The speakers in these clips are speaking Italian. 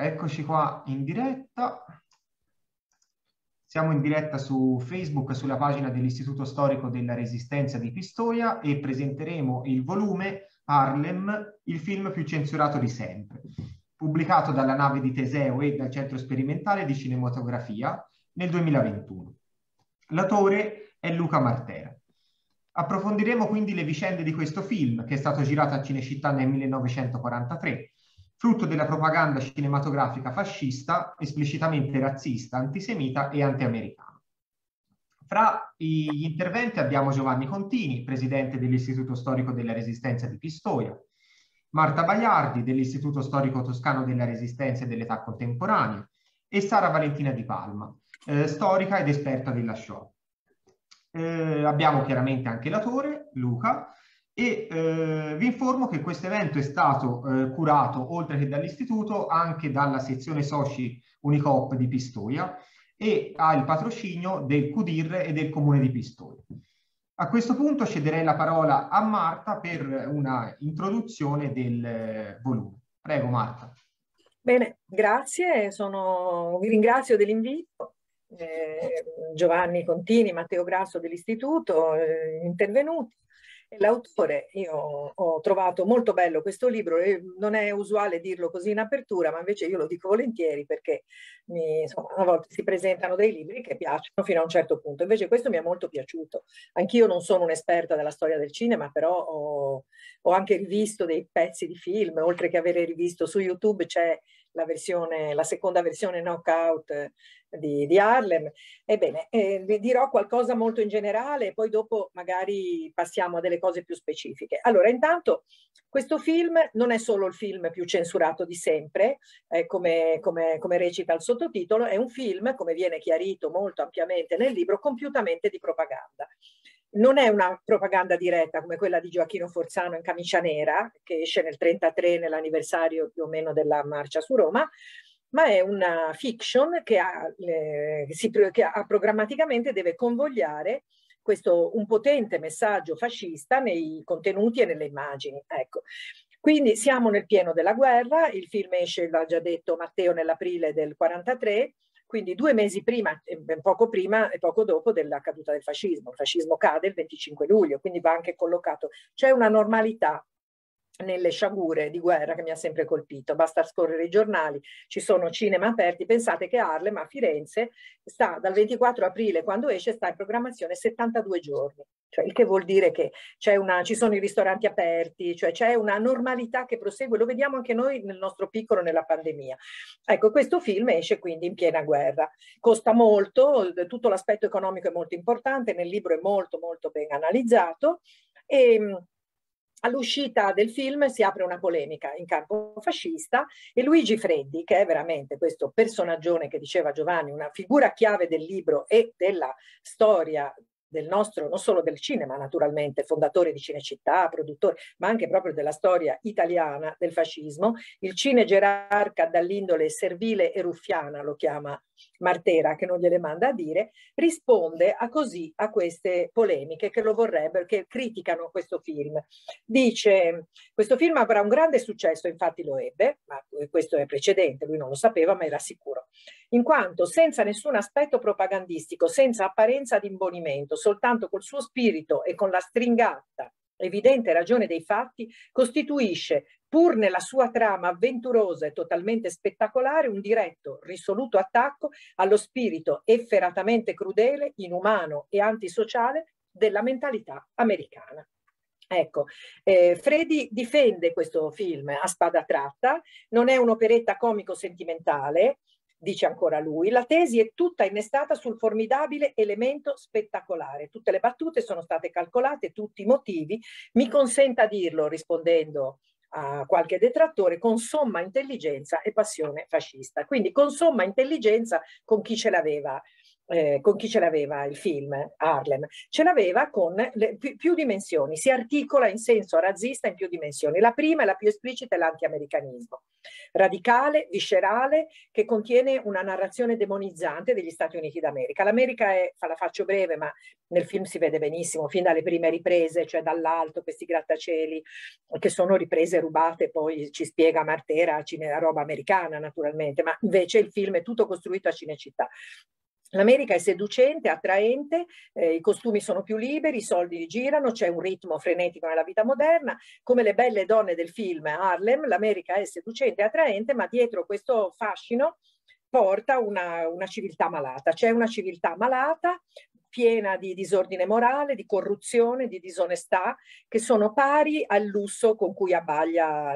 eccoci qua in diretta. Siamo in diretta su Facebook, sulla pagina dell'Istituto Storico della Resistenza di Pistoia e presenteremo il volume Harlem, il film più censurato di sempre, pubblicato dalla nave di Teseo e dal Centro Sperimentale di Cinematografia nel 2021. L'autore è Luca Martera. Approfondiremo quindi le vicende di questo film, che è stato girato a Cinecittà nel 1943, frutto della propaganda cinematografica fascista, esplicitamente razzista, antisemita e anti-americana. Fra gli interventi abbiamo Giovanni Contini, presidente dell'Istituto Storico della Resistenza di Pistoia, Marta Baiardi dell'Istituto Storico Toscano della Resistenza e dell'Età Contemporanea e Sara Valentina Di Palma, storica ed esperta della Shoah. Abbiamo chiaramente anche l'autore, Luca, e vi informo che questo evento è stato curato, oltre che dall'Istituto, anche dalla sezione Soci Unicoop di Pistoia e ha il patrocinio del CUDIR e del Comune di Pistoia. A questo punto cederei la parola a Marta per una introduzione del volume. Prego Marta. Bene, grazie, vi ringrazio dell'invito. Giovanni Contini, Matteo Grasso dell'Istituto, intervenuti. L'autore, io ho trovato molto bello questo libro e non è usuale dirlo così in apertura, ma invece io lo dico volentieri perché insomma, a volte si presentano dei libri che piacciono fino a un certo punto, invece questo mi è molto piaciuto. Anch'io non sono un'esperta della storia del cinema, però ho anche rivisto dei pezzi di film, oltre che avere rivisto su YouTube c'è la seconda versione Knockout di Harlem. Ebbene, vi dirò qualcosa molto in generale e poi dopo magari passiamo a delle cose più specifiche. Allora, intanto, questo film non è solo il film più censurato di sempre, come recita il sottotitolo, è un film, come viene chiarito molto ampiamente nel libro, compiutamente di propaganda. Non è una propaganda diretta come quella di Gioachino Forzano in Camicia Nera, che esce nel 1933 nell'anniversario più o meno della marcia su Roma, ma è una fiction che programmaticamente deve convogliare un potente messaggio fascista nei contenuti e nelle immagini. Ecco. Quindi siamo nel pieno della guerra, il film esce, l'ha già detto Matteo, nell'aprile del 1943, quindi 2 mesi prima, poco prima e poco dopo della caduta del fascismo. Il fascismo cade il 25 luglio, quindi va anche collocato. C'è una normalità nelle sciagure di guerra che mi ha sempre colpito. Basta scorrere i giornali, ci sono cinema aperti. Pensate che Harlem a Firenze sta dal 24 aprile, quando esce, sta in programmazione 72 giorni. Cioè, il che vuol dire che ci sono i ristoranti aperti, cioè c'è una normalità che prosegue, lo vediamo anche noi nel nostro piccolo nella pandemia. Ecco, questo film esce quindi in piena guerra, costa molto, tutto l'aspetto economico è molto importante, nel libro è molto molto ben analizzato e all'uscita del film si apre una polemica in campo fascista e Luigi Freddi, che è veramente questo personaggione che diceva Giovanni, una figura chiave del libro e della storia del nostro, non solo del cinema naturalmente, fondatore di Cinecittà, produttore, ma anche proprio della storia italiana del fascismo, il cinegerarca dall'indole servile e ruffiana, lo chiama Martera, che non gliele manda a dire, risponde a queste polemiche che lo vorrebbero, che criticano questo film. Dice, questo film avrà un grande successo, infatti lo ebbe, ma questo è precedente, lui non lo sapeva, ma era sicuro, in quanto senza nessun aspetto propagandistico, senza apparenza di imbonimento, soltanto col suo spirito e con la stringata evidente ragione dei fatti, costituisce, pur nella sua trama avventurosa e totalmente spettacolare, un diretto, risoluto attacco allo spirito efferatamente crudele, inumano e antisociale della mentalità americana. Ecco, Freddi difende questo film a spada tratta, non è un'operetta comico-sentimentale, dice ancora lui, la tesi è tutta innestata sul formidabile elemento spettacolare. Tutte le battute sono state calcolate, tutti i motivi, mi consenta dirlo rispondendo a qualche detrattore, con somma intelligenza e passione fascista. Quindi con somma intelligenza con chi ce l'aveva con chi ce l'aveva il film Harlem? Ce l'aveva con più dimensioni, si articola in senso razzista in più dimensioni. La prima e la più esplicita è l'anti-americanismo, radicale, viscerale, che contiene una narrazione demonizzante degli Stati Uniti d'America. L'America è, la faccio breve, ma nel film si vede benissimo, fin dalle prime riprese, cioè dall'alto, questi grattacieli, che sono riprese rubate, poi ci spiega Martera, roba americana naturalmente, ma invece il film è tutto costruito a Cinecittà. L'America è seducente, attraente, i costumi sono più liberi, i soldi girano, c'è un ritmo frenetico nella vita moderna. Come le belle donne del film Harlem, l'America è seducente e attraente, ma dietro questo fascino porta una civiltà malata. C'è una civiltà malata, piena di disordine morale, di corruzione, di disonestà, che sono pari al lusso con cui abbaglia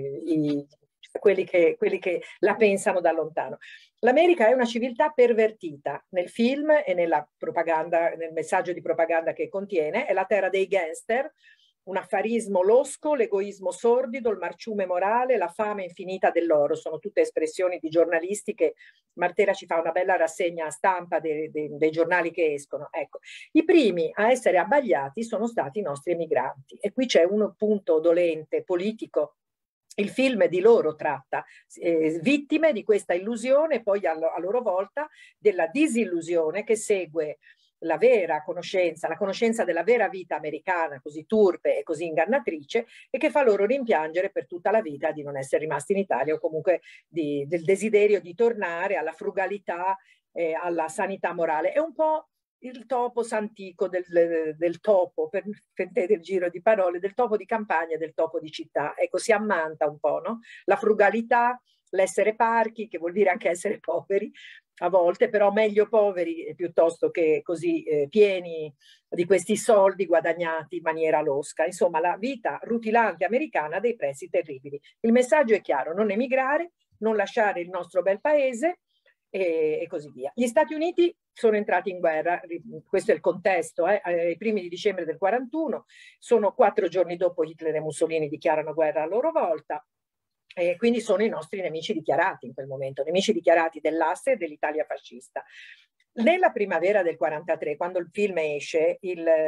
quelli che la pensano da lontano. L'America è una civiltà pervertita nel film e nella propaganda, nel messaggio di propaganda che contiene, è la terra dei gangster, un affarismo losco, l'egoismo sordido, il marciume morale, la fame infinita dell'oro. Sono tutte espressioni di giornalisti che Martera ci fa una bella rassegna a stampa dei giornali che escono. Ecco, i primi a essere abbagliati sono stati i nostri emigranti. E qui c'è un punto dolente, politico. Il film di loro tratta, vittime di questa illusione, poi a loro volta della disillusione che segue la vera conoscenza, la conoscenza della vera vita americana, così turpe e così ingannatrice, e che fa loro rimpiangere per tutta la vita di non essere rimasti in Italia, o comunque del desiderio di tornare alla frugalità, alla sanità morale. È un po' il topo antico del topo, per il giro di parole, del topo di campagna e del topo di città. Ecco, si ammanta un po', no? La frugalità, l'essere parchi, che vuol dire anche essere poveri, a volte, però meglio poveri piuttosto che così pieni di questi soldi guadagnati in maniera losca. Insomma, la vita rutilante americana ha dei prezzi terribili. Il messaggio è chiaro: non emigrare, non lasciare il nostro bel paese e così via. Gli Stati Uniti sono entrati in guerra, questo è il contesto, ai primi di dicembre del 41, sono 4 giorni dopo Hitler e Mussolini dichiarano guerra a loro volta. Quindi sono i nostri nemici dichiarati in quel momento, nemici dichiarati dell'asse e dell'Italia fascista. Nella primavera del 43, quando il film esce,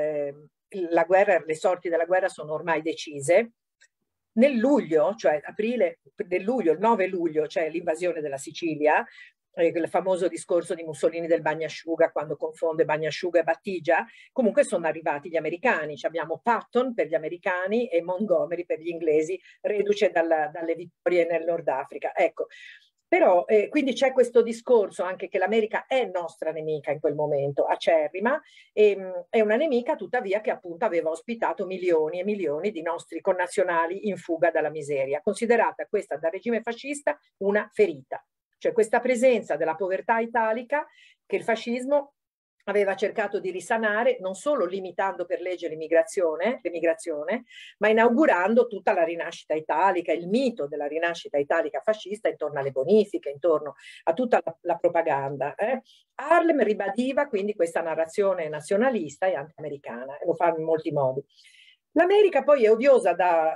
la guerra, le sorti della guerra sono ormai decise. Nel luglio, cioè aprile del luglio, il 9 luglio, c'è l'invasione della Sicilia, il famoso discorso di Mussolini del bagnasciuga, quando confonde bagnasciuga e battigia. Comunque sono arrivati gli americani, abbiamo Patton per gli americani e Montgomery per gli inglesi, reduce dalle vittorie nel Nord Africa. Ecco, però quindi c'è questo discorso anche che l'America è nostra nemica in quel momento, acerrima, è una nemica tuttavia che appunto aveva ospitato milioni e milioni di nostri connazionali in fuga dalla miseria, considerata questa dal regime fascista una ferita. Cioè questa presenza della povertà italica che il fascismo aveva cercato di risanare, non solo limitando per legge l'emigrazione, ma inaugurando tutta la rinascita italica, il mito della rinascita italica fascista intorno alle bonifiche, intorno a tutta la propaganda. Harlem ribadiva quindi questa narrazione nazionalista e anti-americana, e lo fa in molti modi. L'America poi è odiosa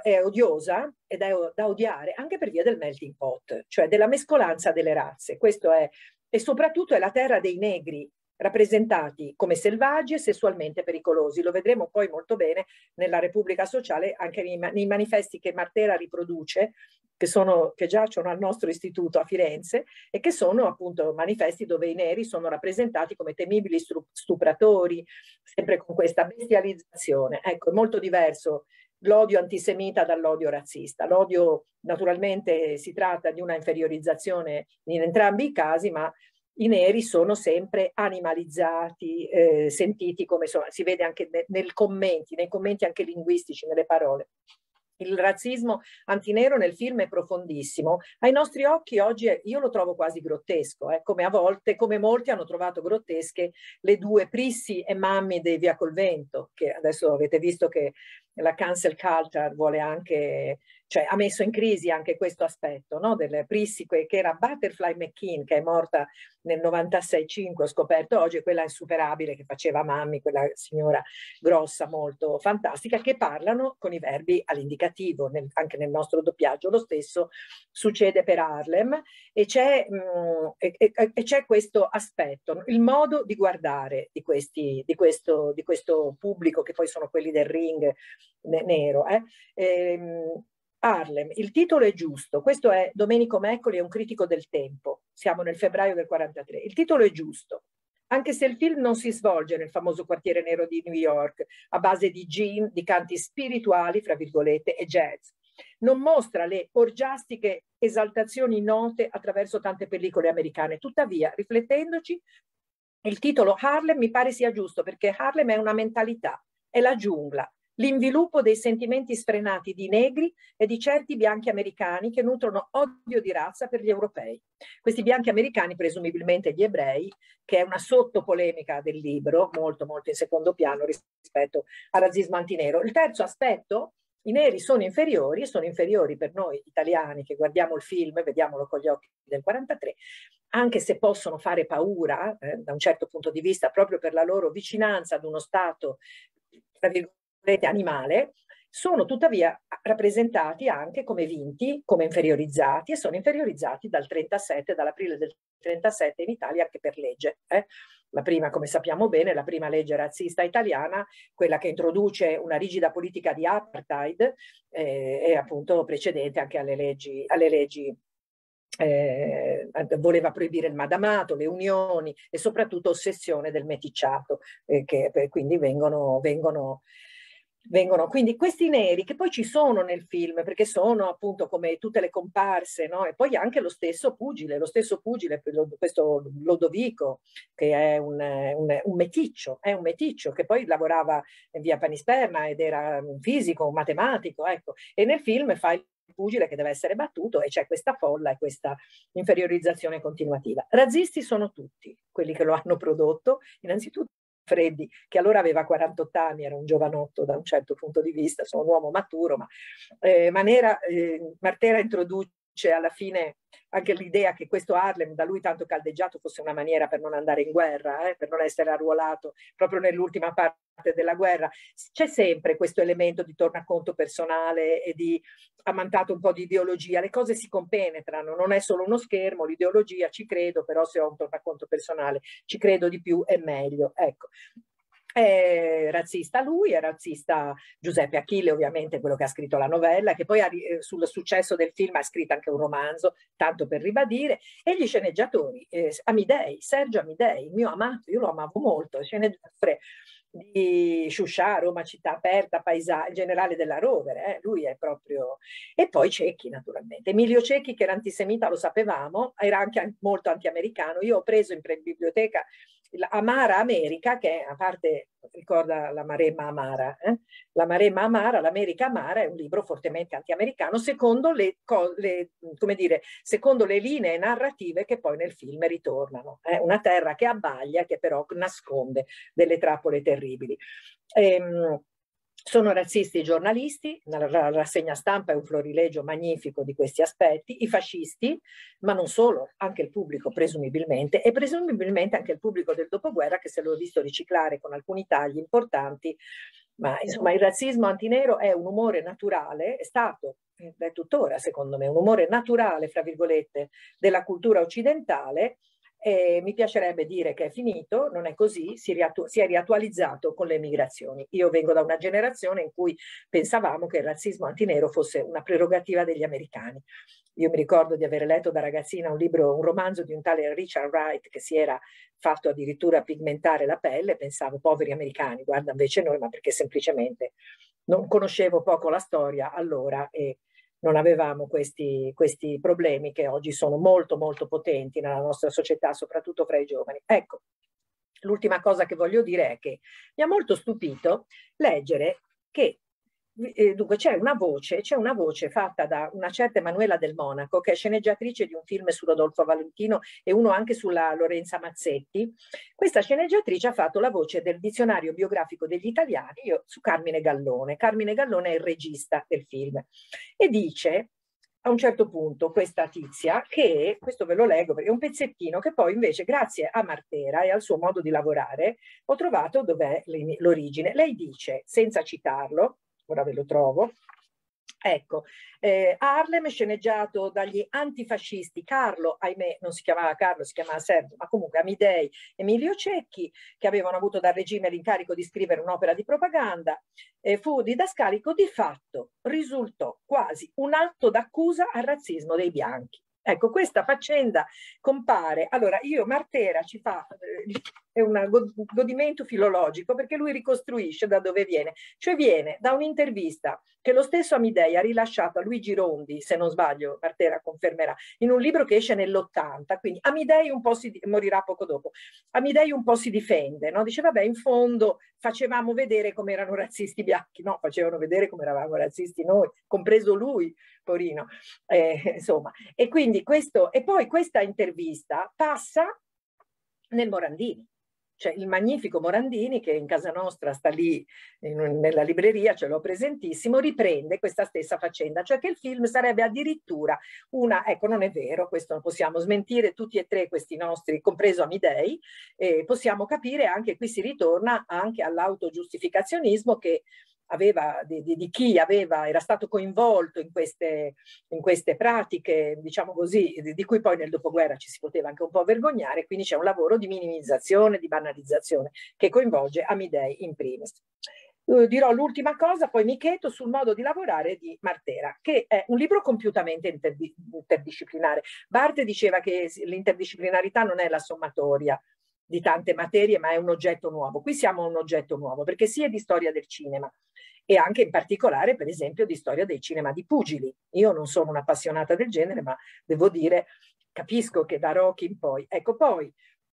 ed è da odiare anche per via del melting pot, cioè della mescolanza delle razze. Questo è, e soprattutto è la terra dei negri, rappresentati come selvaggi e sessualmente pericolosi. Lo vedremo poi molto bene nella Repubblica Sociale, anche nei manifesti che Martera riproduce, che giacciono al nostro istituto a Firenze, e che sono appunto manifesti dove i neri sono rappresentati come temibili stupratori, sempre con questa bestializzazione. Ecco, è molto diverso l'odio antisemita dall'odio razzista. L'odio, naturalmente, si tratta di una inferiorizzazione in entrambi i casi, ma i neri sono sempre animalizzati, sentiti come si vede anche nei commenti anche linguistici, nelle parole. Il razzismo antinero nel film è profondissimo. Ai nostri occhi oggi io lo trovo quasi grottesco, come a volte, come molti hanno trovato grottesche le due Prissi e Mammi dei Via col Vento, che adesso avete visto che la cancel culture vuole anche, cioè ha messo in crisi anche questo aspetto, no? Del Prissy, che era Butterfly McKean, che è morta nel 96-5, ho scoperto oggi, quella insuperabile che faceva Mammi, quella signora grossa, molto fantastica, che parlano con i verbi all'indicativo, anche nel nostro doppiaggio. Lo stesso succede per Harlem, e c'è questo aspetto, il modo di guardare di questo pubblico, che poi sono quelli del ring nero. Harlem, il titolo è giusto, questo è Domenico Meccoli, è un critico del tempo, siamo nel febbraio del 43, il titolo è giusto, anche se il film non si svolge nel famoso quartiere nero di New York, a base di gin, di canti spirituali, fra virgolette, e jazz. Non mostra le orgiastiche esaltazioni note attraverso tante pellicole americane, tuttavia, riflettendoci, il titolo Harlem mi pare sia giusto, perché Harlem è una mentalità, è la giungla, l'inviluppo dei sentimenti sfrenati di negri e di certi bianchi americani che nutrono odio di razza per gli europei. Questi bianchi americani, presumibilmente gli ebrei, che è una sottopolemica del libro, molto molto in secondo piano rispetto al razzismo antinero. Il terzo aspetto: i neri sono inferiori per noi italiani che guardiamo il film, vediamolo con gli occhi del 43, anche se possono fare paura da un certo punto di vista, proprio per la loro vicinanza ad uno stato, tra virgolette, animale, sono tuttavia rappresentati anche come vinti, come inferiorizzati, e sono inferiorizzati dall'aprile del 37 in Italia, anche per legge. La prima, come sappiamo bene, la prima legge razzista italiana, quella che introduce una rigida politica di apartheid, è appunto precedente anche alle leggi voleva proibire il madamato, le unioni e soprattutto ossessione del meticciato, che quindi vengono quindi questi neri, che poi ci sono nel film, perché sono appunto come tutte le comparse, no? E poi anche lo stesso pugile, questo Lodovico, che è un meticcio, che poi lavorava in via Panisperna ed era un fisico, un matematico, ecco, e nel film fa il pugile che deve essere battuto, e c'è questa folla e questa inferiorizzazione continuativa. Razzisti sono tutti quelli che lo hanno prodotto, innanzitutto Freddi, che allora aveva 48 anni, era un giovanotto da un certo punto di vista, sono un uomo maturo, ma Martera introduce alla fine anche l'idea che questo Harlem, da lui tanto caldeggiato, fosse una maniera per non andare in guerra, per non essere arruolato proprio nell'ultima parte della guerra. C'è sempre questo elemento di tornaconto personale e di ammantato un po' di ideologia, le cose si compenetrano, non è solo uno schermo, l'ideologia ci credo, però se ho un tornaconto personale ci credo di più e meglio, ecco. È razzista lui, è razzista Giuseppe Achille, ovviamente quello che ha scritto la novella, che poi sul successo del film ha scritto anche un romanzo, tanto per ribadire, e gli sceneggiatori, Sergio Amidei, il mio amato, io lo amavo molto, sceneggiatore di Sciuscià, Roma città aperta, il generale della Rovere, lui è proprio... E poi Cecchi, naturalmente. Emilio Cecchi, che era antisemita, lo sapevamo, era anche molto anti-americano. Io ho preso in biblioteca Amara America, che a parte ricorda la Maremma Amara, la Maremma Amara, l'America Amara, è un libro fortemente anti-americano, secondo secondo le linee narrative che poi nel film ritornano. Una terra che abbaglia, che però nasconde delle trappole terribili. Sono razzisti i giornalisti, la rassegna stampa è un florilegio magnifico di questi aspetti, i fascisti, ma non solo, anche il pubblico presumibilmente, e presumibilmente anche il pubblico del dopoguerra, che se l'ho visto riciclare con alcuni tagli importanti, ma insomma il razzismo antinero è un umore naturale, è stato, è tuttora secondo me, un umore naturale, fra virgolette, della cultura occidentale. Mi piacerebbe dire che è finito, non è così, si è riattualizzato con le migrazioni. Io vengo da una generazione in cui pensavamo che il razzismo antinero fosse una prerogativa degli americani. Io mi ricordo di aver letto da ragazzina un romanzo di un tale Richard Wright che si era fatto addirittura pigmentare la pelle, pensavo poveri americani, guarda invece noi, ma perché semplicemente non conoscevo poco la storia allora e non avevamo questi problemi che oggi sono molto molto potenti nella nostra società, soprattutto fra i giovani. Ecco, l'ultima cosa che voglio dire è che mi ha molto stupito leggere che Dunque c'è una voce fatta da una certa Emanuela Del Monaco, che è sceneggiatrice di un film su Rodolfo Valentino e uno anche sulla Lorenza Mazzetti. Questa sceneggiatrice ha fatto la voce del dizionario biografico degli italiani su Carmine Gallone. Carmine Gallone è il regista del film e dice a un certo punto questa tizia che, questo ve lo leggo perché è un pezzettino che poi invece grazie a Martera e al suo modo di lavorare ho trovato dov'è l'origine. Lei dice, senza citarlo, ora ve lo trovo, ecco, Harlem sceneggiato dagli antifascisti Carlo, ahimè non si chiamava Carlo, si chiamava Sergio, ma comunque Amidei, Emilio Cecchi, che avevano avuto dal regime l'incarico di scrivere un'opera di propaganda, fu didascalico, di fatto risultò quasi un atto d'accusa al razzismo dei bianchi. Ecco, questa faccenda compare. Allora, Martera ci fa è un godimento filologico perché lui ricostruisce da dove viene, cioè viene da un'intervista che lo stesso Amidei ha rilasciato a Luigi Rondi, se non sbaglio, Martera confermerà, in un libro che esce nell'80, quindi Amidei un po' morirà poco dopo. Amidei un po' si difende, no? Dice, vabbè, in fondo facevamo vedere come erano razzisti bianchi, no, facevano vedere come eravamo razzisti noi, compreso lui, porino. Insomma, e quindi questo, e poi questa intervista passa nel Morandini, cioè il magnifico Morandini, che in casa nostra sta lì nella libreria, ce l'ho presentissimo, riprende questa stessa faccenda, cioè che il film sarebbe addirittura ecco, non è vero, questo lo possiamo smentire tutti e tre questi nostri, compreso Amidei, possiamo capire anche, qui si ritorna anche all'autogiustificazionismo che aveva, di chi era stato coinvolto in queste pratiche, diciamo così, di cui poi nel dopoguerra ci si poteva anche un po' vergognare, quindi c'è un lavoro di minimizzazione, di banalizzazione che coinvolge Amidei in primis. Dirò l'ultima cosa, poi mi cheto sul modo di lavorare di Martera, che è un libro compiutamente interdisciplinare. Barthes diceva che l'interdisciplinarità non è la sommatoria di tante materie, ma è un oggetto nuovo. Qui siamo un oggetto nuovo, perché sia di storia del cinema e anche in particolare, per esempio, di storia del cinema di pugili. Io non sono un'appassionata del genere, ma devo dire, capisco che da Rocky in poi. Ecco, poi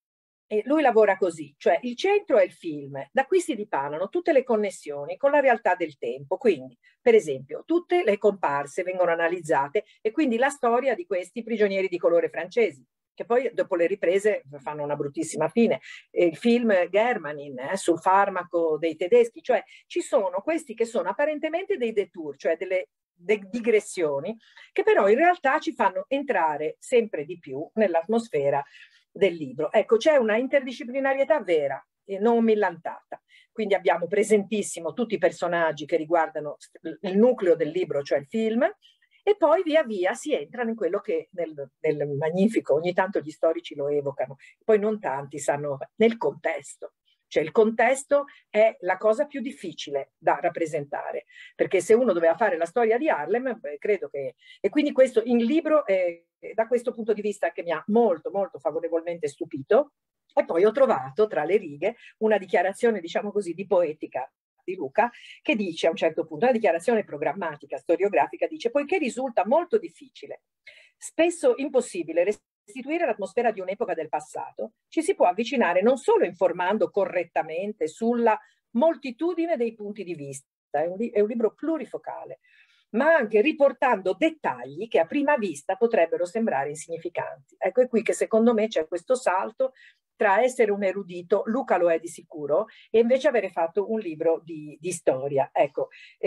lui lavora così, cioè il centro è il film, da qui si dipanano tutte le connessioni con la realtà del tempo, quindi per esempio tutte le comparse vengono analizzate e quindi la storia di questi prigionieri di colore francesi, che poi dopo le riprese fanno una bruttissima fine. Il film Germanin sul farmaco dei tedeschi, cioè ci sono questi che sono apparentemente dei détour, cioè delle digressioni, che però in realtà ci fanno entrare sempre di più nell'atmosfera del libro. Ecco, c'è una interdisciplinarietà vera e non millantata. Quindi abbiamo presentissimo tutti i personaggi che riguardano il nucleo del libro, cioè il film, e poi via via si entrano in quello che nel magnifico, ogni tanto gli storici lo evocano, poi non tanti sanno, nel contesto. Cioè il contesto è la cosa più difficile da rappresentare, perché se uno doveva fare la storia di Harlem, credo che... E quindi questo in libro, da questo punto di vista che mi ha molto, molto favorevolmente stupito, e poi ho trovato tra le righe una dichiarazione, diciamo così, di poetica di Luca, che dice a un certo punto, una dichiarazione programmatica, storiografica, dice: poiché risulta molto difficile, spesso impossibile, restituire l'atmosfera di un'epoca del passato, ci si può avvicinare non solo informando correttamente sulla moltitudine dei punti di vista, è un libro plurifocale, ma anche riportando dettagli che a prima vista potrebbero sembrare insignificanti. Ecco, è qui che secondo me c'è questo salto tra essere un erudito, Luca lo è di sicuro, e invece avere fatto un libro di storia. Ecco,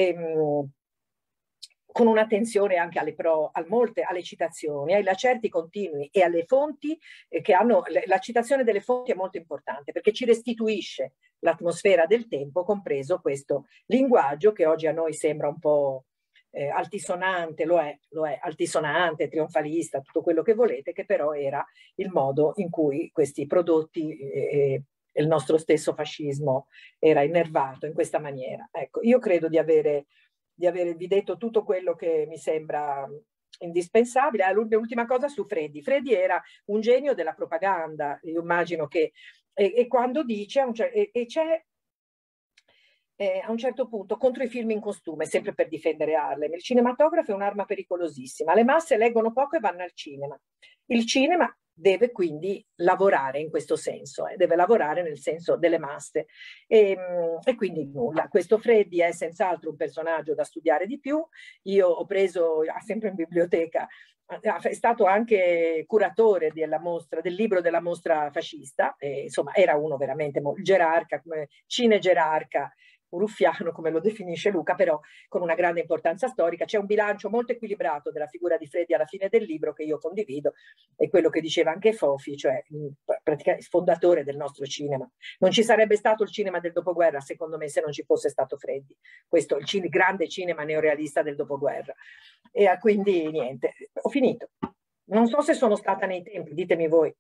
con un'attenzione anche alle citazioni, ai lacerti continui e alle fonti che hanno... La citazione delle fonti è molto importante perché ci restituisce l'atmosfera del tempo, compreso questo linguaggio che oggi a noi sembra un po' altisonante, lo è altisonante, trionfalista, tutto quello che volete, che però era il modo in cui questi prodotti il nostro stesso fascismo era innervato in questa maniera. Ecco, io credo di avervi detto tutto quello che mi sembra indispensabile. L'ultima cosa su Freddi. Freddi era un genio della propaganda, io immagino che, e quando dice, c'è a un certo punto contro i film in costume, sempre per difendere Harlem, il cinematografo è un'arma pericolosissima, le masse leggono poco e vanno al cinema. Il cinema deve quindi lavorare in questo senso, deve lavorare nel senso delle masse. E quindi nulla, questo Freddi è senz'altro un personaggio da studiare di più. Io ho preso, sempre in biblioteca, è stato anche curatore della mostra, del libro della mostra fascista, e, insomma era uno veramente gerarca, come cinegerarca, un ruffiano come lo definisce Luca, però con una grande importanza storica. C'è un bilancio molto equilibrato della figura di Freddi alla fine del libro che io condivido, e quello che diceva anche Fofi, cioè praticamente fondatore del nostro cinema. Non ci sarebbe stato il cinema del dopoguerra, secondo me, se non ci fosse stato Freddi. Questo è il grande cinema neorealista del dopoguerra. E quindi niente, ho finito. Non so se sono stata nei tempi, ditemi voi.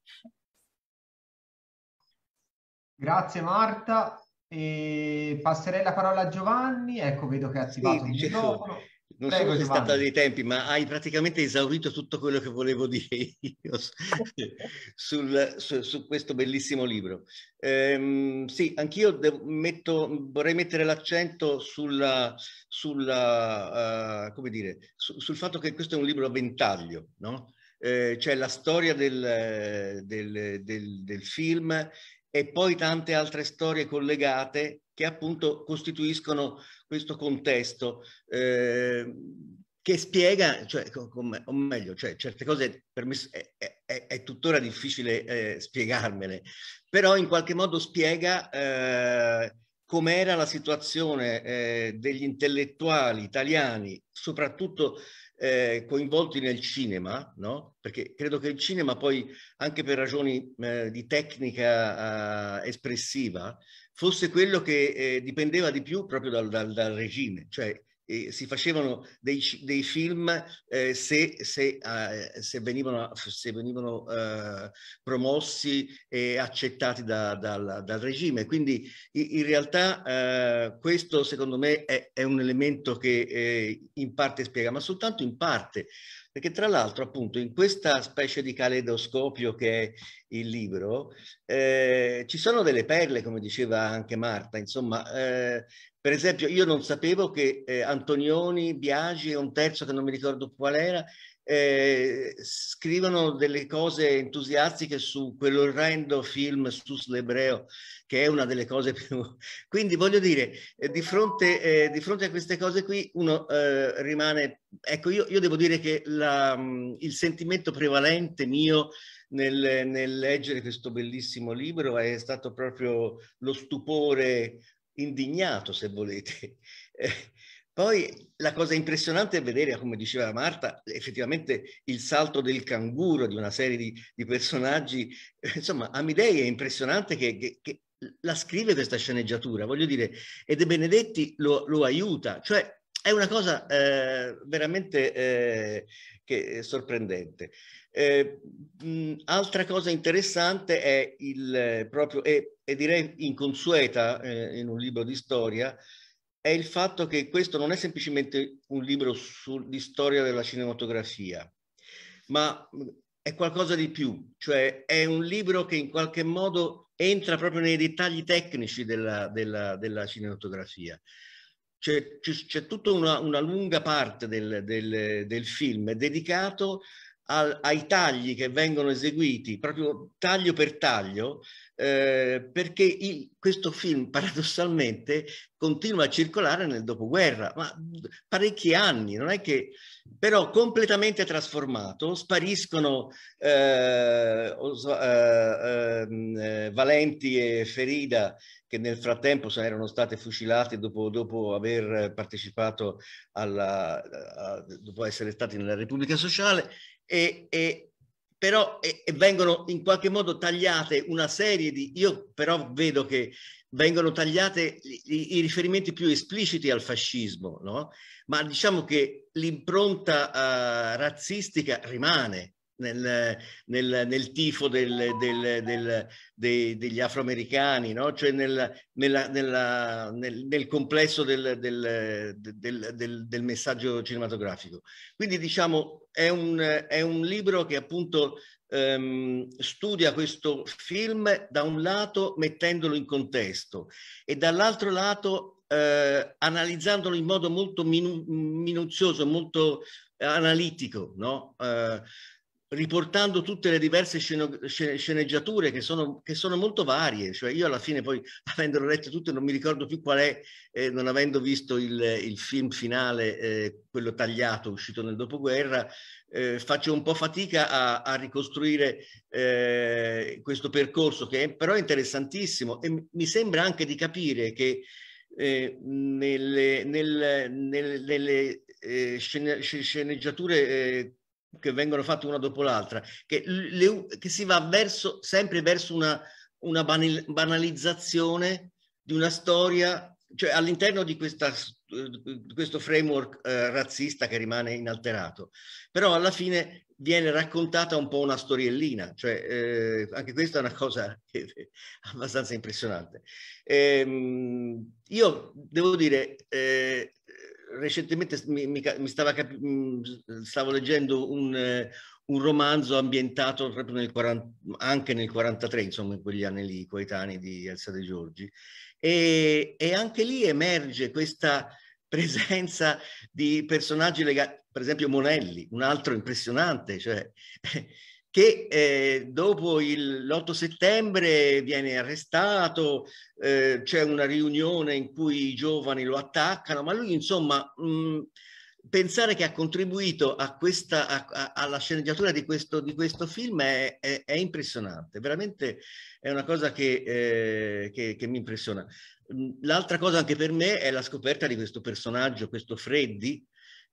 Grazie Marta. E passerei la parola a Giovanni. Ecco, vedo che ha attivato il microfono. Non Prego, solo sei Giovanni. stata dei tempi, ma hai praticamente esaurito tutto quello che volevo dire io su questo bellissimo libro. Sì, anch'io vorrei mettere l'accento sul fatto che questo è un libro a ventaglio, no? C'è la storia del film e poi tante altre storie collegate che appunto costituiscono questo contesto che spiega, cioè, o meglio, cioè, certe cose per me è tuttora difficile spiegarmele, però in qualche modo spiega com'era la situazione degli intellettuali italiani, soprattutto coinvolti nel cinema, no? Perché credo che il cinema poi, anche per ragioni di tecnica espressiva, fosse quello che dipendeva di più proprio dal regime, cioè si facevano dei film se venivano promossi e accettati dal regime. Quindi in realtà questo secondo me è un elemento che in parte spiega, ma soltanto in parte, perché tra l'altro appunto in questa specie di caleidoscopio che è il libro ci sono delle perle, come diceva anche Marta, insomma. Per esempio, io non sapevo che Antonioni, Biagi e un terzo che non mi ricordo qual era, scrivono delle cose entusiastiche su quell'orrendo film Sus l'Ebreo, che è una delle cose più... Quindi voglio dire, di fronte a queste cose qui uno rimane... Ecco, io devo dire che il sentimento prevalente mio nel leggere questo bellissimo libro è stato proprio lo stupore indignato, se volete. Poi la cosa impressionante è vedere, come diceva Marta, effettivamente il salto del canguro di una serie di personaggi. Insomma, Amidei è impressionante che la scrive questa sceneggiatura, voglio dire, e De Benedetti lo aiuta, cioè è una cosa veramente che è sorprendente. Altra cosa interessante è proprio, e direi inconsueta in un libro di storia, è il fatto che questo non è semplicemente un libro di storia della cinematografia, ma è qualcosa di più, cioè è un libro che in qualche modo entra proprio nei dettagli tecnici della cinematografia. C'è tutta una lunga parte del film dedicato ai tagli che vengono eseguiti, proprio taglio per taglio, perché questo film paradossalmente continua a circolare nel dopoguerra, ma parecchi anni, non è che... però completamente trasformato, spariscono Valenti e Ferida, che nel frattempo erano state fucilate dopo aver partecipato dopo essere stati nella Repubblica Sociale, però vengono in qualche modo tagliate una serie io però vedo che vengono tagliate i riferimenti più espliciti al fascismo, no? Ma diciamo che l'impronta razzistica rimane nel tifo degli afroamericani, no? Cioè nel complesso del messaggio cinematografico. Quindi diciamo è un libro che appunto studia questo film da un lato mettendolo in contesto e dall'altro lato analizzandolo in modo molto minuzioso, molto analitico, no? riportando tutte le diverse sceneggiature che sono molto varie. Cioè io alla fine poi, avendolo letto tutte, non mi ricordo più qual è, non avendo visto il film finale, quello tagliato, uscito nel dopoguerra, faccio un po' fatica a ricostruire questo percorso, che però è interessantissimo, e mi sembra anche di capire che nelle sceneggiature che vengono fatte una dopo l'altra, che si va sempre verso una banalizzazione di una storia, cioè all'interno di questo framework razzista che rimane inalterato, però alla fine viene raccontata un po' una storiellina, cioè anche questa è una cosa abbastanza impressionante. Io devo dire, recentemente stavo leggendo un romanzo ambientato proprio anche nel 43, insomma in quegli anni lì, coetanei di Elsa De Giorgi, e anche lì emerge questa presenza di personaggi legati, per esempio Monelli, un altro impressionante, cioè che dopo l'8 settembre viene arrestato, c'è una riunione in cui i giovani lo attaccano, ma lui insomma pensare che ha contribuito alla sceneggiatura di questo film è impressionante, veramente è una cosa che mi impressiona. L'altra cosa anche per me è la scoperta di questo personaggio, questo Freddy,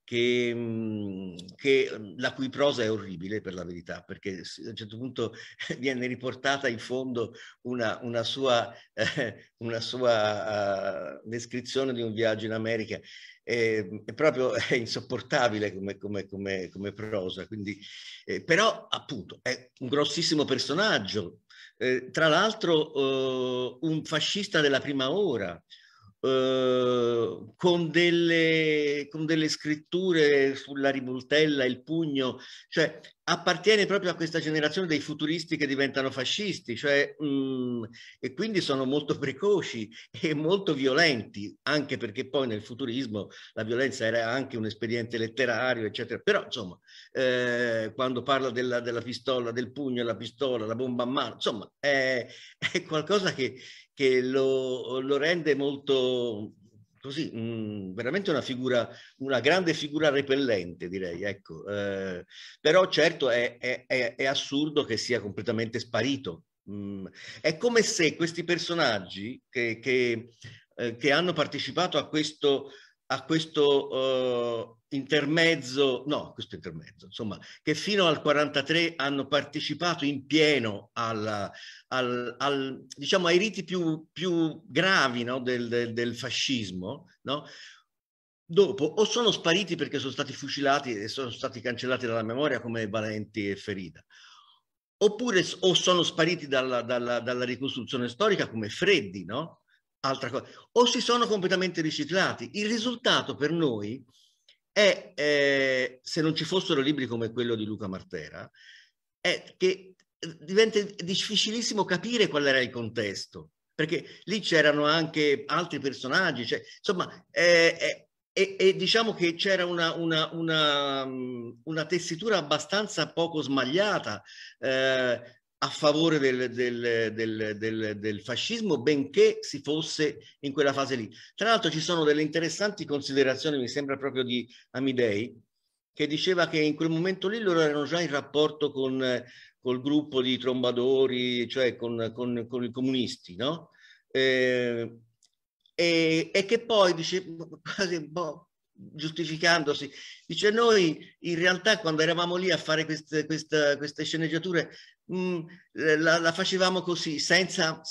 la cui prosa è orribile, per la verità, perché a un certo punto viene riportata in fondo una sua descrizione di un viaggio in America. È proprio insopportabile come prosa, quindi, però appunto è un grossissimo personaggio, tra l'altro un fascista della prima ora, con delle scritture sulla rivoltella, il pugno, cioè appartiene proprio a questa generazione dei futuristi che diventano fascisti, cioè, e quindi sono molto precoci e molto violenti, anche perché poi nel futurismo la violenza era anche un espediente letterario, eccetera. Però insomma, quando parla della pistola, del pugno, la pistola, la bomba a mano, insomma, è qualcosa che lo rende molto così, veramente una grande figura repellente, direi, ecco. Però certo è assurdo che sia completamente sparito. È come se questi personaggi che hanno partecipato a questo intermezzo, insomma, che fino al 43 hanno partecipato in pieno diciamo, ai riti più gravi, no, del fascismo, no? Dopo o sono spariti perché sono stati fucilati e sono stati cancellati dalla memoria come Valenti e Ferida, oppure o sono spariti dalla ricostruzione storica come Freddi, no? Altra cosa, o si sono completamente riciclati. Il risultato per noi è, se non ci fossero libri come quello di Luca Martera, è che diventa difficilissimo capire qual era il contesto, perché lì c'erano anche altri personaggi, cioè, insomma, e diciamo che c'era una tessitura abbastanza poco smagliata a favore del fascismo, benché si fosse in quella fase lì. Tra l'altro ci sono delle interessanti considerazioni, mi sembra proprio di Amidei, che diceva che in quel momento lì loro erano già in rapporto col gruppo di trombadori, cioè con i comunisti, no? E che poi dice, quasi un po' giustificandosi, dice: noi in realtà quando eravamo lì a fare queste sceneggiature la facevamo così, senza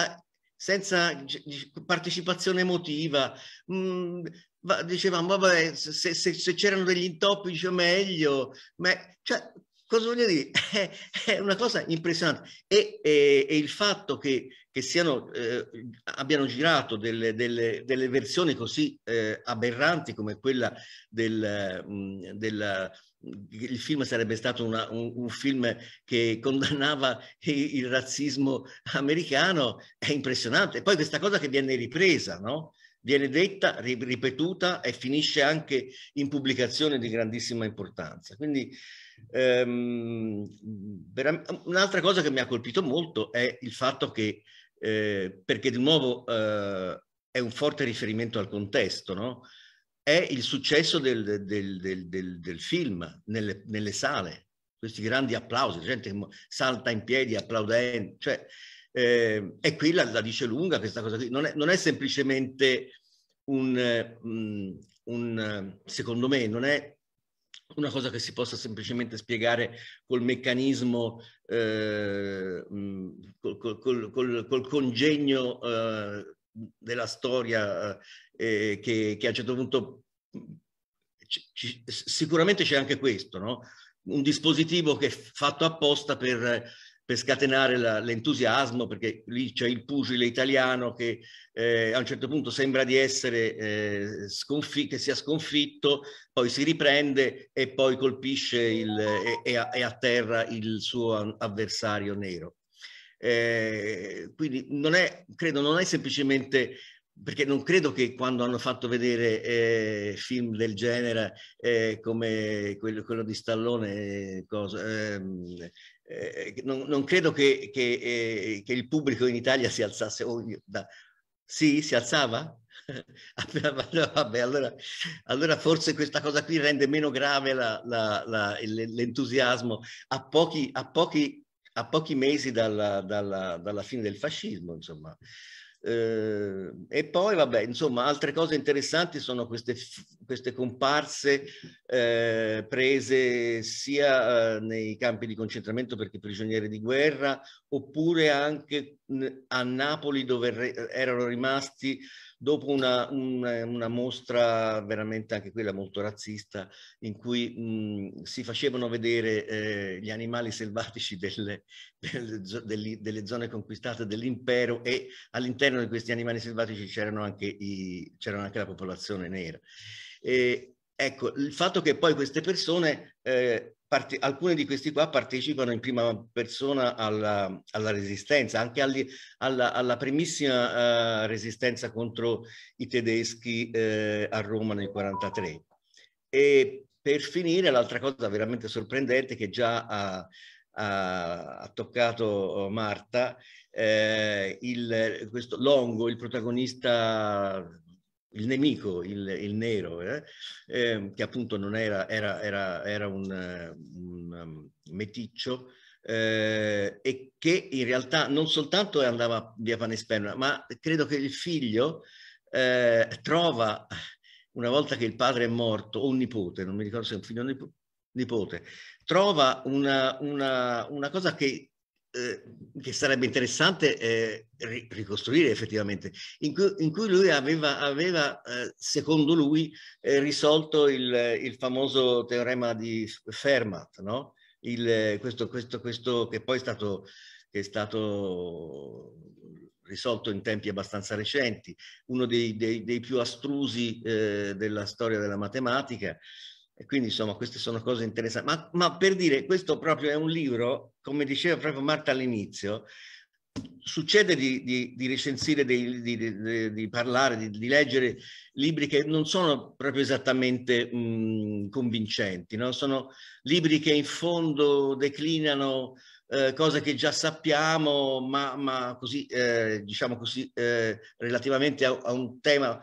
partecipazione emotiva. Dicevamo, vabbè, se c'erano degli intoppi, dice meglio, ma cioè, cosa voglio dire? È una cosa impressionante. E il fatto che abbiano girato delle versioni così aberranti come quella il film sarebbe stato un film che condannava il razzismo americano, è impressionante. E poi questa cosa che viene ripresa, no? viene detta, ripetuta e finisce anche in pubblicazione di grandissima importanza. Quindi un'altra cosa che mi ha colpito molto è il fatto che, perché di nuovo è un forte riferimento al contesto, no? È il successo del film nelle sale, questi grandi applausi, la gente che salta in piedi applaudendo, cioè, e qui la dice lunga questa cosa qui. Non è semplicemente secondo me, non è una cosa che si possa semplicemente spiegare col meccanismo, col congegno della storia, che a un certo punto sicuramente c'è anche questo, no? Un dispositivo che è fatto apposta per scatenare l'entusiasmo, perché lì c'è il pugile italiano che a un certo punto sembra di essere che sia sconfitto, poi si riprende e poi colpisce e atterra il suo avversario nero. Quindi credo non è semplicemente, perché non credo che quando hanno fatto vedere film del genere come quello di Stallone, non credo che il pubblico in Italia si alzasse. Sì, si alzava? Vabbè, allora forse questa cosa qui rende meno grave l'entusiasmo a pochi mesi dalla fine del fascismo, insomma. E poi, vabbè, insomma, altre cose interessanti sono queste comparse prese sia nei campi di concentramento perché prigionieri di guerra, oppure anche a Napoli, dove erano rimasti dopo una mostra veramente anche quella molto razzista, in cui si facevano vedere gli animali selvatici delle zone conquistate dell'impero, e all'interno di questi animali selvatici c'era anche la popolazione nera. Ecco, il fatto che poi queste persone, alcune di questi qua partecipano in prima persona alla resistenza, anche alla primissima resistenza contro i tedeschi a Roma nel 1943. E per finire, l'altra cosa veramente sorprendente che già ha toccato Marta, questo Longo, il protagonista, il nemico, il nero, che appunto non era un meticcio, e che in realtà non soltanto andava via pane e sperma, ma credo che il figlio trova, una volta che il padre è morto, o un nipote, non mi ricordo se è un figlio o nipote, trova una cosa che sarebbe interessante ricostruire effettivamente, in cui lui aveva secondo lui risolto il famoso teorema di Fermat, no? Questo che poi è stato risolto in tempi abbastanza recenti, uno dei più astrusi della storia della matematica. E quindi insomma queste sono cose interessanti, ma per dire, questo proprio è un libro, come diceva proprio Marta all'inizio, succede di recensire, di parlare, di leggere libri che non sono proprio esattamente convincenti, no? Sono libri che in fondo declinano cose che già sappiamo, ma così, diciamo così, relativamente a un tema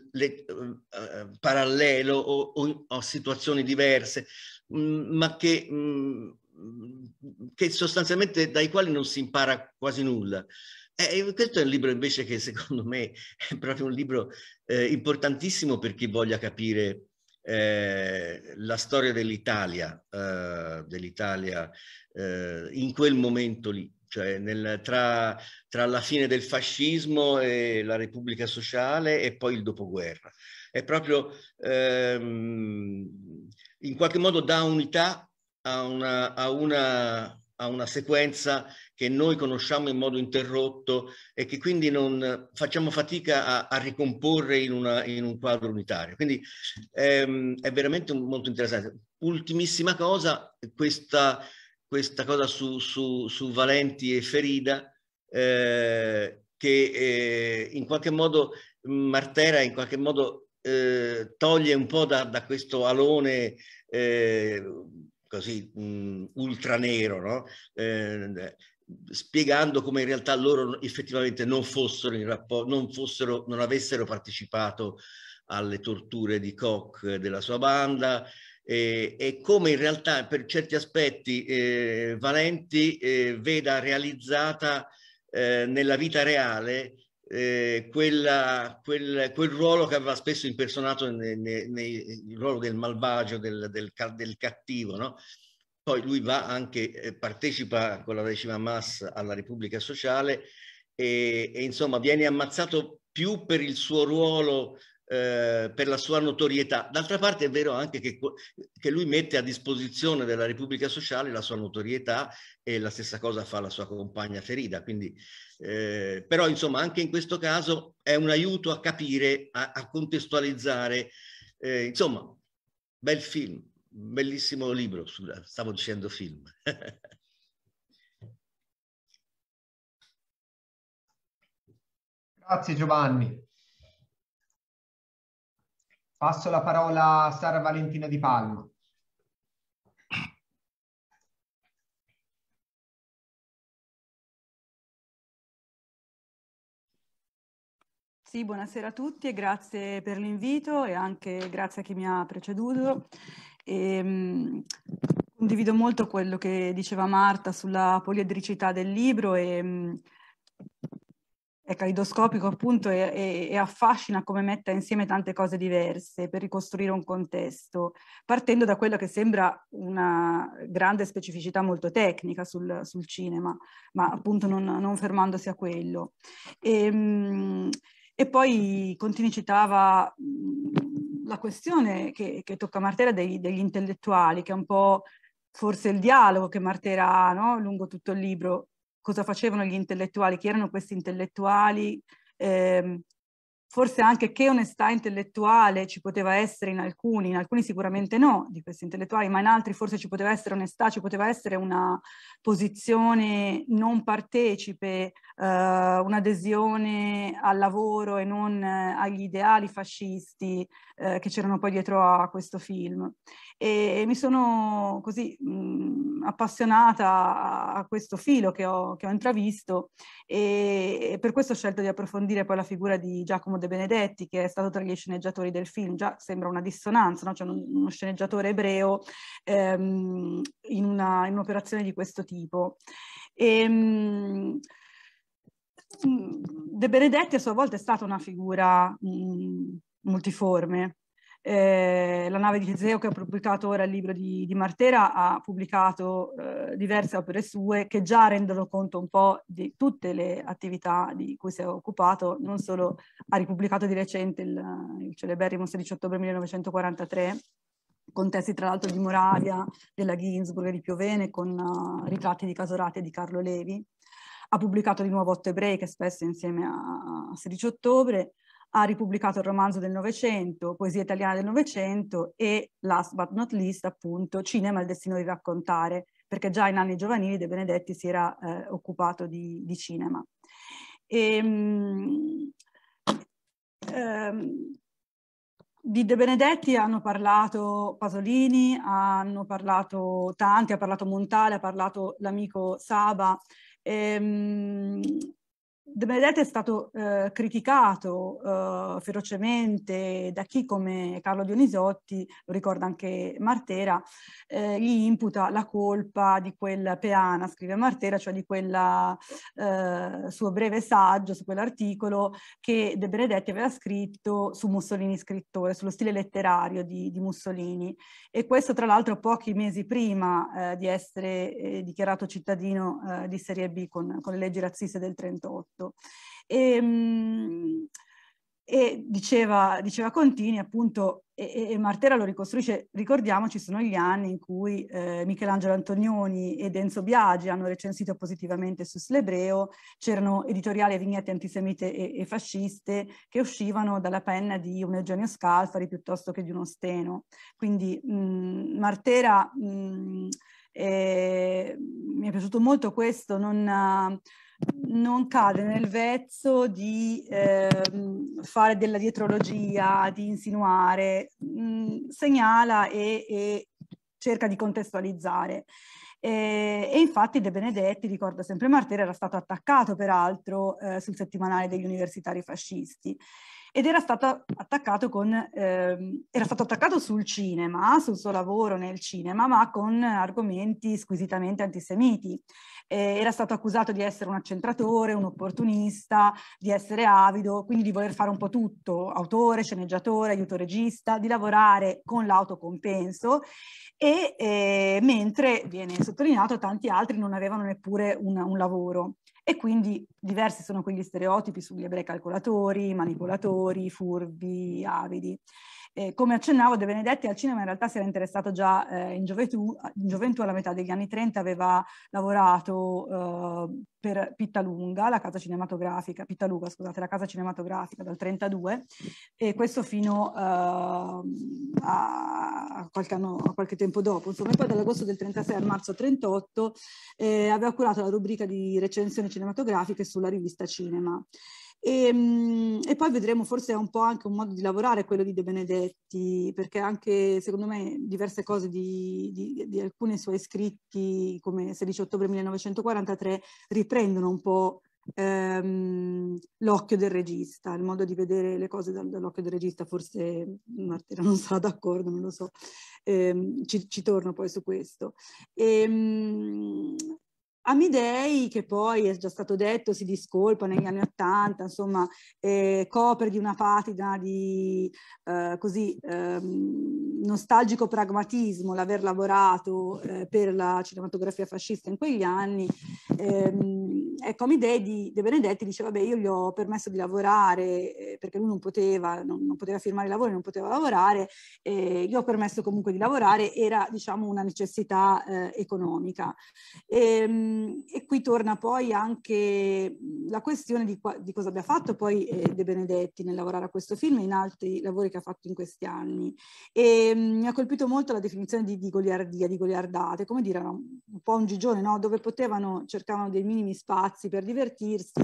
parallelo o situazioni diverse, ma che sostanzialmente dai quali non si impara quasi nulla. Questo è un libro invece che secondo me è proprio un libro importantissimo per chi voglia capire la storia dell'Italia, in quel momento lì, cioè tra la fine del fascismo e la Repubblica Sociale e poi il dopoguerra. È proprio in qualche modo dà unità a una sequenza che noi conosciamo in modo interrotto e che quindi non facciamo fatica a ricomporre in un quadro unitario. Quindi è veramente molto interessante. Ultimissima cosa, questa cosa su Valenti e Ferida, che in qualche modo Martera in qualche modo toglie un po' da questo alone così ultra nero, no? Spiegando come in realtà loro effettivamente non fossero in rapporto, non avessero partecipato alle torture di Koch della sua banda, e come in realtà per certi aspetti Valenti veda realizzata nella vita reale quel ruolo che aveva spesso impersonato il ruolo del malvagio, del cattivo, no? Poi lui va anche, partecipa con la 10ª Mas alla Repubblica Sociale e insomma viene ammazzato più per il suo ruolo, per la sua notorietà. D'altra parte è vero anche che lui mette a disposizione della Repubblica Sociale la sua notorietà, e la stessa cosa fa la sua compagna Ferida. Quindi, però insomma anche in questo caso è un aiuto a capire, a contestualizzare, insomma, bel film. Bellissimo libro, stavo dicendo film. Grazie Giovanni. Passo la parola a Sara Valentina Di Palma. Sì, buonasera a tutti e grazie per l'invito e anche grazie a chi mi ha preceduto. Condivido molto quello che diceva Marta sulla poliedricità del libro e è calidoscopico appunto e affascina come metta insieme tante cose diverse per ricostruire un contesto, partendo da quella che sembra una grande specificità molto tecnica sul cinema, ma appunto non fermandosi a quello. E poi Contini citava la questione che tocca Martera degli intellettuali, che è un po' forse il dialogo che Martera ha, no? Lungo tutto il libro. Cosa facevano gli intellettuali, chi erano questi intellettuali, forse anche che onestà intellettuale ci poteva essere in alcuni sicuramente no di questi intellettuali, ma in altri forse ci poteva essere onestà, ci poteva essere una posizione non partecipe, un'adesione al lavoro e non agli ideali fascisti che c'erano poi dietro a questo film. E mi sono così appassionata a questo filo che ho intravisto e per questo ho scelto di approfondire poi la figura di Giacomo De Benedetti, che è stato tra gli sceneggiatori del film. Già sembra una dissonanza, no? C'è uno sceneggiatore ebreo in un'operazione di questo tipo. De Benedetti a sua volta è stata una figura multiforme. La nave di Teseo, che ha pubblicato ora il libro di Martera, ha pubblicato diverse opere sue che già rendono conto un po' di tutte le attività di cui si è occupato. Non solo ha ripubblicato di recente il celeberrimo 16 ottobre 1943, con testi tra l'altro di Moravia, della Ginsburg e di Piovene, con ritratti di Casorati e di Carlo Levi. Ha pubblicato di nuovo 8 ebrei, che spesso insieme a 16 ottobre, ha ripubblicato il romanzo del Novecento, poesia italiana del Novecento e, last but not least, appunto, Cinema, il destino di raccontare, perché già in anni giovanili De Benedetti si era occupato di cinema. Di De Benedetti hanno parlato Pasolini, hanno parlato tanti, ha parlato Montale, ha parlato l'amico Saba. De Benedetti è stato criticato ferocemente da chi, come Carlo Dionisotti, lo ricorda anche Martera, gli imputa la colpa di quel peana, scrive Martera, cioè di quel suo breve saggio, su quell'articolo che De Benedetti aveva scritto su Mussolini scrittore, sullo stile letterario di Mussolini. E questo tra l'altro pochi mesi prima di essere dichiarato cittadino di serie B con le leggi razziste del 1938. E diceva Contini appunto, e Martera lo ricostruisce, ricordiamoci, sono gli anni in cui Michelangelo Antonioni ed Enzo Biagi hanno recensito positivamente su Slebreo, c'erano editoriali e vignette antisemite e fasciste che uscivano dalla penna di un Eugenio Scalfari piuttosto che di uno Steno. Quindi Martera mi è piaciuto molto questo, non non cade nel vezzo di fare della dietrologia, di insinuare, segnala e cerca di contestualizzare. E infatti De Benedetti, ricorda sempre Martera, era stato attaccato peraltro sul settimanale degli universitari fascisti. Ed era stato attaccato sul cinema, sul suo lavoro nel cinema, ma con argomenti squisitamente antisemiti. Era stato accusato di essere un accentratore, un opportunista, di essere avido, quindi di voler fare un po' tutto, autore, sceneggiatore, aiuto regista, di lavorare con l'autocompenso, e mentre, viene sottolineato, tanti altri non avevano neppure un lavoro. E quindi diversi sono quegli stereotipi sugli ebrei calcolatori, manipolatori, furbi, avidi. Come accennavo, De Benedetti al cinema in realtà si era interessato già in gioventù, alla metà degli anni 30 aveva lavorato per Pittalunga, la casa cinematografica, Pittaluga, scusate, la casa cinematografica dal 32, e questo fino a qualche tempo dopo. Insomma, poi dall'agosto del 36 al marzo 38 aveva curato la rubrica di recensioni cinematografiche sulla rivista Cinema. E poi vedremo, forse è un po' anche un modo di lavorare quello di De Benedetti, perché anche secondo me diverse cose di alcuni suoi scritti, come 16 ottobre 1943, riprendono un po' l'occhio del regista, il modo di vedere le cose dall'occhio del regista. Forse Martera non sarà d'accordo, non lo so, ci torno poi su questo. Amidei, che poi è già stato detto, si discolpa negli anni '80, insomma, copre di una patina di nostalgico pragmatismo l'aver lavorato per la cinematografia fascista in quegli anni. Ecco, Amidei di De Benedetti dice: vabbè, io gli ho permesso di lavorare perché lui non poteva firmare i lavori, non poteva lavorare, gli ho permesso comunque di lavorare, era, diciamo, una necessità economica. E qui torna poi anche la questione di cosa abbia fatto poi De Benedetti nel lavorare a questo film e in altri lavori che ha fatto in questi anni. E mi ha colpito molto la definizione di goliardia, di goliardate, come dire, un po' un gigione, no? Dove cercavano dei minimi spazi per divertirsi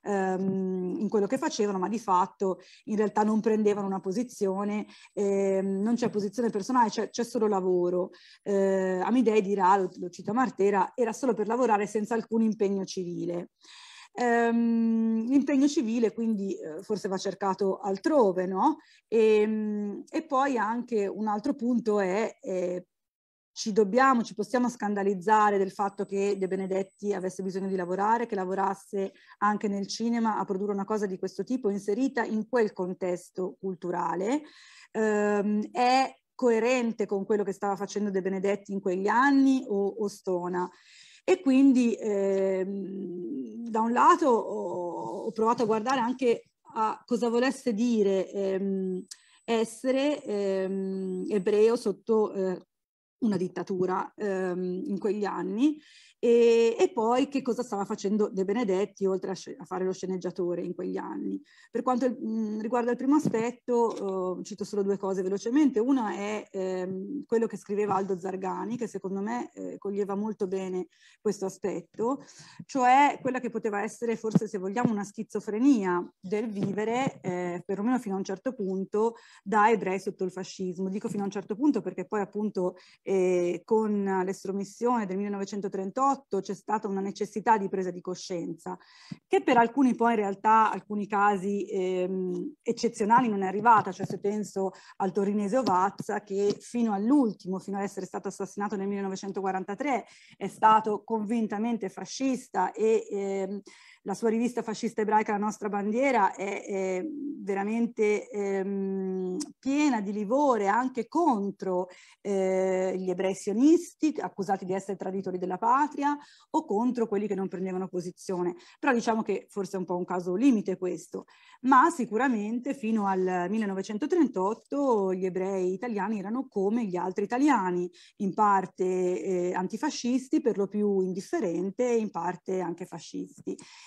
in quello che facevano, ma di fatto in realtà non prendevano una posizione, non c'è posizione personale, c'è solo lavoro. Amidei dirà, lo cita Martera, era solo per lavorare senza alcun impegno civile. L'impegno civile quindi forse va cercato altrove, no? E poi anche un altro punto è ci possiamo scandalizzare del fatto che De Benedetti avesse bisogno di lavorare, che lavorasse anche nel cinema a produrre una cosa di questo tipo inserita in quel contesto culturale. È coerente con quello che stava facendo De Benedetti in quegli anni o stona? E quindi da un lato ho provato a guardare anche a cosa volesse dire essere ebreo sotto una dittatura in quegli anni, e poi che cosa stava facendo De Benedetti oltre a fare lo sceneggiatore in quegli anni. Per quanto riguarda il primo aspetto, cito solo due cose velocemente. Una è quello che scriveva Aldo Zargani, che secondo me coglieva molto bene questo aspetto, cioè quella che poteva essere, forse, se vogliamo, una schizofrenia del vivere, perlomeno fino a un certo punto, da ebrei sotto il fascismo. Dico fino a un certo punto perché poi appunto con l'estromissione del 1938 c'è stata una necessità di presa di coscienza, che per alcuni poi in realtà, alcuni casi eccezionali, non è arrivata. Cioè, se penso al torinese Ovazza, che fino all'ultimo, fino ad essere stato assassinato nel 1943, è stato convintamente fascista, e la sua rivista fascista ebraica La Nostra Bandiera è veramente piena di livore anche contro gli ebrei sionisti, accusati di essere traditori della patria, o contro quelli che non prendevano posizione. Però diciamo che forse è un po' un caso limite questo, ma sicuramente fino al 1938 gli ebrei italiani erano come gli altri italiani, in parte antifascisti, per lo più indifferente, in parte anche fascisti.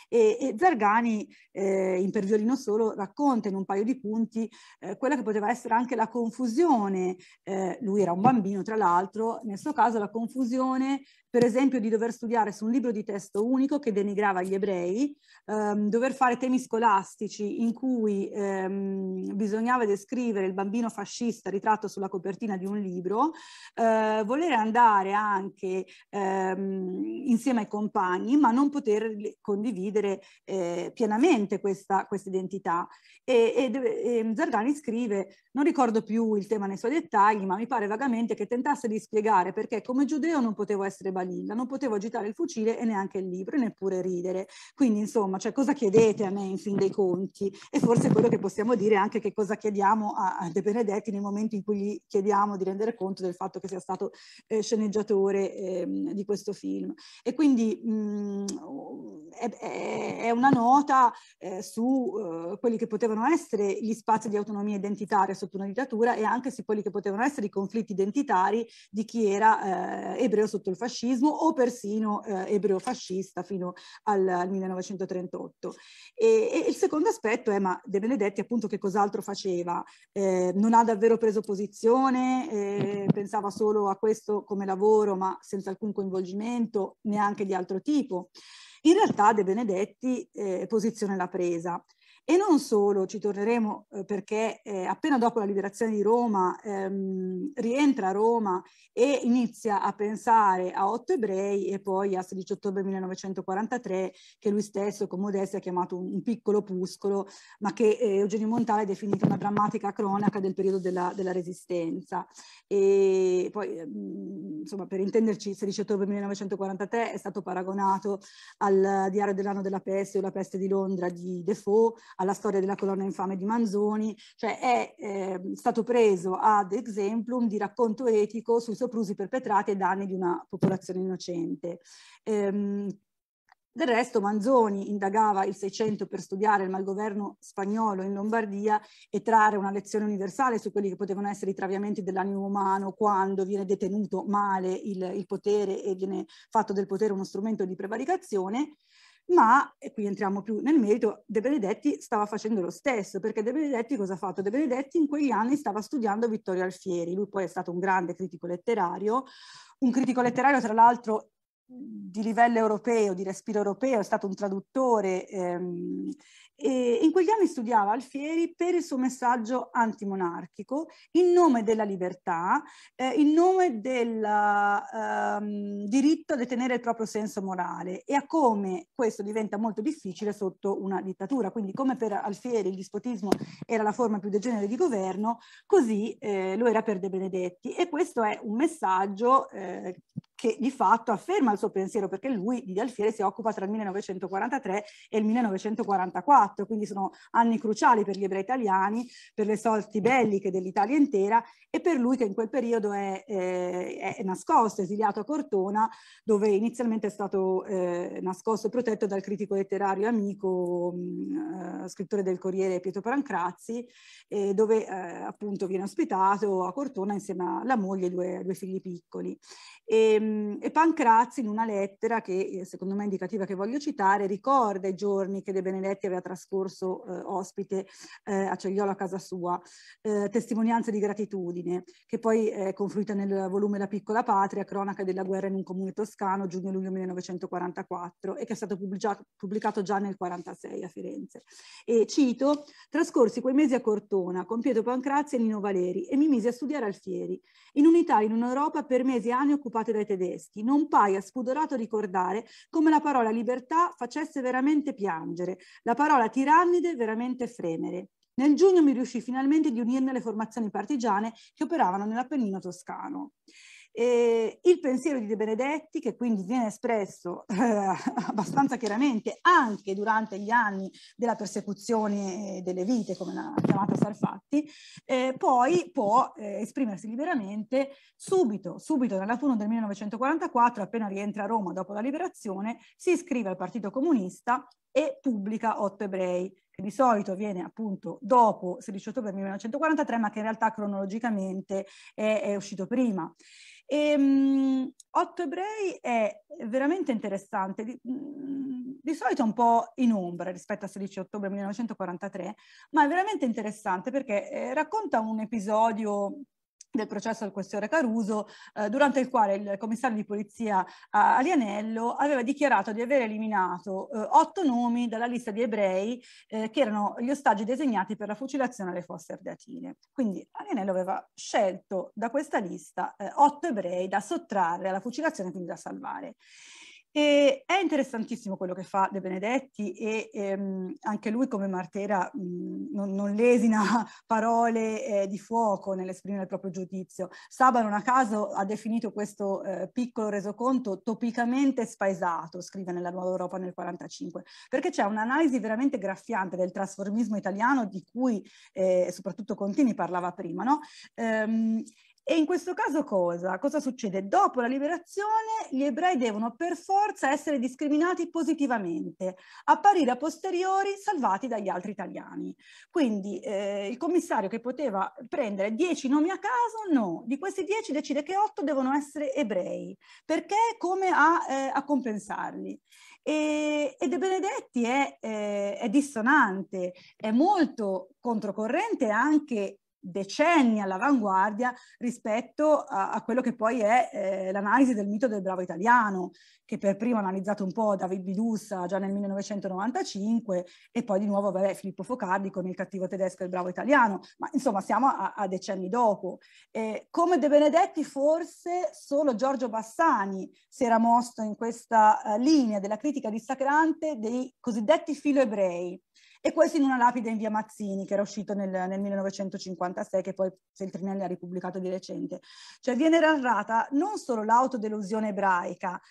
E Zargani, in Per violino solo, racconta in un paio di punti quella che poteva essere anche la confusione, lui era un bambino tra l'altro, nel suo caso la confusione per esempio di dover studiare su un libro di testo unico che denigrava gli ebrei, dover fare temi scolastici in cui bisognava descrivere il bambino fascista ritratto sulla copertina di un libro, voler andare anche insieme ai compagni ma non poter condividere pienamente questa identità. E Zargani scrive, non ricordo più il tema nei suoi dettagli, ma mi pare vagamente che tentasse di spiegare perché come giudeo non potevo essere balilla, non potevo agitare il fucile e neanche il libro e neppure ridere. Quindi insomma, cioè, cosa chiedete a me in fin dei conti? E forse quello che possiamo dire anche che cosa chiediamo a De Benedetti nel momento in cui gli chiediamo di rendere conto del fatto che sia stato sceneggiatore di questo film. E quindi è una nota su quelli che potevano essere gli spazi di autonomia identitaria sotto una dittatura e anche su quelli che potevano essere i conflitti identitari di chi era ebreo sotto il fascismo o persino ebreo fascista fino al 1938. E il secondo aspetto è, ma De Benedetti appunto che cos'altro faceva? Non ha davvero preso posizione, pensava solo a questo come lavoro ma senza alcun coinvolgimento neanche di altro tipo. In realtà De Benedetti posizione l'ha presa. E non solo, ci torneremo perché appena dopo la liberazione di Roma rientra a Roma e inizia a pensare a 8 ebrei e poi a 16 ottobre 1943 che lui stesso con modestia ha chiamato un piccolo opuscolo, ma che Eugenio Montale ha definito una drammatica cronaca del periodo della Resistenza. E poi insomma per intenderci 16 ottobre 1943 è stato paragonato al Diario dell'anno della peste o La peste di Londra di Defoe, alla storia della colonna infame di Manzoni, cioè è stato preso ad exemplum di racconto etico sui soprusi perpetrati ai danni di una popolazione innocente. Del resto Manzoni indagava il 600 per studiare il malgoverno spagnolo in Lombardia e trarre una lezione universale su quelli che potevano essere i traviamenti dell'animo umano quando viene detenuto male il potere e viene fatto del potere uno strumento di prevaricazione. Ma, e qui entriamo più nel merito, De Benedetti stava facendo lo stesso, perché De Benedetti cosa ha fatto? De Benedetti in quegli anni stava studiando Vittorio Alfieri, lui poi è stato un grande critico letterario tra l'altro di livello europeo, di respiro europeo, è stato un traduttore e in quegli anni studiava Alfieri per il suo messaggio antimonarchico in nome della libertà, in nome del diritto a detenere il proprio senso morale e a come questo diventa molto difficile sotto una dittatura. Quindi come per Alfieri il dispotismo era la forma più degenere di governo, così lo era per De Benedetti e questo è un messaggio che di fatto afferma il suo pensiero, perché lui di Alfieri si occupa tra il 1943 e il 1944, quindi sono anni cruciali per gli ebrei italiani, per le sorti belliche dell'Italia intera e per lui che in quel periodo è nascosto, esiliato a Cortona, dove inizialmente è stato nascosto e protetto dal critico letterario amico, scrittore del Corriere Pietro Pancrazzi, dove appunto viene ospitato a Cortona insieme alla moglie e due figli piccoli. E Pancrazzi in una lettera che secondo me è indicativa che voglio citare ricorda i giorni che De Benedetti aveva trascorso ospite a Cegliolo a casa sua, testimonianze di gratitudine che poi è confluita nel volume La piccola patria, cronaca della guerra in un comune toscano, giugno-luglio 1944 e che è stato pubblicato già nel 1946 a Firenze. E cito: trascorsi quei mesi a Cortona con Pietro Pancrazzi e Nino Valeri e mi misi a studiare Alfieri. In un'Italia, in un'Europa per mesi e anni occupati dai tedeschi, non paia spudorato ricordare come la parola libertà facesse veramente piangere, la parola tirannide veramente fremere. Nel giugno mi riuscì finalmente di unirmi alle formazioni partigiane che operavano nell'Appennino toscano. Il pensiero di De Benedetti, che quindi viene espresso abbastanza chiaramente anche durante gli anni della persecuzione delle vite, come l'ha chiamata Salfatti, poi può esprimersi liberamente subito nell'autunno del 1944, appena rientra a Roma dopo la liberazione, si iscrive al Partito Comunista e pubblica 8 ebrei, che di solito viene appunto dopo 16 ottobre 1943, ma che in realtà cronologicamente è uscito prima. 8 ebrei è veramente interessante, di solito un po' in ombra rispetto a 16 ottobre 1943, ma è veramente interessante perché racconta un episodio del processo al questore Caruso, durante il quale il commissario di polizia Alianello aveva dichiarato di aver eliminato 8 nomi dalla lista di ebrei che erano gli ostaggi designati per la fucilazione alle Fosse Ardeatine. Quindi Alianello aveva scelto da questa lista 8 ebrei da sottrarre alla fucilazione, quindi da salvare. E è interessantissimo quello che fa De Benedetti e anche lui come Martera non lesina parole di fuoco nell'esprimere il proprio giudizio. Saba non a caso ha definito questo piccolo resoconto topicamente spaesato, scrive nella Nuova Europa nel 1945, perché c'è un'analisi veramente graffiante del trasformismo italiano di cui soprattutto Contini parlava prima, no? E in questo caso cosa succede? Dopo la liberazione gli ebrei devono per forza essere discriminati positivamente, apparire a posteriori salvati dagli altri italiani. Quindi il commissario che poteva prendere 10 nomi a caso, no, di questi 10 decide che 8 devono essere ebrei, perché come a compensarli. E De Benedetti è dissonante, è molto controcorrente anche decenni all'avanguardia rispetto a quello che poi è l'analisi del mito del bravo italiano, che per primo ha analizzato un po' David Bidussa già nel 1995 e poi di nuovo Filippo Focardi con Il cattivo tedesco e il bravo italiano, ma insomma siamo a decenni dopo. Come De Benedetti forse solo Giorgio Bassani si era mosso in questa linea della critica dissacrante dei cosiddetti filo-ebrei, e questo in una lapide in via Mazzini che era uscito nel 1956, che poi Feltrinelli ha ripubblicato di recente. Cioè viene narrata non solo l'autodelusione ebraica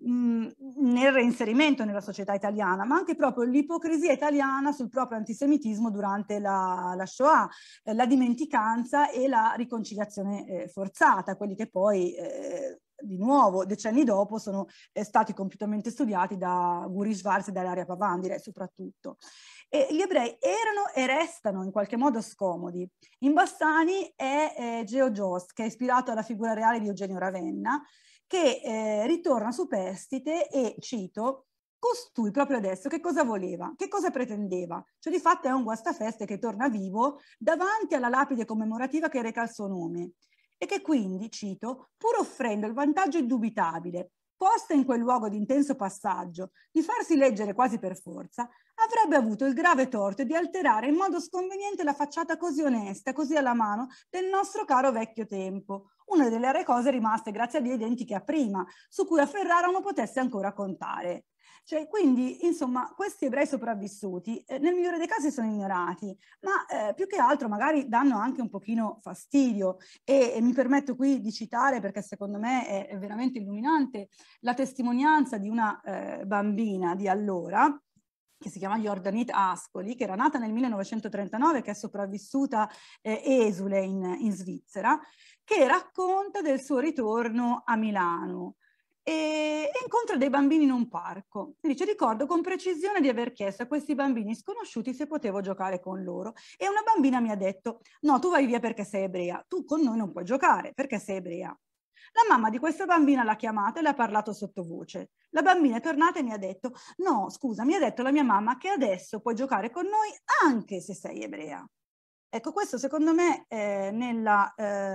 nel reinserimento nella società italiana, ma anche proprio l'ipocrisia italiana sul proprio antisemitismo durante la Shoah, la dimenticanza e la riconciliazione forzata, quelli che poi di nuovo decenni dopo sono stati compiutamente studiati da Guri Schwarz e da Ilaria Pavan, direi soprattutto. E gli ebrei erano e restano in qualche modo scomodi. In Bassani è Geo Jost, che è ispirato alla figura reale di Eugenio Ravenna, che ritorna superstite e, cito, costui proprio adesso che cosa voleva, che cosa pretendeva? Cioè di fatto è un guastafeste che torna vivo davanti alla lapide commemorativa che reca il suo nome e che quindi, cito, pur offrendo il vantaggio indubitabile, posta in quel luogo di intenso passaggio, di farsi leggere quasi per forza, avrebbe avuto il grave torto di alterare in modo sconveniente la facciata così onesta, così alla mano del nostro caro vecchio tempo, una delle rare cose rimaste grazie a Dio identiche a prima, su cui a Ferrara non potesse ancora contare. Cioè, quindi, insomma, questi ebrei sopravvissuti nel migliore dei casi sono ignorati, ma più che altro magari danno anche un pochino fastidio e mi permetto qui di citare, perché secondo me è veramente illuminante, la testimonianza di una bambina di allora, che si chiama Jordanit Ascoli, che era nata nel 1939, che è sopravvissuta esule in Svizzera, che racconta del suo ritorno a Milano e incontra dei bambini in un parco. E dice: ricordo con precisione di aver chiesto a questi bambini sconosciuti se potevo giocare con loro e una bambina mi ha detto: no, tu vai via perché sei ebrea, tu con noi non puoi giocare perché sei ebrea. La mamma di questa bambina l'ha chiamata e le ha parlato sottovoce. La bambina è tornata e mi ha detto: no, scusa, mi ha detto la mia mamma che adesso puoi giocare con noi anche se sei ebrea. Ecco, questo secondo me nella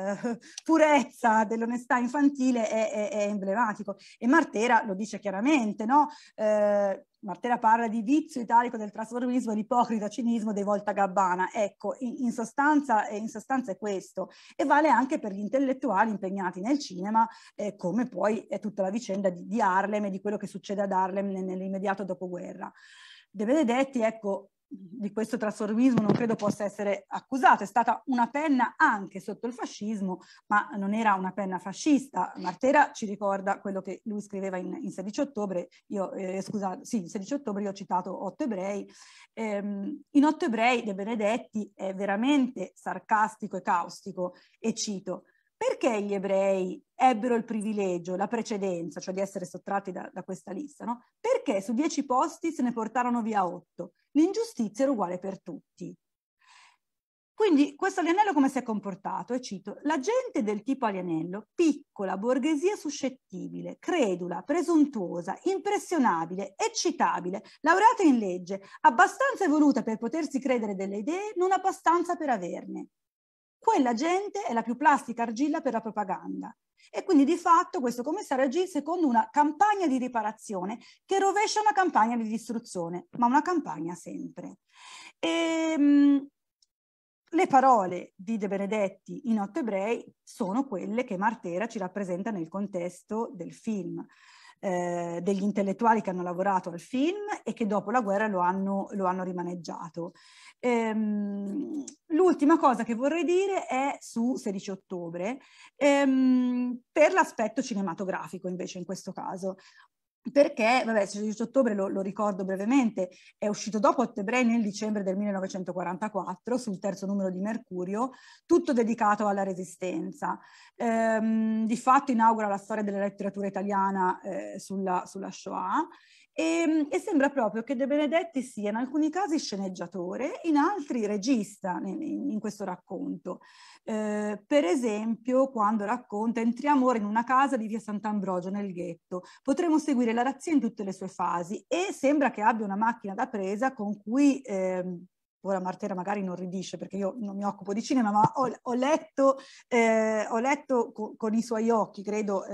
purezza dell'onestà infantile è emblematico. E Martera lo dice chiaramente, no? Martera parla di vizio italico del trasformismo e l'ipocrita cinismo dei Voltagabbana. Ecco, in sostanza è questo. E vale anche per gli intellettuali impegnati nel cinema, come poi è tutta la vicenda di Harlem e di quello che succede ad Harlem nell'immediato dopoguerra. De Benedetti, ecco, di questo trasformismo non credo possa essere accusato, è stata una penna anche sotto il fascismo, ma non era una penna fascista. Martera ci ricorda quello che lui scriveva in 16 ottobre, in 16 ottobre io ho citato 8 ebrei, in 8 ebrei De Benedetti è veramente sarcastico e caustico e cito: Perché gli ebrei ebbero il privilegio, la precedenza, cioè di essere sottratti da questa lista, no? Perché su 10 posti se ne portarono via 8. L'ingiustizia era uguale per tutti. Quindi questo Alianello come si è comportato? E cito: la gente del tipo Alianello, piccola, borghesia suscettibile, credula, presuntuosa, impressionabile, eccitabile, laureata in legge, abbastanza evoluta per potersi credere delle idee, non abbastanza per averne. Quella gente è la più plastica argilla per la propaganda. E quindi di fatto questo commissario agì secondo una campagna di riparazione che rovescia una campagna di distruzione, ma una campagna sempre. Le parole di De Benedetti in 8 ebrei sono quelle che Martera ci rappresenta nel contesto del film, degli intellettuali che hanno lavorato al film e che dopo la guerra lo hanno rimaneggiato. L'ultima cosa che vorrei dire è su 16 ottobre, per l'aspetto cinematografico invece in questo caso. Perché, vabbè, 16 ottobre lo ricordo brevemente, è uscito dopo 8 ebrei nel dicembre del 1944 sul terzo numero di Mercurio, tutto dedicato alla Resistenza. Di fatto inaugura la storia della letteratura italiana sulla Shoah. E sembra proprio che De Benedetti sia in alcuni casi sceneggiatore, in altri regista in questo racconto. Per esempio, quando racconta: entriamo ora in una casa di via Sant'Ambrogio nel ghetto, potremo seguire la razzia in tutte le sue fasi, e sembra che abbia una macchina da presa con cui ora Martera magari non ridisce perché io non mi occupo di cinema, ma ho letto con i suoi occhi, credo,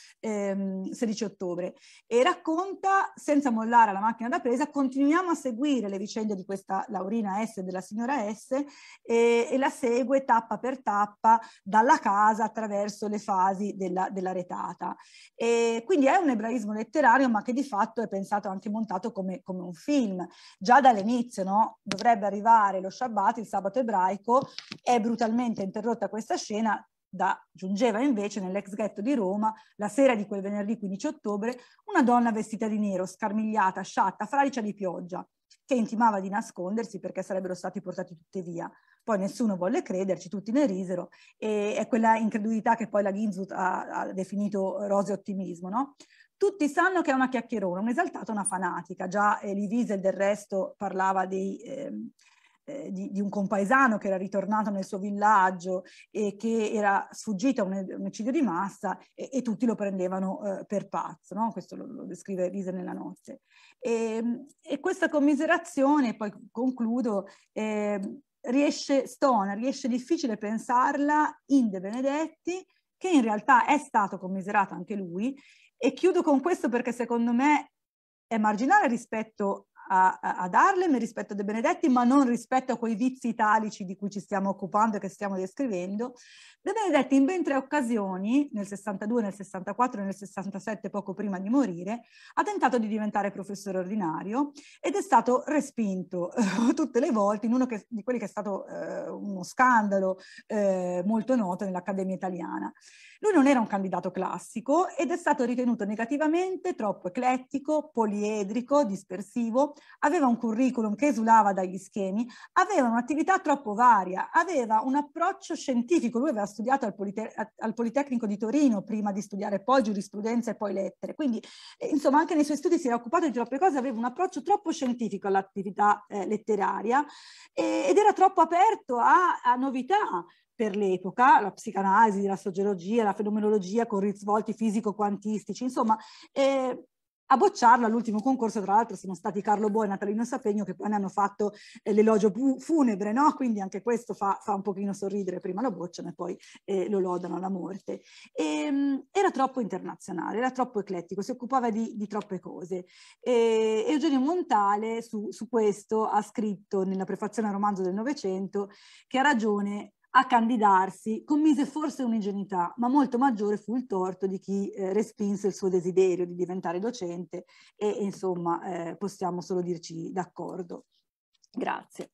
16 ottobre, e racconta: senza mollare la macchina da presa, continuiamo a seguire le vicende di questa Laurina S e della signora S, e la segue tappa per tappa dalla casa attraverso le fasi della retata. E quindi è un ebraismo letterario, ma che di fatto è pensato, anche montato come un film. Già dall'inizio, no? Dovrebbe arrivare lo Shabbat, il sabato ebraico, è brutalmente interrotta questa scena giungeva invece nell'ex ghetto di Roma, la sera di quel venerdì 15 ottobre, una donna vestita di nero, scarmigliata, sciatta, fradicia di pioggia, che intimava di nascondersi perché sarebbero stati portati tutti via. Poi nessuno volle crederci, tutti ne risero, e è quella incredulità che poi la Ginzburg ha definito roseo ottimismo, no? Tutti sanno che è una chiacchierona, un'esaltata, una fanatica. Già Elie Wiesel del resto parlava di un compaesano che era ritornato nel suo villaggio e che era sfuggito a un omicidio di massa, e tutti lo prendevano per pazzo, no? Questo lo descrive Wiesel nella notte. E questa commiserazione, poi concludo, riesce difficile pensarla in De Benedetti, che in realtà è stato commiserato anche lui. E chiudo con questo perché secondo me è marginale rispetto ad Harlem, rispetto a De Benedetti, ma non rispetto a quei vizi italici di cui ci stiamo occupando e che stiamo descrivendo. De Benedetti in ben 3 occasioni, nel 62, nel 64 e nel 67, poco prima di morire, ha tentato di diventare professore ordinario ed è stato respinto tutte le volte in uno di quelli che è stato uno scandalo molto noto nell'Accademia Italiana. Lui non era un candidato classico ed è stato ritenuto negativamente troppo eclettico, poliedrico, dispersivo, aveva un curriculum che esulava dagli schemi, aveva un'attività troppo varia, aveva un approccio scientifico. Lui aveva studiato al Politecnico di Torino prima di studiare poi giurisprudenza e poi lettere, quindi insomma anche nei suoi studi si era occupato di troppe cose, aveva un approccio troppo scientifico all'attività letteraria ed era troppo aperto a novità per l'epoca, la psicanalisi, la sociologia, la fenomenologia con risvolti fisico-quantistici, insomma. A bocciarlo all'ultimo concorso, tra l'altro, sono stati Carlo Bo e Natalino Sapegno, che poi ne hanno fatto l'elogio funebre, no? Quindi anche questo fa un pochino sorridere: prima lo bocciano e poi lo lodano alla morte. Era troppo internazionale, era troppo eclettico, si occupava di troppe cose. Eugenio Montale su questo ha scritto nella prefazione al romanzo del Novecento che ha ragione a candidarsi commise forse un'ingenuità, ma molto maggiore fu il torto di chi respinse il suo desiderio di diventare docente, e insomma possiamo solo dirci d'accordo. Grazie.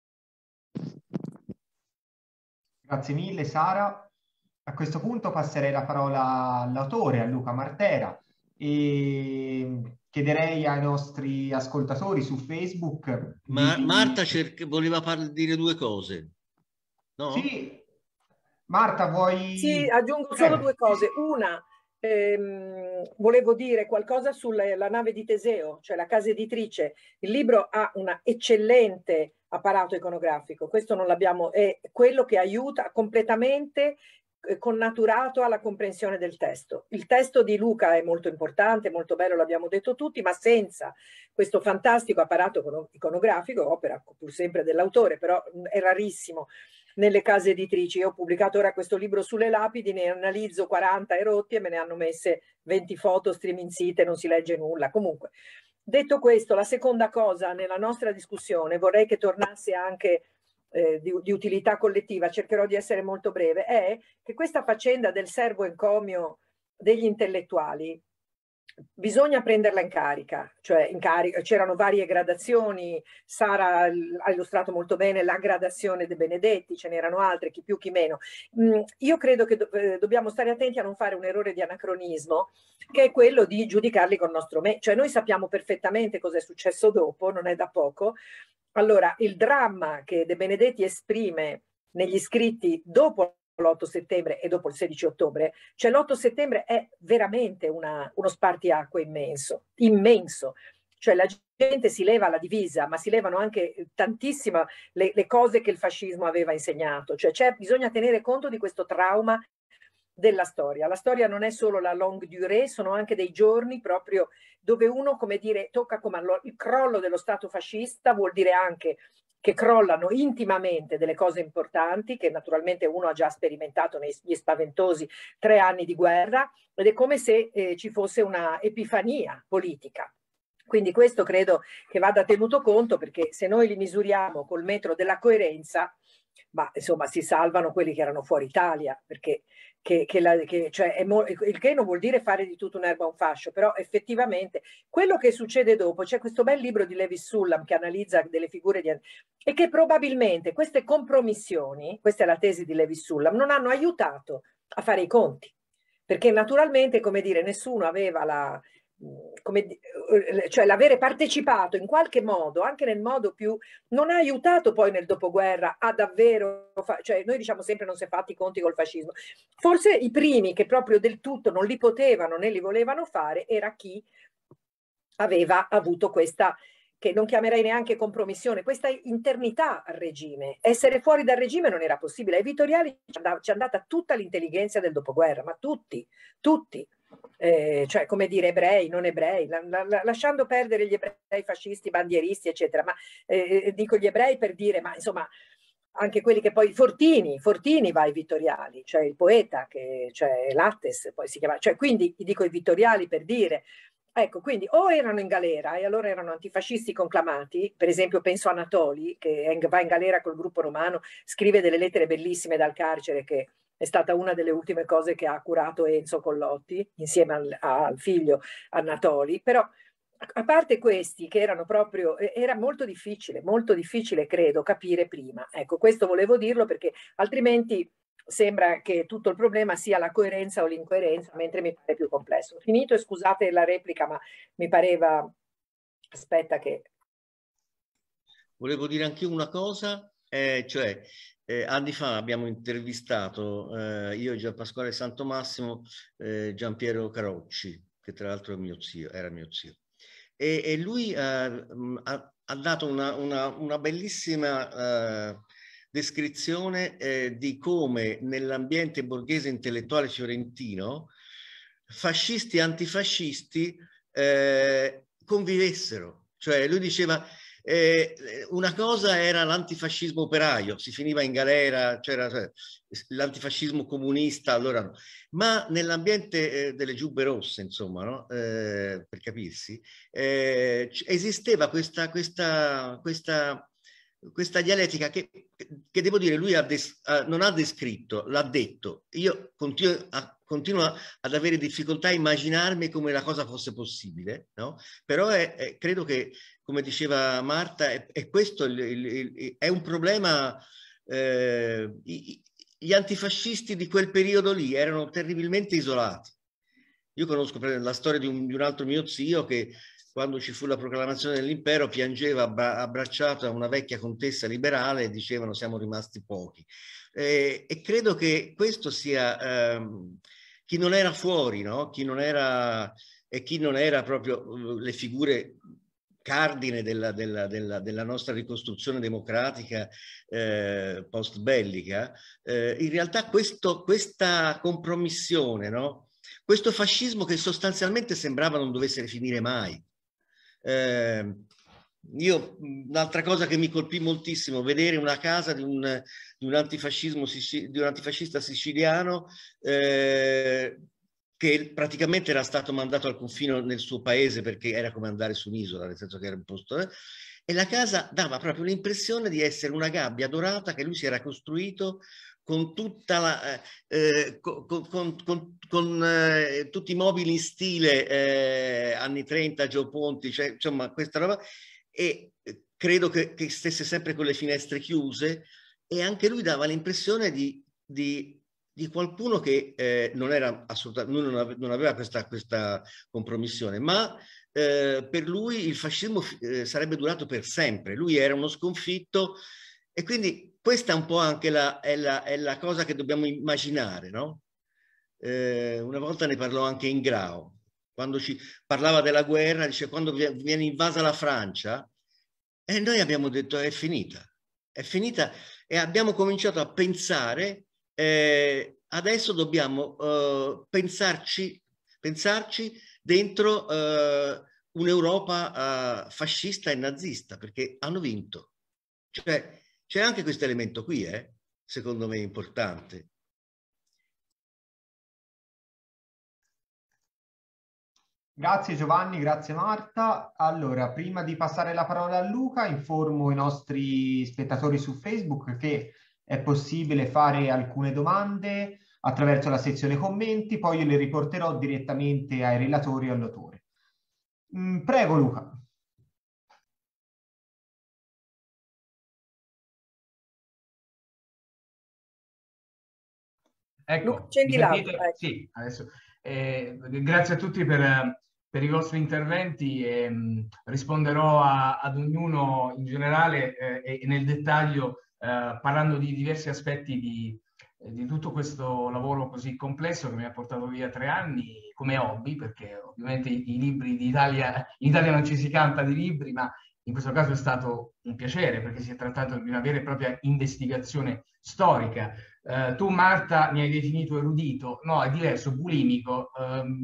Grazie mille Sara. A questo punto passerei la parola all'autore, a Luca Martera, e chiederei ai nostri ascoltatori su Facebook... Marta voleva dire 2 cose. No? Sì, Marta, vuoi... Sì, aggiungo solo due cose. Una, volevo dire qualcosa sulla nave di Teseo, cioè la casa editrice. Il libro ha un eccellente apparato iconografico, questo non l'abbiamo, è quello che aiuta completamente, connaturato alla comprensione del testo. Il testo di Luca è molto importante, molto bello, l'abbiamo detto tutti, ma senza questo fantastico apparato iconografico, opera pur sempre dell'autore, però è rarissimo nelle case editrici. Io ho pubblicato ora questo libro sulle lapidi, ne analizzo 40 erotti e me ne hanno messe 20 foto striminzite, non si legge nulla. Comunque, detto questo, la seconda cosa nella nostra discussione, vorrei che tornasse anche di utilità collettiva, cercherò di essere molto breve, è che questa faccenda del servo encomio degli intellettuali bisogna prenderla in carica, cioè c'erano varie gradazioni, Sara ha illustrato molto bene la gradazione dei Benedetti, ce n'erano altre, chi più chi meno. Io credo che dobbiamo stare attenti a non fare un errore di anacronismo, che è quello di giudicarli col nostro cioè noi sappiamo perfettamente cosa è successo dopo, non è da poco. Allora, il dramma che De Benedetti esprime negli scritti dopo l'8 settembre e dopo il 16 ottobre, cioè l'8 settembre è veramente uno spartiacque immenso, immenso. Cioè la gente si leva la divisa, ma si levano anche tantissimo le cose che il fascismo aveva insegnato. Cioè bisogna tenere conto di questo trauma della storia. La storia non è solo la longue durée, sono anche dei giorni proprio dove uno, come dire, tocca come il crollo dello Stato fascista, vuol dire anche che crollano intimamente delle cose importanti che naturalmente uno ha già sperimentato negli spaventosi 3 anni di guerra, ed è come se ci fosse una epifania politica. Quindi questo credo che vada tenuto conto, perché se noi li misuriamo col metro della coerenza, ma insomma si salvano quelli che erano fuori Italia, perché cioè il che non vuol dire fare di tutto un'erba un fascio, però effettivamente quello che succede dopo, c'è questo bel libro di Levi Sullam che analizza delle figure e che probabilmente queste compromissioni, questa è la tesi di Levi Sullam, non hanno aiutato a fare i conti, perché naturalmente, come dire, nessuno aveva cioè l'avere partecipato in qualche modo, anche nel modo più, non ha aiutato poi nel dopoguerra a davvero, cioè noi diciamo sempre non si è fatti i conti col fascismo, forse i primi che proprio del tutto non li potevano né li volevano fare era chi aveva avuto questa, che non chiamerei neanche compromissione, questa internità al regime. Essere fuori dal regime non era possibile. Ai Vittoriali ci è andata tutta l'intelligenza del dopoguerra, ma tutti. Cioè come dire ebrei, non ebrei, lasciando perdere gli ebrei fascisti, bandieristi, eccetera, ma dico gli ebrei per dire, ma insomma anche quelli che poi, Fortini va ai Vittoriali, cioè il poeta, cioè Lattes, poi si chiama, cioè quindi dico i Vittoriali per dire, ecco, quindi o erano in galera e allora erano antifascisti conclamati, per esempio penso a Anatoli, che va in galera col gruppo romano, scrive delle lettere bellissime dal carcere, che è stata una delle ultime cose che ha curato Enzo Collotti, insieme al figlio Anatoli, però a parte questi che erano proprio, era molto difficile credo capire prima. Ecco, questo volevo dirlo perché altrimenti sembra che tutto il problema sia la coerenza o l'incoerenza, mentre mi pare più complesso. Finito, e scusate la replica, ma mi pareva, aspetta che... Volevo dire anche una cosa, anni fa abbiamo intervistato, io e Gianpasquale Santomassimo, Giampiero Carocci, che tra l'altro era mio zio. E lui ha dato una bellissima descrizione di come nell'ambiente borghese intellettuale fiorentino fascisti e antifascisti convivessero. Cioè lui diceva una cosa era l'antifascismo operaio, si finiva in galera, c'era l'antifascismo comunista, allora no. Ma nell'ambiente delle giubbe rosse, insomma, no? Per capirsi, esisteva questa dialettica che devo dire lui non ha descritto, l'ha detto. Io continuo ad avere difficoltà a immaginarmi come la cosa fosse possibile, no? Però credo che, come diceva Marta, è questo è un problema. Gli antifascisti di quel periodo lì erano terribilmente isolati. Io conosco la storia di un altro mio zio che quando ci fu la proclamazione dell'impero, piangeva abbracciata a una vecchia contessa liberale e dicevano siamo rimasti pochi. E credo che questo sia chi non era fuori, no? Chi non era proprio le figure cardine della nostra ricostruzione democratica post bellica, in realtà questa compromissione, no? Questo fascismo che sostanzialmente sembrava non dovesse finire mai. Un'altra cosa che mi colpì moltissimo, vedere una casa di un antifascista siciliano che praticamente era stato mandato al confino nel suo paese perché era come andare su un'isola, nel senso che era un posto, e la casa dava proprio l'impressione di essere una gabbia dorata che lui si era costruito con tutta la tutti i mobili in stile anni 30, Gio Ponti, cioè, insomma questa roba, e credo che stesse sempre con le finestre chiuse, e anche lui dava l'impressione di qualcuno che non era assolutamente, non aveva questa compromissione, ma per lui il fascismo sarebbe durato per sempre. Lui era uno sconfitto, e quindi questa è un po' anche la cosa che dobbiamo immaginare, no? Una volta ne parlò anche Ingrao, quando ci parlava della guerra, dice quando viene invasa la Francia, e noi abbiamo detto è finita, e abbiamo cominciato a pensare adesso dobbiamo pensarci dentro un'Europa fascista e nazista, perché hanno vinto. Cioè, c'è anche questo elemento qui, secondo me importante. Grazie Giovanni, grazie Marta. Allora, prima di passare la parola a Luca, informo i nostri spettatori su Facebook che è possibile fare alcune domande attraverso la sezione commenti, poi io le riporterò direttamente ai relatori e all'autore. Prego Luca. Ecco, accendi l'audio. Sì, adesso. Grazie a tutti per i vostri interventi. Risponderò ad ognuno in generale e nel dettaglio, parlando di diversi aspetti di tutto questo lavoro così complesso che mi ha portato via 3 anni come hobby, perché ovviamente i libri in Italia non ci si canta di libri, ma in questo caso è stato un piacere perché si è trattato di una vera e propria investigazione storica. Tu Marta mi hai definito erudito, no, è diverso, bulimico,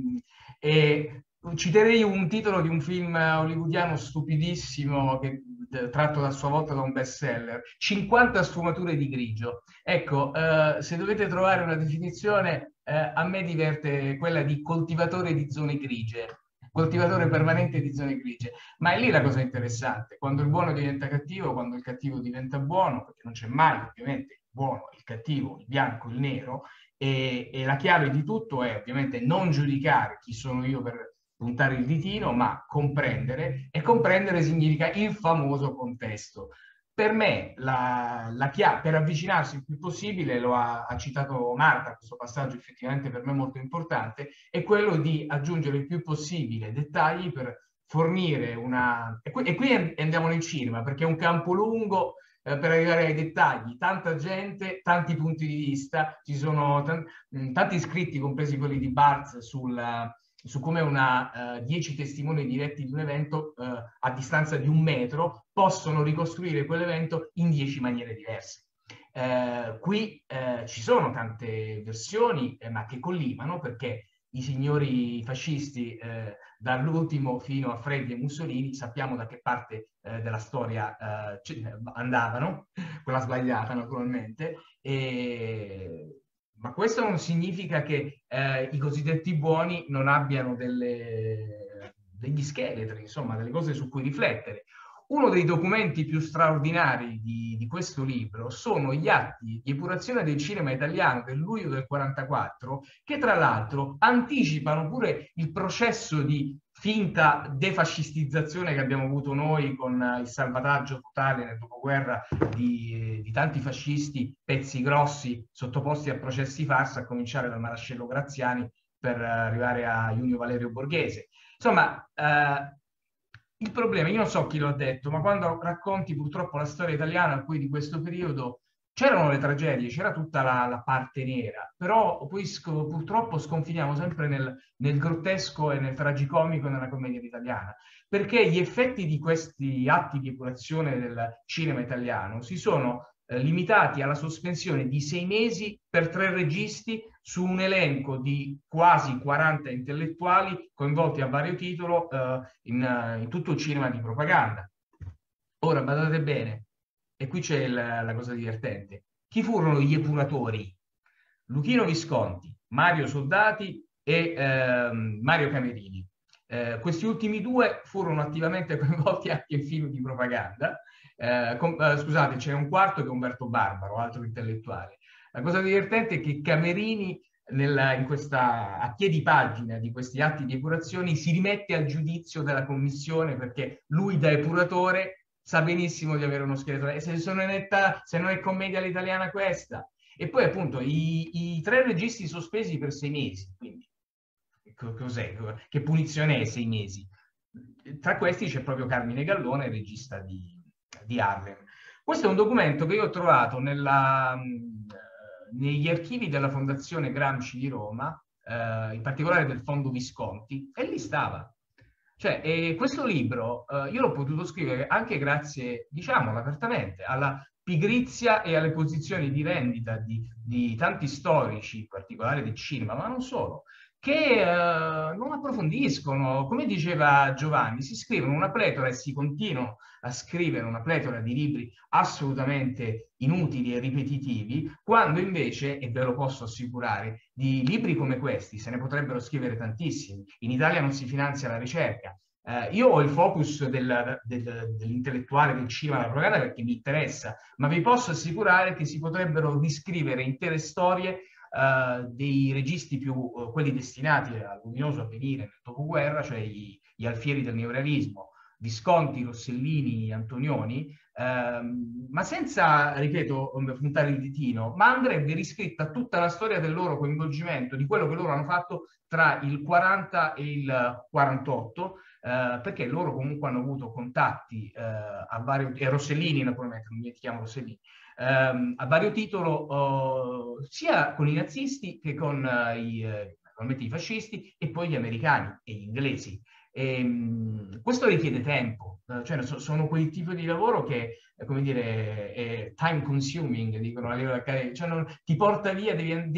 e citerei un titolo di un film hollywoodiano stupidissimo tratto a sua volta da un bestseller, 50 sfumature di grigio. Ecco, se dovete trovare una definizione, a me diverte quella di coltivatore di zone grigie, coltivatore permanente di zone grigie. Ma è lì la cosa interessante, quando il buono diventa cattivo, quando il cattivo diventa buono, perché non c'è mai ovviamente il buono, il cattivo, il bianco, il nero, e la chiave di tutto è ovviamente non giudicare chi sono io per puntare il ditino, ma comprendere, e comprendere significa il famoso contesto. Per me la chiave per avvicinarsi il più possibile, lo ha citato Marta, questo passaggio effettivamente per me molto importante, è quello di aggiungere il più possibile dettagli per fornire una... E qui andiamo nel cinema, perché è un campo lungo per arrivare ai dettagli, tanta gente, tanti punti di vista, ci sono tanti scritti, compresi quelli di Barthes, su come 10 testimoni diretti di un evento a distanza di 1 metro possono ricostruire quell'evento in 10 maniere diverse. Qui ci sono tante versioni, ma che collimano, perché i signori fascisti, dall'ultimo fino a Freddi e Mussolini, sappiamo da che parte della storia andavano, quella sbagliata naturalmente, ma questo non significa che i cosiddetti buoni non abbiano degli scheletri, insomma, delle cose su cui riflettere. Uno dei documenti più straordinari di questo libro sono gli atti di epurazione del cinema italiano del luglio del 1944, che tra l'altro anticipano pure il processo di finta defascistizzazione che abbiamo avuto noi con il salvataggio totale nel dopoguerra di tanti fascisti, pezzi grossi, sottoposti a processi farsa, a cominciare dal maresciallo Graziani per arrivare a Junio Valerio Borghese. Insomma, Il problema, io non so chi l'ha detto, ma quando racconti purtroppo la storia italiana poi di questo periodo, c'erano le tragedie, c'era tutta la parte nera, però poi purtroppo sconfiniamo sempre nel grottesco e nel tragicomico nella commedia italiana, perché gli effetti di questi atti di epurazione del cinema italiano si sono limitati alla sospensione di 6 mesi per 3 registi su un elenco di quasi 40 intellettuali coinvolti a vario titolo in tutto il cinema di propaganda. Ora, badate bene, e qui c'è la cosa divertente. Chi furono gli epuratori? Luchino Visconti, Mario Soldati e Mario Camerini. Questi ultimi due furono attivamente coinvolti anche in film di propaganda. Scusate, c'è un quarto che è Umberto Barbaro, altro intellettuale. La cosa divertente è che Camerini, a piedi pagina di questi atti di epurazione, si rimette al giudizio della commissione perché lui da epuratore sa benissimo di avere uno scheletro. E se non è commedia all'italiana questa. E poi appunto i 3 registi sospesi per 6 mesi, quindi cos'è? Che punizione è 6 mesi? Tra questi c'è proprio Carmine Gallone, regista di Harlem. Questo è un documento che io ho trovato negli archivi della Fondazione Gramsci di Roma, in particolare del Fondo Visconti, e lì stava. Cioè, questo libro io l'ho potuto scrivere anche grazie, diciamolo apertamente, alla pigrizia e alle posizioni di vendita di tanti storici, in particolare del cinema, ma non solo, che non approfondiscono. Come diceva Giovanni, si scrivono una pletora e si continuano a scrivere una pletora di libri assolutamente inutili e ripetitivi, quando invece, e ve lo posso assicurare, di libri come questi se ne potrebbero scrivere tantissimi. In Italia non si finanzia la ricerca. Io ho il focus dell'intellettuale del cinema della propaganda perché mi interessa, ma vi posso assicurare che si potrebbero riscrivere intere storie dei registi più quelli destinati al luminoso avvenire nel dopoguerra, cioè gli alfieri del neorealismo, Visconti, Rossellini, Antonioni, ma senza, ripeto, puntare il ditino, ma andrebbe riscritta tutta la storia del loro coinvolgimento, di quello che loro hanno fatto tra il 40 e il 48, perché loro comunque hanno avuto contatti a vario, e Rossellini naturalmente, non dimentichiamo Rossellini, a vario titolo sia con i nazisti che con naturalmente i fascisti e poi gli americani e gli inglesi. Questo richiede tempo, cioè sono quel tipo di lavoro che, come dire, è time consuming, dicono a livello accademico, cioè ti porta via,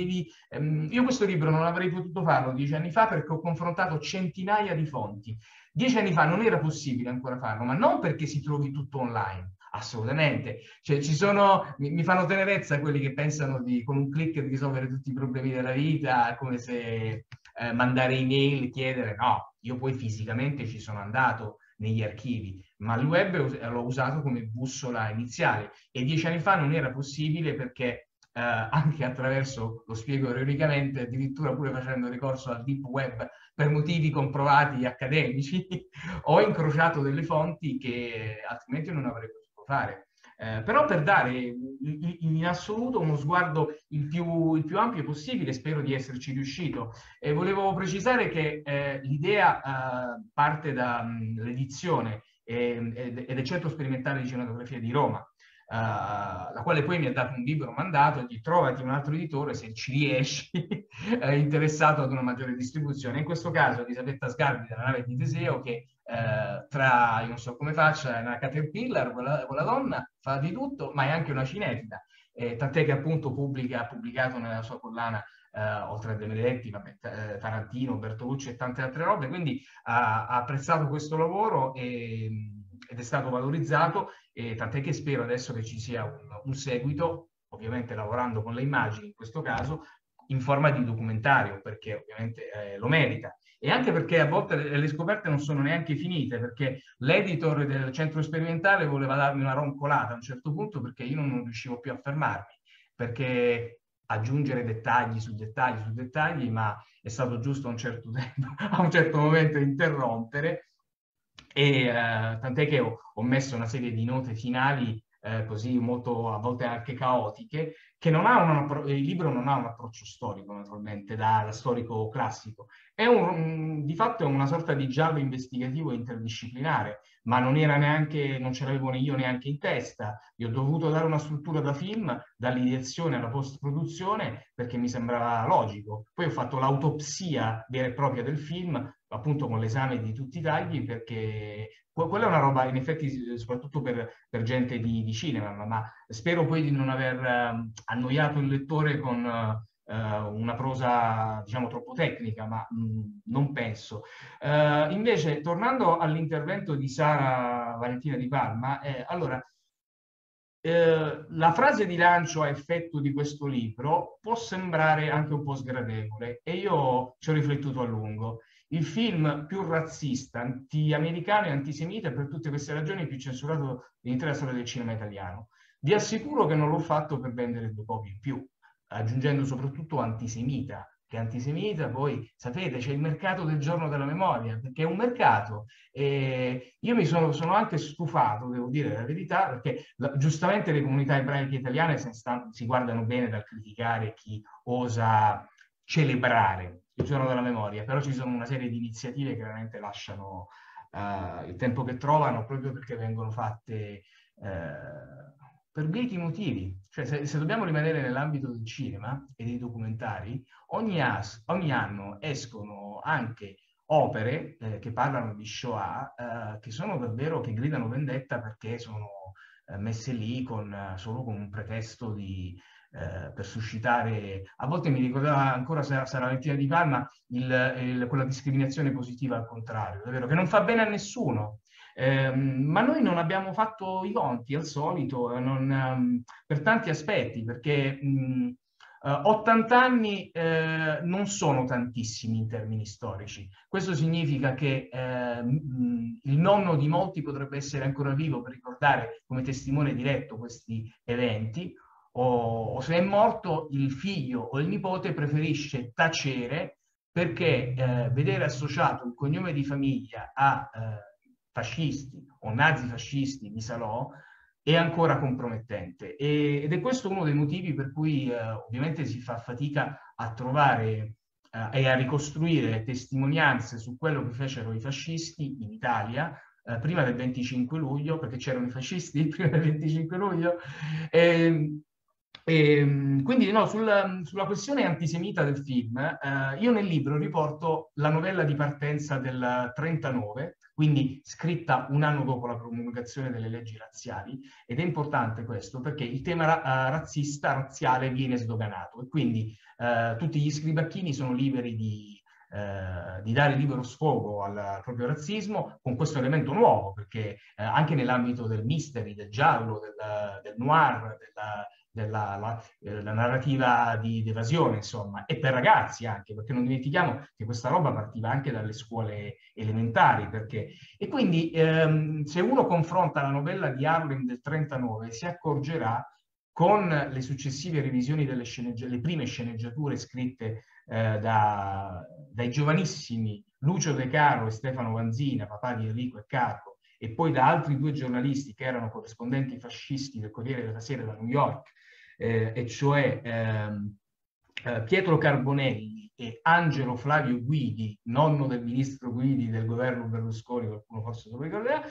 io questo libro non avrei potuto farlo 10 anni fa perché ho confrontato centinaia di fonti. 10 anni fa non era possibile ancora farlo, ma non perché si trovi tutto online, assolutamente. Cioè, mi fanno tenerezza quelli che pensano con un click di risolvere tutti i problemi della vita, come se mandare email, chiedere, no, io poi fisicamente ci sono andato negli archivi, ma il web l'ho usato come bussola iniziale e 10 anni fa non era possibile perché anche attraverso, lo spiego ironicamente, addirittura pure facendo ricorso al deep web per motivi comprovati accademici, ho incrociato delle fonti che altrimenti non avrei potuto fare. Però per dare in assoluto uno sguardo il più ampio possibile, spero di esserci riuscito. E volevo precisare che l'idea parte dall'edizione ed è Centro Sperimentale di Cinematografia di Roma, la quale poi mi ha dato un libero mandato di trovati un altro editore se ci riesci interessato ad una maggiore distribuzione. In questo caso Elisabetta Sgarbi della Nave di Teseo che io non so come faccia, è una Caterpillar, quella donna fa di tutto, ma è anche una cinefila, tant'è che appunto ha pubblicato nella sua collana oltre a De Benedetti, Tarantino, Bertolucci e tante altre robe, quindi ha apprezzato questo lavoro ed è stato valorizzato, tant'è che spero adesso che ci sia un seguito, ovviamente lavorando con le immagini in questo caso, in forma di documentario, perché ovviamente lo merita. E anche perché a volte le scoperte non sono neanche finite, perché l'editor del centro sperimentale voleva darmi una roncolata a un certo punto perché io non riuscivo più a fermarmi, perché aggiungere dettagli su dettagli su dettagli, ma è stato giusto a un certo tempo, a un certo momento interrompere, e tant'è che ho messo una serie di note finali così molto, a volte anche caotiche, che non ha il libro non ha un approccio storico, naturalmente, da storico classico. Di fatto è una sorta di giallo investigativo interdisciplinare, ma non ce l'avevo io neanche in testa. Io ho dovuto dare una struttura da film, dall'ideazione alla post-produzione, perché mi sembrava logico. Poi ho fatto l'autopsia vera e propria del film, appunto con l'esame di tutti i tagli, perché quella è una roba, in effetti, soprattutto per gente di cinema, ma spero poi di non aver annoiato il lettore con una prosa, diciamo, troppo tecnica, ma non penso. Invece, tornando all'intervento di Sara Valentina Di Palma, allora, la frase di lancio a effetto di questo libro può sembrare anche un po' sgradevole, e io ci ho riflettuto a lungo. Il film più razzista, anti-americano e antisemita, e per tutte queste ragioni più censurato dell'intera storia del cinema italiano. Vi assicuro che non l'ho fatto per vendere due copie in più, aggiungendo soprattutto antisemita, che antisemita poi, sapete, c'è il mercato del giorno della memoria, perché è un mercato. E io mi sono anche stufato, devo dire la verità, perché giustamente le comunità ebraiche italiane si guardano bene dal criticare chi osa celebrare il giorno della memoria, però ci sono una serie di iniziative che veramente lasciano il tempo che trovano, proprio perché vengono fatte per biechi motivi. Cioè, se dobbiamo rimanere nell'ambito del cinema e dei documentari, ogni anno escono anche opere che parlano di Shoah, che sono davvero, che gridano vendetta, perché sono messe lì solo con un pretesto per suscitare. A volte mi ricordava ancora Sara Valentina Di Palma quella discriminazione positiva al contrario, davvero, che non fa bene a nessuno. Ma noi non abbiamo fatto i conti al solito, per tanti aspetti, perché 80 anni non sono tantissimi in termini storici. Questo significa che il nonno di molti potrebbe essere ancora vivo per ricordare come testimone diretto questi eventi, o se è morto il figlio o il nipote preferisce tacere, perché vedere associato il cognome di famiglia a fascisti o nazifascisti di Salò è ancora compromettente, ed è questo uno dei motivi per cui ovviamente si fa fatica a trovare e a ricostruire testimonianze su quello che fecero i fascisti in Italia prima del 25 luglio, perché c'erano i fascisti prima del 25 luglio. Quindi no, sulla questione antisemita del film, io nel libro riporto la novella di partenza del 39, quindi scritta un anno dopo la promulgazione delle leggi razziali, ed è importante questo perché il tema razziale viene sdoganato, e quindi tutti gli scribacchini sono liberi di dare libero sfogo al proprio razzismo, con questo elemento nuovo, perché anche nell'ambito del mystery, del giallo, del noir, della narrativa di evasione, insomma, e per ragazzi anche, perché non dimentichiamo che questa roba partiva anche dalle scuole elementari, e quindi se uno confronta la novella di Harlem del 39 si accorgerà, con le successive revisioni le prime sceneggiature scritte dai giovanissimi Lucio De Caro e Stefano Vanzina, papà di Enrico e Carlo, e poi da altri due giornalisti che erano corrispondenti fascisti del Corriere della Sera da New York, e cioè Pietro Carbonelli e Angelo Flavio Guidi, nonno del ministro Guidi del governo Berlusconi, qualcuno forse lo ricorderà.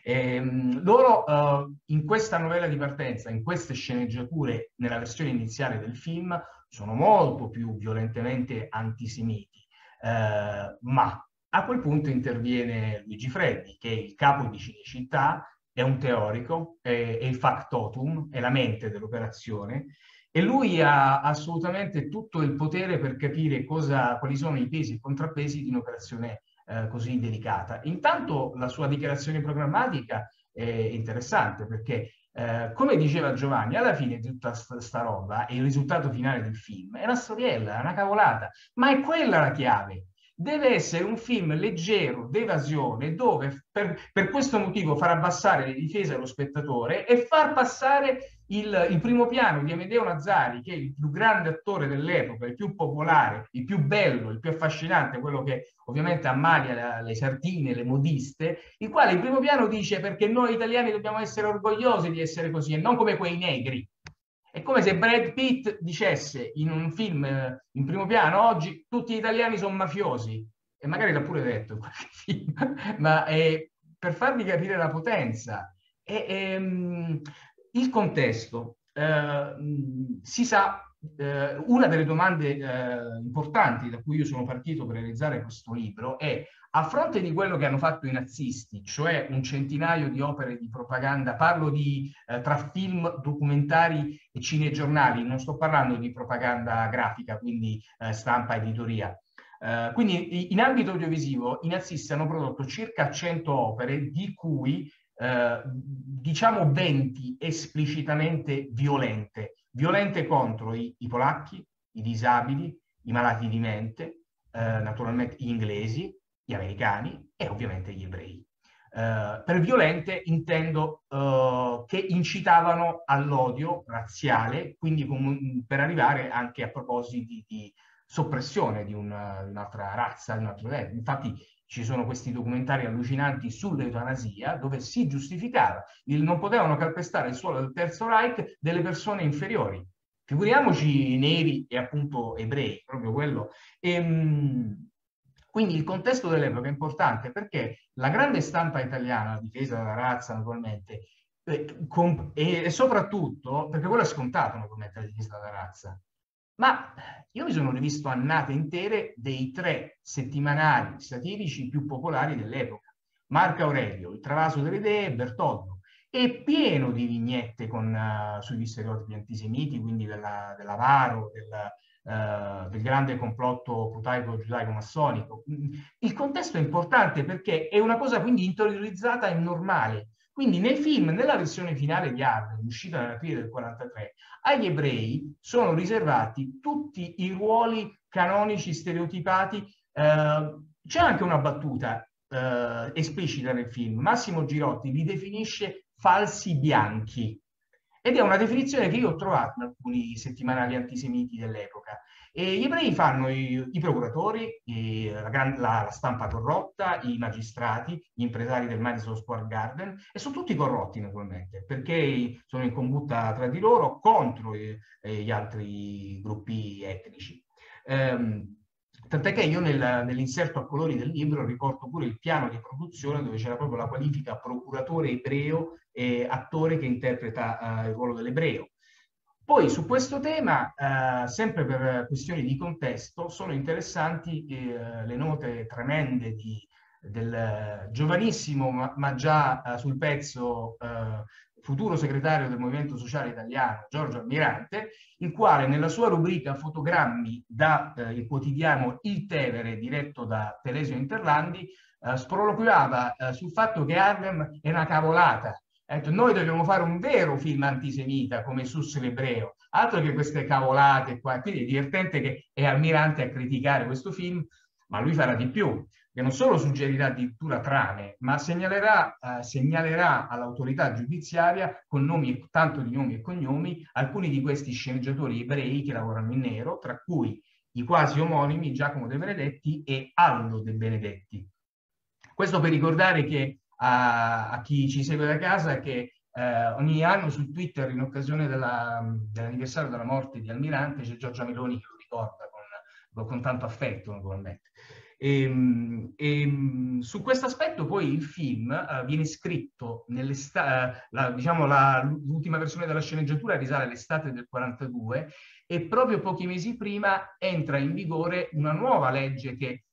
Loro in questa novella di partenza, in queste sceneggiature, nella versione iniziale del film, sono molto più violentemente antisemiti, ma a quel punto interviene Luigi Freddi, che è il capo di Cinecittà, è un teorico, è il factotum, è la mente dell'operazione, e lui ha assolutamente tutto il potere per capire quali sono i pesi e i contrappesi di un'operazione così delicata. Intanto la sua dichiarazione programmatica è interessante, perché come diceva Giovanni, alla fine di tutta sta roba, e il risultato finale del film è una storiella, è una cavolata, ma è quella la chiave. Deve essere un film leggero, d'evasione, dove per questo motivo far abbassare le difese allo spettatore e far passare il primo piano di Amedeo Nazzari, che è il più grande attore dell'epoca, il più popolare, il più bello, il più affascinante, quello che ovviamente ammalia le sartine, le modiste, il quale in primo piano dice perché noi italiani dobbiamo essere orgogliosi di essere così e non come quei negri. È come se Brad Pitt dicesse in un film in primo piano oggi tutti gli italiani sono mafiosi, e magari l'ha pure detto in qualche film, ma per farvi capire la potenza. Il contesto, si sa, una delle domande importanti da cui io sono partito per realizzare questo libro è: a fronte di quello che hanno fatto i nazisti, cioè un centinaio di opere di propaganda, parlo di tra film, documentari e cinegiornali, non sto parlando di propaganda grafica, quindi stampa, editoria. Quindi in ambito audiovisivo i nazisti hanno prodotto circa 100 opere, di cui diciamo 20 esplicitamente violente contro i polacchi, i disabili, i malati di mente, naturalmente gli inglesi, gli americani e ovviamente gli ebrei. Per violente intendo che incitavano all'odio razziale, quindi per arrivare anche a propositi di soppressione di un'altra razza, di un altro genere. Infatti ci sono questi documentari allucinanti sull'eutanasia dove si giustificava, non potevano calpestare il suolo del Terzo Reich delle persone inferiori. Figuriamoci neri e appunto ebrei, proprio quello. Quindi il contesto dell'epoca è importante perché la grande stampa italiana, difesa dalla razza naturalmente, e soprattutto, perché quello è scontato naturalmente, la difesa dalla razza, ma io mi sono rivisto annate intere dei 3 settimanali satirici più popolari dell'epoca. Marco Aurelio, Il Travaso delle Idee, Bertoldo, è pieno di vignette sugli stereotipi antisemiti, quindi dell'avaro, del grande complotto protaico-giudaico-massonico. Il contesto è importante perché è una cosa quindi interiorizzata e normale. Quindi nel film, nella versione finale di Arden, uscita nell'aprile del 1943, agli ebrei sono riservati tutti i ruoli canonici stereotipati. C'è anche una battuta esplicita nel film. Massimo Girotti li definisce falsi bianchi, ed è una definizione che io ho trovato in alcuni settimanali antisemiti dell'epoca. E gli ebrei fanno i procuratori, la stampa corrotta, i magistrati, gli impresari del Madison Square Garden, e sono tutti corrotti naturalmente, perché sono in combutta tra di loro contro gli altri gruppi etnici. Tant'è che io nell'inserto a colori del libro riporto pure il piano di produzione dove c'era proprio la qualifica procuratore ebreo e attore che interpreta il ruolo dell'ebreo. Poi su questo tema, sempre per questioni di contesto, sono interessanti le note tremende del giovanissimo ma già sul pezzo futuro segretario del Movimento Sociale Italiano, Giorgio Almirante, il quale nella sua rubrica Fotogrammi da il quotidiano Il Tevere, diretto da Telesio Interlandi, sproloquiava sul fatto che Harlem è una cavolata. Noi dobbiamo fare un vero film antisemita come Sus l'ebreo, altro che queste cavolate qua. Quindi è divertente che è Almirante a criticare questo film, ma lui farà di più, che non solo suggerirà addirittura trame, ma segnalerà all'autorità giudiziaria con tanto di nomi e cognomi alcuni di questi sceneggiatori ebrei che lavorano in nero, tra cui i quasi omonimi Giacomo De Benedetti e Aldo De Benedetti. Questo per ricordare che a chi ci segue da casa che ogni anno su Twitter, in occasione dell'anniversario della morte di Almirante, c'è Giorgia Meloni che lo ricorda con tanto affetto naturalmente. Su questo aspetto poi il film viene scritto l'ultima versione della sceneggiatura risale all'estate del 42 e proprio pochi mesi prima entra in vigore una nuova legge che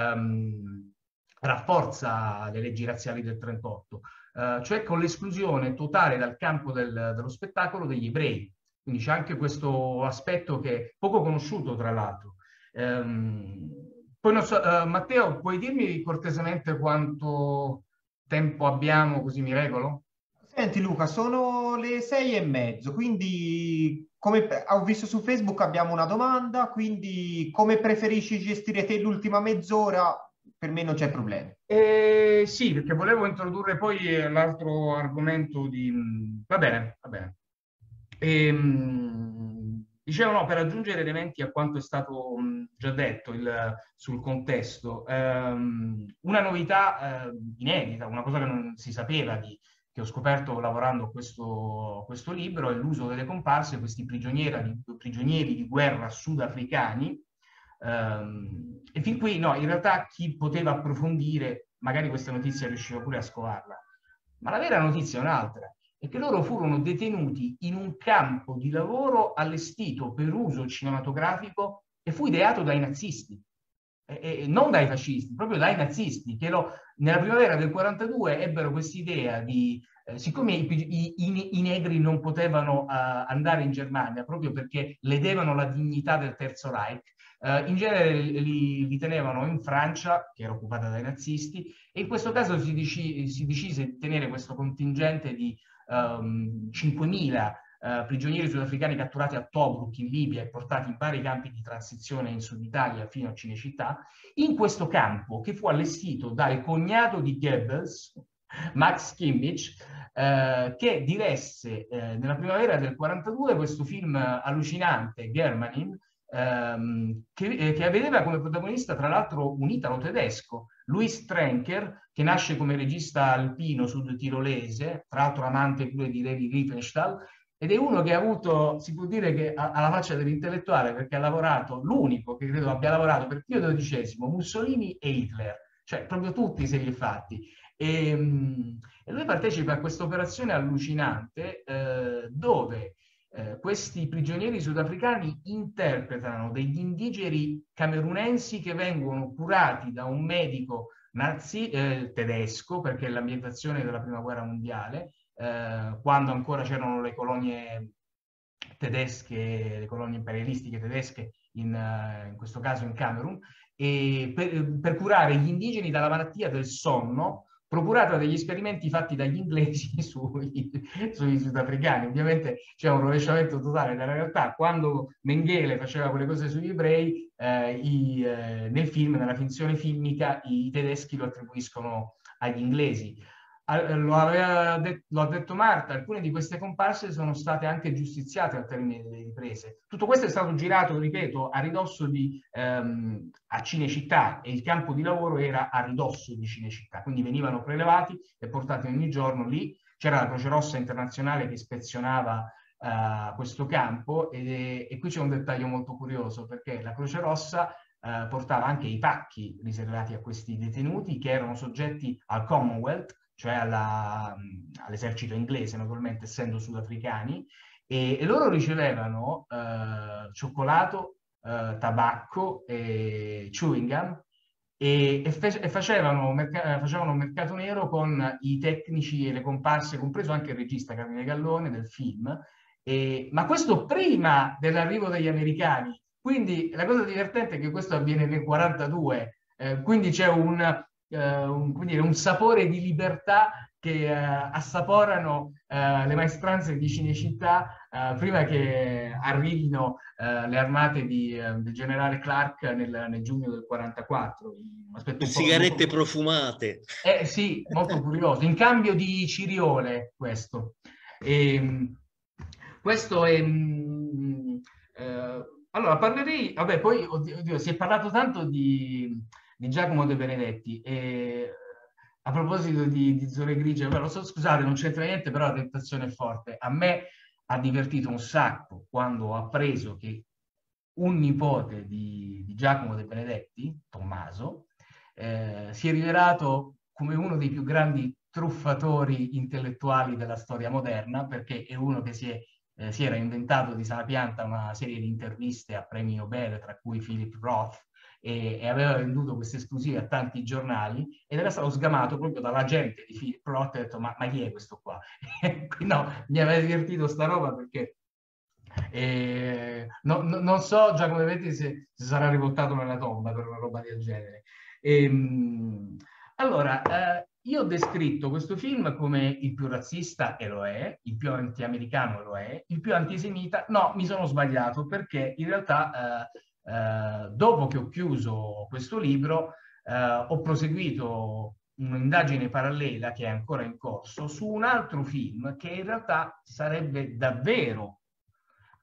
rafforza le leggi razziali del 38, cioè con l'esclusione totale dal campo dello spettacolo degli ebrei. Quindi c'è anche questo aspetto che è poco conosciuto, tra l'altro. Poi non so, Matteo, puoi dirmi cortesemente quanto tempo abbiamo, così mi regolo? Senti Luca, sono le 6:30, quindi come ho visto su Facebook abbiamo una domanda, quindi come preferisci gestire te l'ultima mezz'ora? Per me non c'è problema. Sì, perché volevo introdurre poi l'altro argomento di... Va bene, va bene. Dicevo, no, per aggiungere elementi a quanto è stato già detto sul contesto, una novità inedita, una cosa che non si sapeva, che ho scoperto lavorando a questo libro, è l'uso delle comparse, questi prigionieri di guerra sudafricani. E fin qui, no, in realtà chi poteva approfondire, magari questa notizia riusciva pure a scovarla, ma la vera notizia è un'altra. È che loro furono detenuti in un campo di lavoro allestito per uso cinematografico e fu ideato dai nazisti, non dai fascisti, proprio dai nazisti, che nella primavera del 42 ebbero quest'idea di, siccome i negri non potevano andare in Germania proprio perché ledevano la dignità del Terzo Reich, in genere li tenevano in Francia, che era occupata dai nazisti, e in questo caso si decise di tenere questo contingente di 5.000 prigionieri sudafricani catturati a Tobruk in Libia e portati in vari campi di transizione in Sud Italia fino a Cinecittà, in questo campo che fu allestito dal cognato di Goebbels, Max Kimmich, che diresse nella primavera del 42 questo film allucinante, Germanin, che vedeva come protagonista tra l'altro un italo-tedesco, Louis Trenker, che nasce come regista alpino sud-tirolese, tra l'altro amante pure di Levi Riefenstahl, ed è uno che ha avuto, si può dire che ha la faccia dell'intellettuale, perché ha lavorato, l'unico che credo abbia lavorato per Pio XII, Mussolini e Hitler, cioè proprio tutti se li è fatti. E lui partecipa a questa operazione allucinante dove questi prigionieri sudafricani interpretano degli indigeni camerunensi che vengono curati da un medico tedesco, perché è l'ambientazione della Prima Guerra Mondiale, quando ancora c'erano le colonie tedesche, le colonie imperialistiche tedesche, in questo caso in Camerun, e per curare gli indigeni dalla malattia del sonno, procurata dagli esperimenti fatti dagli inglesi sui sudafricani. Ovviamente c'è un rovesciamento totale della realtà. Quando Mengele faceva quelle cose sugli ebrei, nel film, nella finzione filmica, i tedeschi lo attribuiscono agli inglesi. Lo ha detto Marta, alcune di queste comparse sono state anche giustiziate al termine delle riprese. Tutto questo è stato girato, ripeto, a ridosso a Cinecittà, e il campo di lavoro era a ridosso di Cinecittà, quindi venivano prelevati e portati ogni giorno lì. C'era la Croce Rossa internazionale che ispezionava questo campo, e qui c'è un dettaglio molto curioso, perché la Croce Rossa portava anche i pacchi riservati a questi detenuti che erano soggetti al Commonwealth, cioè all'esercito inglese, naturalmente, essendo sudafricani, e loro ricevevano cioccolato, tabacco e chewing gum, e facevano mercato nero con i tecnici e le comparse, compreso anche il regista Carmine Gallone del film, ma questo prima dell'arrivo degli americani. Quindi la cosa divertente è che questo avviene nel 42, quindi c'è un sapore di libertà che assaporano le maestranze di Cinecittà prima che arrivino le armate del generale Clark nel giugno del 44. Le sigarette profumate. Sì, molto curioso. In cambio di ciriole, questo. Questo è... allora, parlerei... Vabbè, poi, oddio, si è parlato tanto di Giacomo De Benedetti, e a proposito di Zone Grigie, scusate, non c'entra niente, però la tentazione è forte. A me ha divertito un sacco quando ho appreso che un nipote di Giacomo De Benedetti, Tommaso, si è rivelato come uno dei più grandi truffatori intellettuali della storia moderna, perché è uno che si era inventato di sana pianta una serie di interviste a premi Nobel, tra cui Philip Roth, e aveva venduto queste esclusive a tanti giornali, ed era stato sgamato proprio dalla gente di Philip Roth. Ha detto: ma chi è questo qua? No, mi aveva divertito sta roba, perché non so Giacomo De Benedetti se sarà rivoltato nella tomba per una roba del genere. Allora, io ho descritto questo film come il più razzista, e lo è, il più anti-americano, lo è, il più antisemita. No, mi sono sbagliato, perché in realtà dopo che ho chiuso questo libro ho proseguito un'indagine parallela che è ancora in corso su un altro film che in realtà sarebbe davvero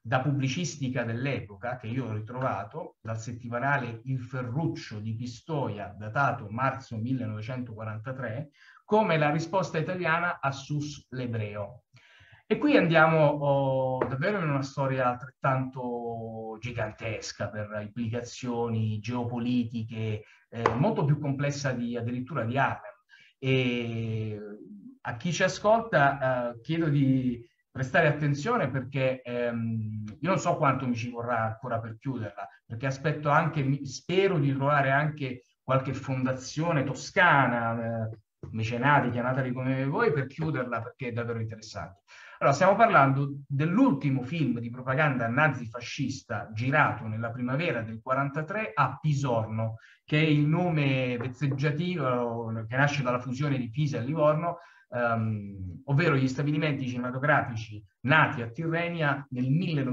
da pubblicistica dell'epoca, che io ho ritrovato dal settimanale Il Ferruccio di Pistoia, datato marzo 1943, come la risposta italiana a Sus l'ebreo. E qui andiamo davvero in una storia altrettanto gigantesca per implicazioni geopolitiche, molto più complessa addirittura di Harlem. E a chi ci ascolta chiedo di prestare attenzione, perché io non so quanto mi ci vorrà ancora per chiuderla, perché aspetto anche, spero di trovare anche qualche fondazione toscana, mecenati, chiamateli come voi, per chiuderla, perché è davvero interessante. Allora, stiamo parlando dell'ultimo film di propaganda nazifascista girato nella primavera del 43 a Pisorno, che è il nome vezzeggiativo che nasce dalla fusione di Pisa e Livorno, ovvero gli stabilimenti cinematografici nati a Tirrenia nel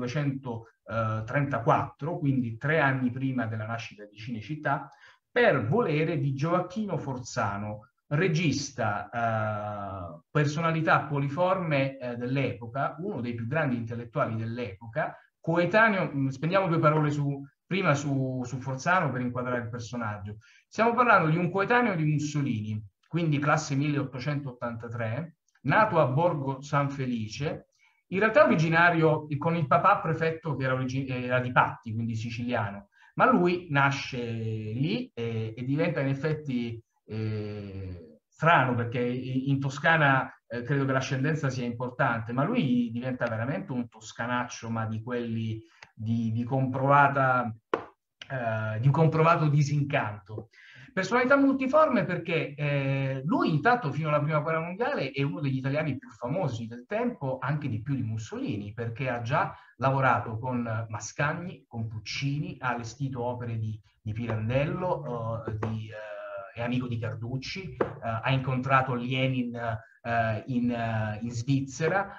1934, quindi 3 anni prima della nascita di Cinecittà, per volere di Gioacchino Forzano, regista, personalità poliforme dell'epoca, uno dei più grandi intellettuali dell'epoca, coetaneo. Spendiamo 2 parole prima su Forzano per inquadrare il personaggio. Stiamo parlando di un coetaneo di Mussolini, quindi classe 1883, nato a Borgo San Felice, in realtà originario con il papà prefetto che era di Patti, quindi siciliano, ma lui nasce lì e diventa in effetti strano, perché in Toscana credo che l'ascendenza sia importante, ma lui diventa veramente un toscanaccio, ma di quelli di comprovato disincanto. Personalità multiforme perché lui intanto fino alla prima guerra mondiale è uno degli italiani più famosi del tempo, anche di più di Mussolini, perché ha già lavorato con Mascagni, con Puccini, ha allestito opere di Pirandello, è amico di Carducci, ha incontrato Lenin in Svizzera,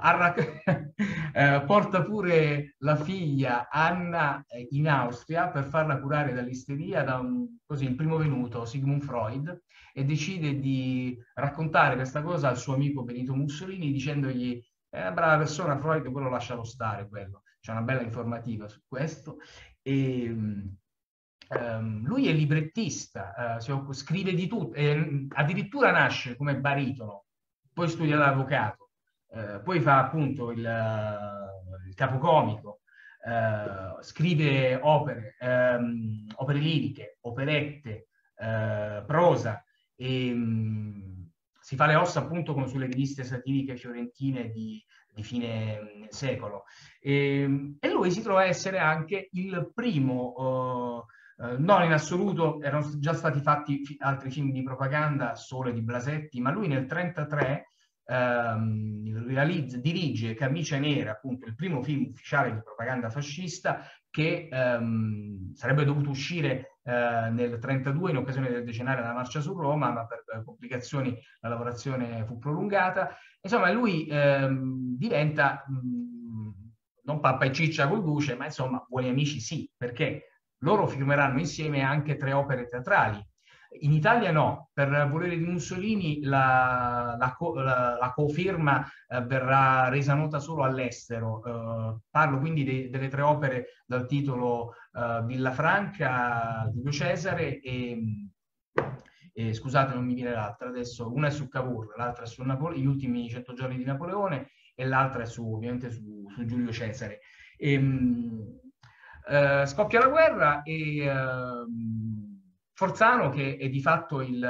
porta pure la figlia Anna in Austria per farla curare dall'isteria da il primo venuto, Sigmund Freud, e decide di raccontare questa cosa al suo amico Benito Mussolini dicendogli: è una brava persona Freud, quello lascialo stare, quello. C'è una bella informativa su questo. E lui è librettista, scrive di tutto, addirittura nasce come baritono, poi studia l'avvocato. Poi fa appunto il capocomico, scrive opere liriche, operette, prosa, e si fa le ossa appunto sulle riviste satiriche fiorentine di fine secolo. E lui si trova a essere anche il primo, non in assoluto, erano già stati fatti altri film di propaganda, Sole di Blasetti, ma lui nel 1933 dirige Camicia Nera, appunto il primo film ufficiale di propaganda fascista, che sarebbe dovuto uscire nel 1932 in occasione del decennale della marcia su Roma, ma per complicazioni la lavorazione fu prolungata. Insomma, lui diventa non pappa e ciccia col duce, ma insomma buoni amici sì, perché loro firmeranno insieme anche 3 opere teatrali. In Italia no, per volere di Mussolini la cofirma verrà resa nota solo all'estero. Parlo quindi delle 3 opere dal titolo Villafranca, Giulio Cesare e scusate, non mi viene l'altra adesso, una è su Cavour, l'altra è su gli ultimi 100 giorni di Napoleone e l'altra è ovviamente su Giulio Cesare. Scoppia la guerra e Forzano, che è di fatto il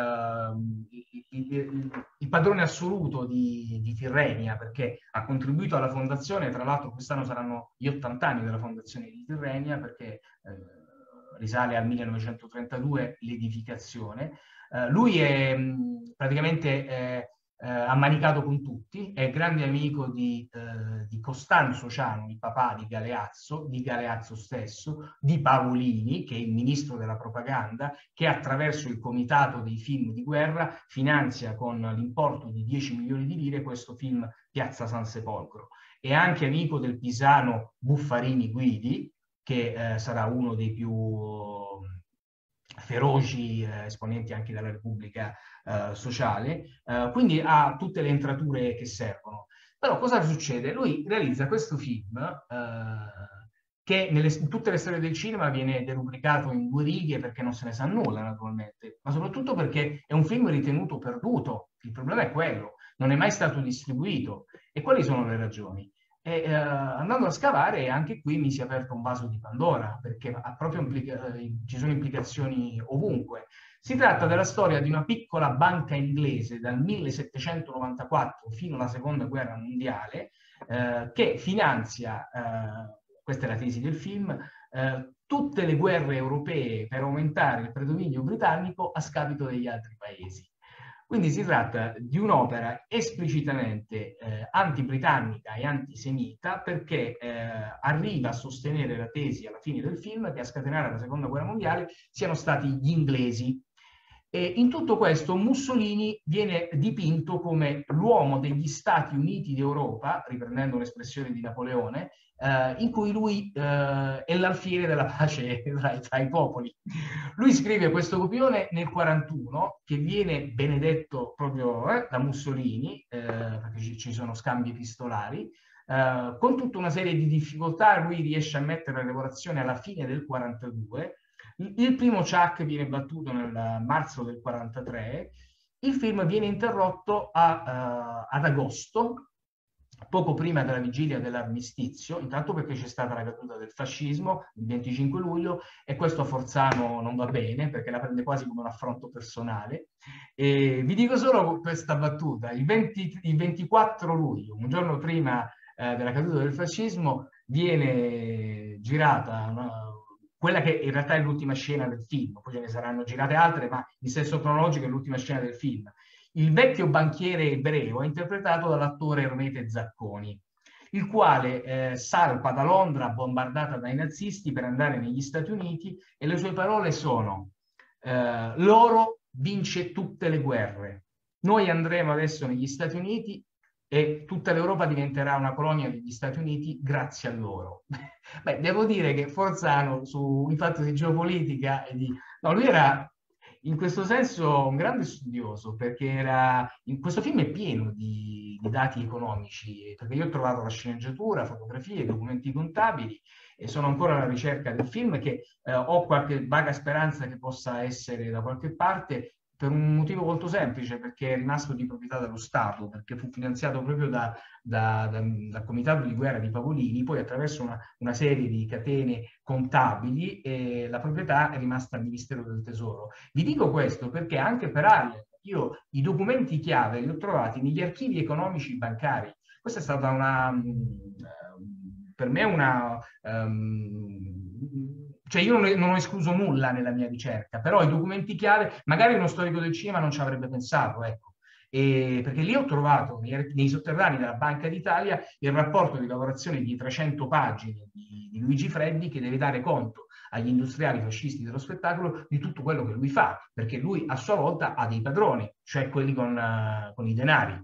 padrone assoluto di Tirrenia, perché ha contribuito alla fondazione, tra l'altro quest'anno saranno gli 80 anni della fondazione di Tirrenia, perché risale al 1932 l'edificazione. Lui è praticamente ammanicato con tutti, è grande amico di Costanzo Ciano, il papà di Galeazzo stesso, di Paolini, che è il ministro della propaganda, che attraverso il comitato dei film di guerra finanzia con l'importo di 10 milioni di lire questo film Piazza San Sepolcro. È anche amico del pisano Buffarini Guidi, che sarà uno dei più feroci esponenti anche della Repubblica Sociale, quindi ha tutte le entrature che servono. Però cosa succede? Lui realizza questo film che in tutte le storie del cinema viene derubricato in 2 righe perché non se ne sa nulla, naturalmente, ma soprattutto perché è un film ritenuto perduto. Il problema è quello, non è mai stato distribuito. E quali sono le ragioni? E andando a scavare, anche qui mi si è aperto un vaso di Pandora, perché ha proprio ci sono implicazioni ovunque. Si tratta della storia di una piccola banca inglese dal 1794 fino alla Seconda Guerra Mondiale, che finanzia, questa è la tesi del film, tutte le guerre europee per aumentare il predominio britannico a scapito degli altri paesi. Quindi si tratta di un'opera esplicitamente anti-britannica e antisemita, perché arriva a sostenere la tesi alla fine del film che a scatenare la Seconda Guerra Mondiale siano stati gli inglesi. E in tutto questo Mussolini viene dipinto come l'uomo degli Stati Uniti d'Europa, riprendendo l'espressione di Napoleone, in cui lui è l'alfiere della pace tra i popoli. Lui scrive questo copione nel 1941, che viene benedetto proprio da Mussolini, perché ci sono scambi epistolari, con tutta una serie di difficoltà. Lui riesce a mettere la lavorazione alla fine del 1942. Il primo ciak viene battuto nel marzo del 1943, il film viene interrotto ad agosto, poco prima della vigilia dell'armistizio, intanto perché c'è stata la caduta del fascismo il 25 luglio e questo a Forzano non va bene perché la prende quasi come un affronto personale. E vi dico solo questa battuta: il 24 luglio, un giorno prima della caduta del fascismo, viene girata quella che in realtà è l'ultima scena del film, poi ce ne saranno girate altre, ma in senso cronologico è l'ultima scena del film. Il vecchio banchiere ebreo è interpretato dall'attore Ermete Zacconi, il quale salpa da Londra bombardata dai nazisti per andare negli Stati Uniti, e le sue parole sono: l'oro vince tutte le guerre, noi andremo adesso negli Stati Uniti e tutta l'Europa diventerà una colonia degli Stati Uniti grazie a loro. Beh, devo dire che Forzano, in fatto di geopolitica, no, lui era in questo senso un grande studioso, perché questo film è pieno di dati economici, perché io ho trovato la sceneggiatura, fotografie, documenti contabili, e sono ancora alla ricerca del film, che ho qualche vaga speranza che possa essere da qualche parte, per un motivo molto semplice, perché è rimasto di proprietà dello Stato, perché fu finanziato proprio dal Comitato di Guerra di Pavolini, poi attraverso una serie di catene contabili, e la proprietà è rimasta al Ministero del Tesoro. Vi dico questo perché anche per Harlem io i documenti chiave li ho trovati negli archivi economici bancari. Questa è stata per me cioè io non ho escluso nulla nella mia ricerca, però i documenti chiave magari uno storico del cinema non ci avrebbe pensato, ecco. Perché lì ho trovato nei sotterranei della Banca d'Italia il rapporto di lavorazione di 300 pagine di Luigi Freddi, che deve dare conto agli industriali fascisti dello spettacolo di tutto quello che lui fa, perché lui a sua volta ha dei padroni, cioè quelli con i denari.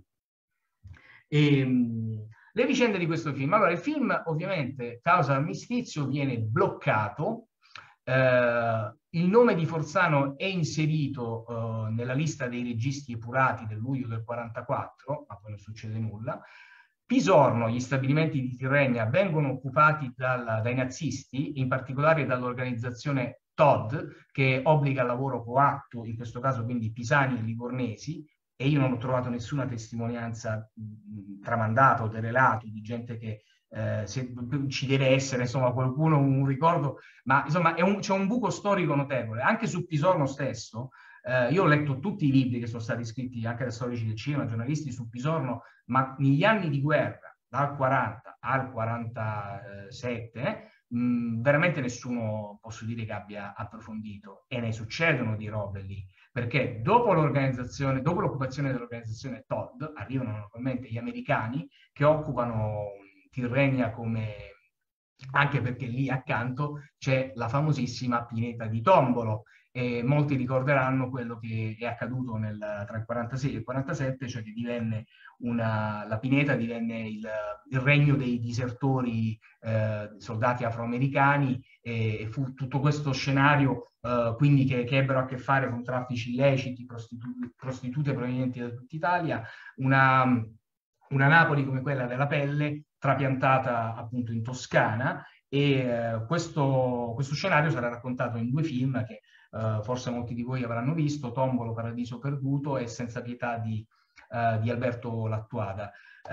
Le vicende di questo film. Allora, il film ovviamente, causa l'armistizio, viene bloccato. Il nome di Forzano è inserito nella lista dei registi epurati del luglio del 1944, ma poi non succede nulla. Pisorno, gli stabilimenti di Tirrenia vengono occupati dai nazisti, in particolare dall'organizzazione Todd, che obbliga al lavoro coatto, in questo caso quindi pisani e livornesi, e io non ho trovato nessuna testimonianza tramandata o del relato di gente che ci deve essere, insomma, qualcuno, un ricordo, ma insomma c'è un buco storico notevole. Anche su Pisorno stesso, io ho letto tutti i libri che sono stati scritti anche da storici del cinema, giornalisti su Pisorno, ma negli anni di guerra, dal 40 al 47, veramente nessuno, posso dire, che abbia approfondito, e ne succedono di robe lì, perché dopo l'occupazione dell'organizzazione Todd arrivano normalmente gli americani che occupano Tirrenia, anche perché lì accanto c'è la famosissima pineta di Tombolo, e molti ricorderanno quello che è accaduto tra il 46 e il 47, cioè che la pineta divenne il regno dei disertori, soldati afroamericani, e fu tutto questo scenario quindi che ebbero a che fare con traffici illeciti, prostitute provenienti da tutta Italia, una Napoli come quella della Pelle, trapiantata appunto in Toscana, e questo scenario sarà raccontato in 2 film che forse molti di voi avranno visto, Tombolo, Paradiso perduto e Senza pietà di Alberto Lattuada.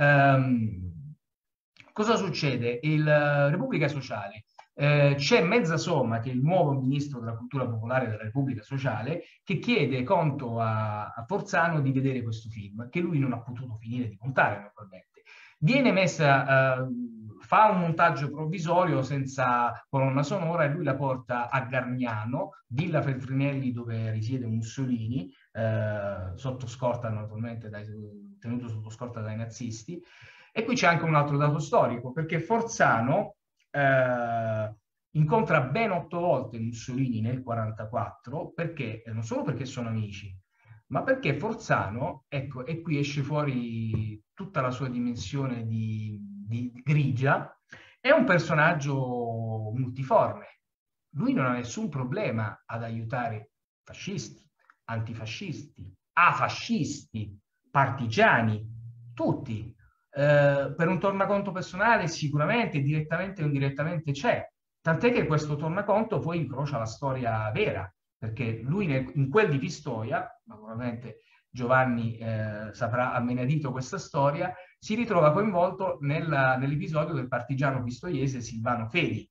Cosa succede? Repubblica Sociale, c'è Mezza Somma, che è il nuovo ministro della cultura popolare della Repubblica Sociale, che chiede conto a Forzano di vedere questo film, che lui non ha potuto finire di montare naturalmente. Viene messa, fa un montaggio provvisorio senza colonna sonora, e lui la porta a Gargnano, Villa Feltrinelli, dove risiede Mussolini, sotto scorta naturalmente, tenuto sotto scorta dai nazisti. E qui c'è anche un altro dato storico, perché Forzano incontra ben 8 volte Mussolini nel 1944, perché, non solo perché sono amici, ma perché Forzano, ecco, e qui esce fuori tutta la sua dimensione di grigia, è un personaggio multiforme. Lui non ha nessun problema ad aiutare fascisti, antifascisti, afascisti, partigiani, tutti. Per un tornaconto personale sicuramente, direttamente o indirettamente c'è, tant'è che questo tornaconto poi incrocia la storia vera, perché lui in quel di Pistoia, naturalmente Giovanni ha menadito questa storia, si ritrova coinvolto nell'episodio del partigiano pistoiese Silvano Fedi,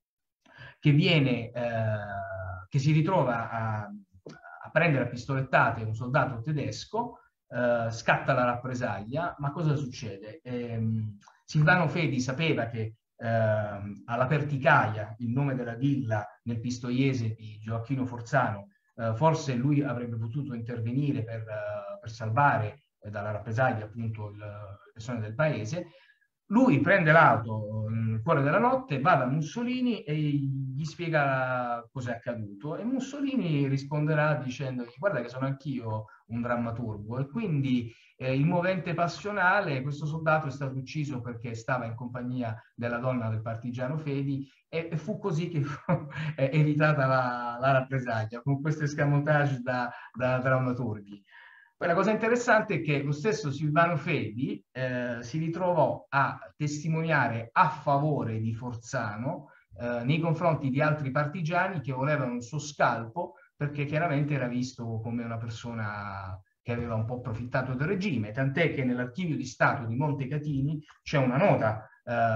che si ritrova a prendere a pistolettate un soldato tedesco. Scatta la rappresaglia, ma cosa succede? Silvano Fedi sapeva che alla Perticaia, il nome della villa nel pistoiese di Gioacchino Forzano, forse lui avrebbe potuto intervenire per salvare dalla rappresaglia appunto le persone del paese. Lui prende l'auto nel cuore della notte, va da Mussolini e gli spiega cosa è accaduto, e Mussolini risponderà dicendogli: guarda che sono anch'io un drammaturgo, e quindi il movente passionale, questo soldato è stato ucciso perché stava in compagnia della donna del partigiano Fedi, e fu così che fu evitata la rappresaglia, con questo escamotage da drammaturghi. Poi la cosa interessante è che lo stesso Silvano Fedi si ritrovò a testimoniare a favore di Forzano nei confronti di altri partigiani che volevano il suo scalpo, perché chiaramente era visto come una persona che aveva un po' approfittato del regime, tant'è che nell'archivio di Stato di Montecatini c'è una nota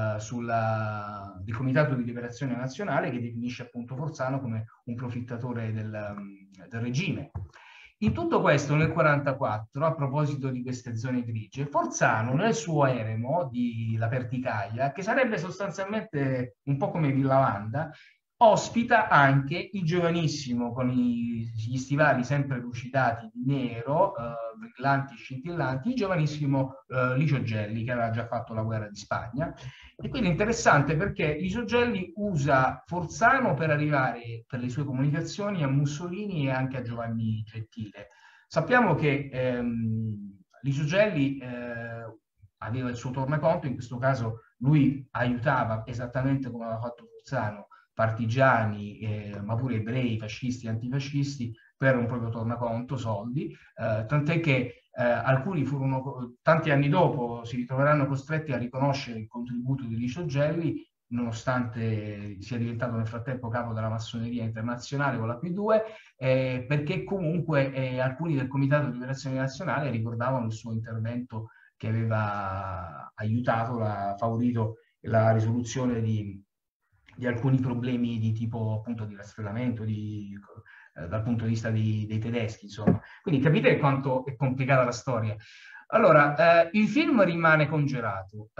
del Comitato di Liberazione Nazionale che definisce appunto Forzano come un profittatore del regime. In tutto questo, nel 1944, a proposito di queste zone grigie, Forzano, nel suo eremo di La Perticaia, che sarebbe sostanzialmente un po' come Villa Wanda, ospita anche il giovanissimo, con gli stivali sempre lucidati di nero, brillanti e scintillanti, il giovanissimo Licio Gelli, che aveva già fatto la guerra di Spagna. E quindi è interessante perché Licio Gelli usa Forzano per arrivare, per le sue comunicazioni, a Mussolini e anche a Giovanni Gentile. Sappiamo che Licio Gelli aveva il suo tornaconto, in questo caso lui aiutava, esattamente come aveva fatto Forzano, partigiani, ma pure ebrei, fascisti, antifascisti, per un proprio tornaconto, soldi, tant'è che alcuni tanti anni dopo si ritroveranno costretti a riconoscere il contributo di Licio Gelli, nonostante sia diventato nel frattempo capo della massoneria internazionale con la P2, perché comunque alcuni del Comitato di Liberazione Nazionale ricordavano il suo intervento che aveva aiutato, favorito la risoluzione di alcuni problemi di tipo appunto di rastrellamento dal punto di vista dei tedeschi, insomma. Quindi capite quanto è complicata la storia. Allora, il film rimane congelato.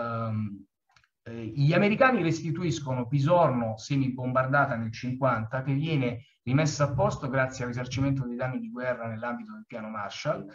Gli americani restituiscono Pisorno semi-bombardata nel 1950, che viene rimessa a posto grazie al risarcimento dei danni di guerra nell'ambito del piano Marshall.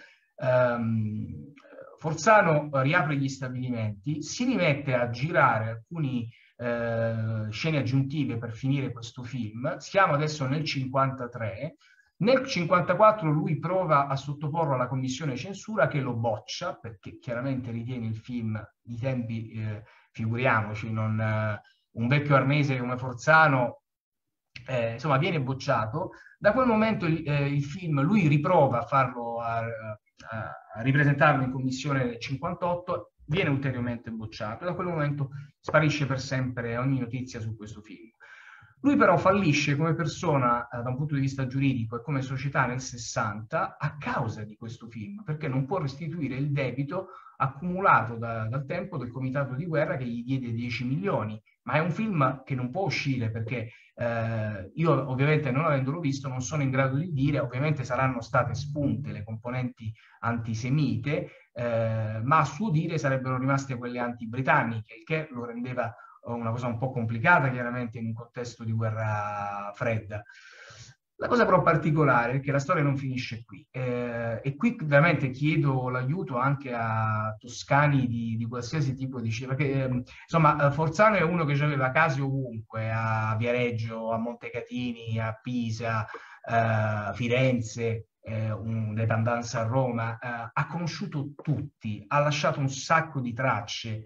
Forzano riapre gli stabilimenti, si rimette a girare alcuni scene aggiuntive per finire questo film. Siamo adesso nel 1953. Nel 1954 lui prova a sottoporlo alla commissione censura, che lo boccia, perché chiaramente ritiene il film di tempi, figuriamoci, un vecchio arnese come Forzano, insomma viene bocciato. Da quel momento il film lui riprova a farlo ripresentarlo in commissione nel 1958, viene ulteriormente bocciato e da quel momento sparisce per sempre ogni notizia su questo film. Lui però fallisce come persona da un punto di vista giuridico e come società nel 60 a causa di questo film, perché non può restituire il debito accumulato dal tempo del comitato di guerra che gli diede 10 milioni, ma è un film che non può uscire perché io ovviamente non avendolo visto non sono in grado di dire, ovviamente saranno state spunte le componenti antisemite, ma a suo dire sarebbero rimaste quelle anti-britanniche, il che lo rendeva una cosa un po' complicata chiaramente in un contesto di guerra fredda. La cosa però particolare è che la storia non finisce qui e qui veramente chiedo l'aiuto anche a toscani di qualsiasi tipo di città, perché insomma Forzano è uno che aveva case ovunque, a Viareggio, a Montecatini, a Pisa, a Firenze, un'dependenza a Roma, ha conosciuto tutti, ha lasciato un sacco di tracce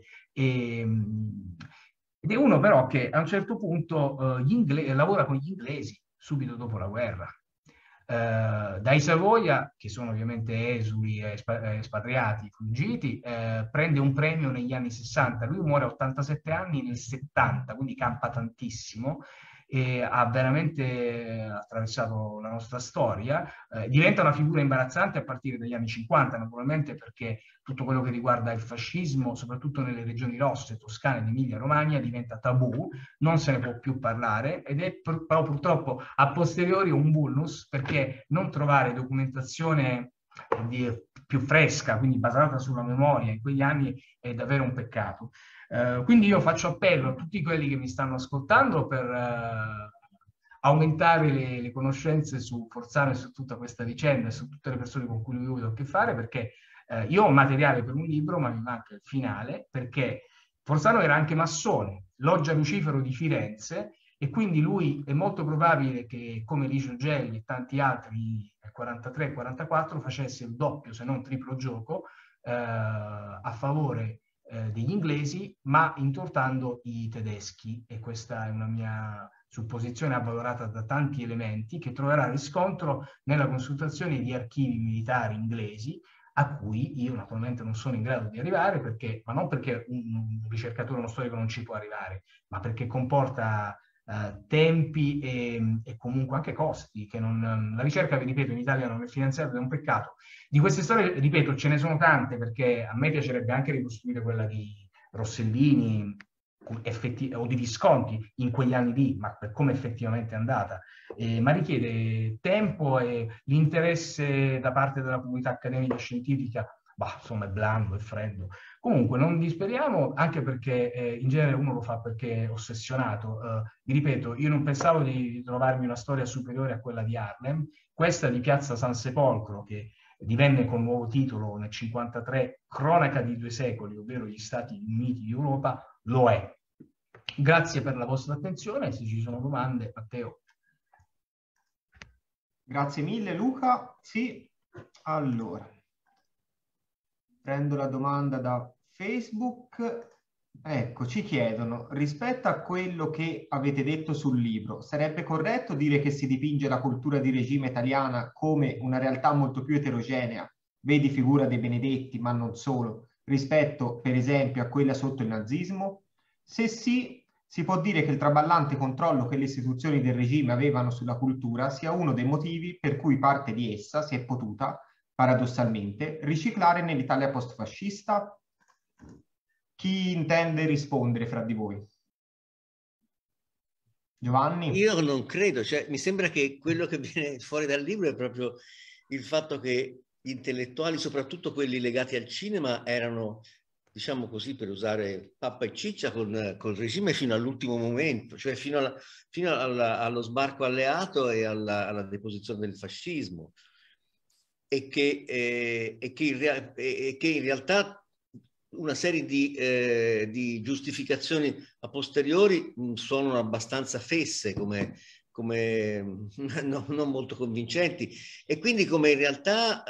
ed è uno però che a un certo punto lavora con gli inglesi subito dopo la guerra. Dai Savoia, che sono ovviamente esuli, espatriati, fuggiti, prende un premio negli anni 60. Lui muore a 87 anni nel 70, quindi campa tantissimo e ha veramente attraversato la nostra storia. Diventa una figura imbarazzante a partire dagli anni 50, naturalmente, perché tutto quello che riguarda il fascismo, soprattutto nelle regioni rosse, Toscana ed Emilia-Romagna, diventa tabù, non se ne può più parlare ed è però purtroppo a posteriori un vulnus, perché non trovare documentazione più fresca, quindi basata sulla memoria in quegli anni è davvero un peccato. Quindi io faccio appello a tutti quelli che mi stanno ascoltando per aumentare le conoscenze su Forzano e su tutta questa vicenda e su tutte le persone con cui lui ha avuto a che fare, perché io ho materiale per un libro, ma mi manca il finale, perché Forzano era anche massone, Loggia Lucifero di Firenze, e quindi lui è molto probabile che, come Licio Gelli e tanti altri nel 43-44, facesse il doppio, se non triplo gioco a favore degli inglesi, ma intortando i tedeschi, e questa è una mia supposizione avvalorata da tanti elementi che troverà riscontro nella consultazione di archivi militari inglesi, a cui io naturalmente non sono in grado di arrivare, perché, ma non perché un ricercatore, uno storico non ci può arrivare, ma perché comporta tempi e comunque anche costi, che la ricerca, vi ripeto, in Italia non è finanziata ed è un peccato. Di queste storie, ripeto, ce ne sono tante, perché a me piacerebbe anche ricostruire quella di Rossellini o di Visconti in quegli anni lì, ma per come effettivamente è andata, ma richiede tempo e l'interesse da parte della comunità accademica e scientifica, insomma è blando, è freddo. Comunque non disperiamo, anche perché in genere uno lo fa perché è ossessionato. Vi ripeto, io non pensavo di trovarmi una storia superiore a quella di Harlem. Questa di Piazza San Sepolcro, che divenne con nuovo titolo nel 1953 Cronaca di 2 secoli, ovvero gli Stati Uniti d'Europa, lo è. Grazie per la vostra attenzione. Se ci sono domande, Matteo. Grazie mille Luca. Sì, allora prendo la domanda da Facebook. Ecco, ci chiedono, rispetto a quello che avete detto sul libro, sarebbe corretto dire che si dipinge la cultura di regime italiana come una realtà molto più eterogenea, vedi figura dei Benedetti, ma non solo, rispetto per esempio a quella sotto il nazismo? Se sì, si può dire che il traballante controllo che le istituzioni del regime avevano sulla cultura sia uno dei motivi per cui parte di essa si è potuta, paradossalmente, riciclare nell'Italia postfascista? Chi intende rispondere fra di voi? Giovanni? Io non credo, cioè mi sembra che quello che viene fuori dal libro è proprio il fatto che gli intellettuali, soprattutto quelli legati al cinema, erano, diciamo così, per usare pappa e ciccia col regime fino all'ultimo momento, cioè fino allo sbarco alleato e alla deposizione del fascismo, e che in realtà una serie di giustificazioni a posteriori sono abbastanza fesse, non molto convincenti, e quindi come in realtà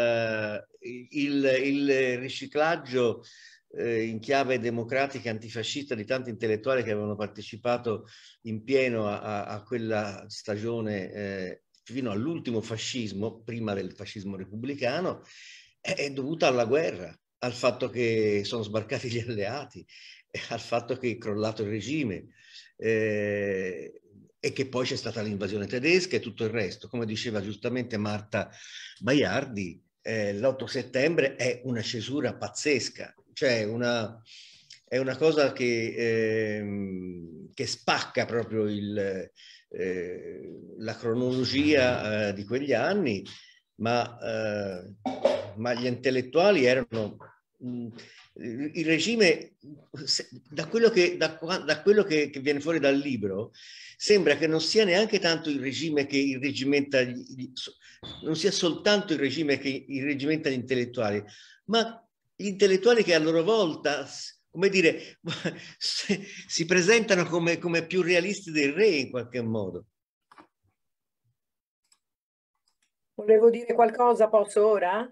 il riciclaggio in chiave democratica antifascista di tanti intellettuali che avevano partecipato in pieno a quella stagione fino all'ultimo fascismo, prima del fascismo repubblicano, è dovuta alla guerra, al fatto che sono sbarcati gli alleati, al fatto che è crollato il regime, e che poi c'è stata l'invasione tedesca e tutto il resto. Come diceva giustamente Marta Baiardi, l'8 settembre è una cesura pazzesca, cioè è una cosa che spacca proprio la cronologia di quegli anni, ma gli intellettuali erano... il regime, da quello che viene fuori dal libro, sembra che non sia neanche tanto il regime che irregimenta, non sia soltanto il regime che irregimenta gli intellettuali, ma gli intellettuali che a loro volta, come dire, si presentano come più realisti del re in qualche modo. Volevo dire qualcosa, posso ora?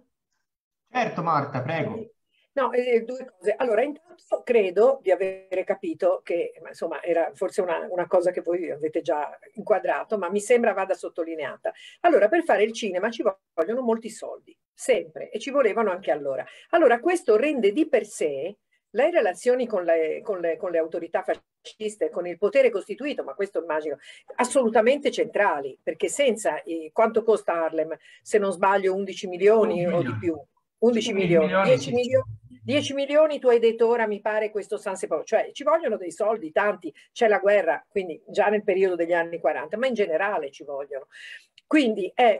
Certo, Marta, prego. No, due cose. Allora, intanto credo di avere capito che, insomma, era forse una cosa che voi avete già inquadrato, ma mi sembra vada sottolineata. Allora, per fare il cinema ci vogliono molti soldi, sempre, e ci volevano anche allora. Allora, questo rende di per sé le relazioni con le autorità fasciste, con il potere costituito, ma questo immagino, assolutamente centrali, perché senza, quanto costa Harlem? Se non sbaglio 11 milioni o di più. 11 milioni, 10 milioni. 10 milioni, tu hai detto ora mi pare questo San Sepolcro, cioè ci vogliono dei soldi, tanti, c'è la guerra, quindi già nel periodo degli anni 40, ma in generale ci vogliono. Quindi è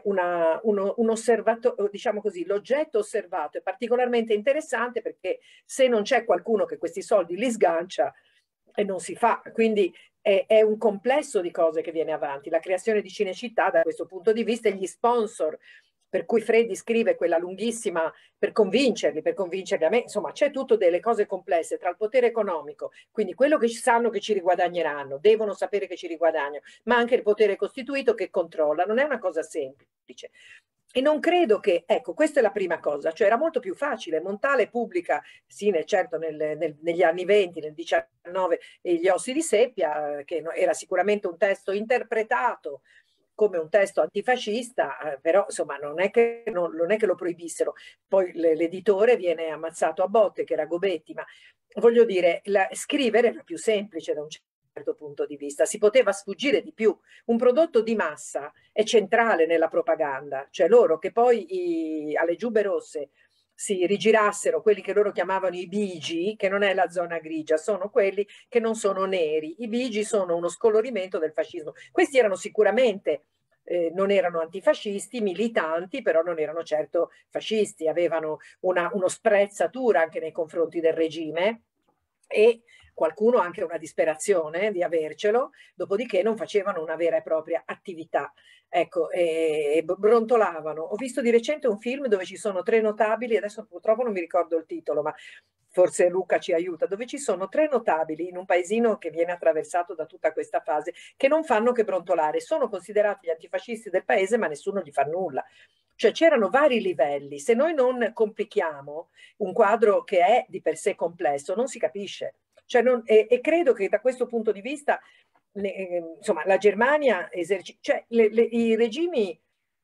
un osservato, diciamo così, l'oggetto osservato è particolarmente interessante perché se non c'è qualcuno che questi soldi li sgancia e non si fa, quindi è un complesso di cose che viene avanti. La creazione di Cinecittà da questo punto di vista e gli sponsor per cui Freddi scrive quella lunghissima per convincerli a me, insomma c'è tutto delle cose complesse tra il potere economico, quindi quello che sanno che ci riguadagneranno, devono sapere che ci riguadagnano, ma anche il potere costituito che controlla, non è una cosa semplice. E non credo che, ecco, questa è la prima cosa, cioè era molto più facile, Montale pubblica, sì, certo negli anni 20, nel 19, Gli ossi di seppia, che era sicuramente un testo interpretato come un testo antifascista, però insomma non è che lo proibissero. Poi l'editore viene ammazzato a botte, che era Gobetti, ma voglio dire, scrivere era più semplice da un certo punto di vista, si poteva sfuggire di più. Un prodotto di massa è centrale nella propaganda, cioè loro che poi alle giubbe rosse si rigirassero quelli che loro chiamavano i bigi, che non è la zona grigia, sono quelli che non sono neri. I bigi sono uno scolorimento del fascismo. Questi erano sicuramente, non erano antifascisti, militanti, però non erano certo fascisti, avevano uno sprezzatura anche nei confronti del regime e qualcuno anche una disperazione di avercelo, dopodiché non facevano una vera e propria attività. Ecco, brontolavano. Ho visto di recente un film dove ci sono 3 notabili, adesso purtroppo non mi ricordo il titolo, ma forse Luca ci aiuta, dove ci sono 3 notabili in un paesino che viene attraversato da tutta questa fase, che non fanno che brontolare. Sono considerati gli antifascisti del paese, ma nessuno gli fa nulla. Cioè c'erano vari livelli. Se noi non complichiamo un quadro che è di per sé complesso, non si capisce. Cioè e credo che da questo punto di vista insomma, la Germania cioè i regimi,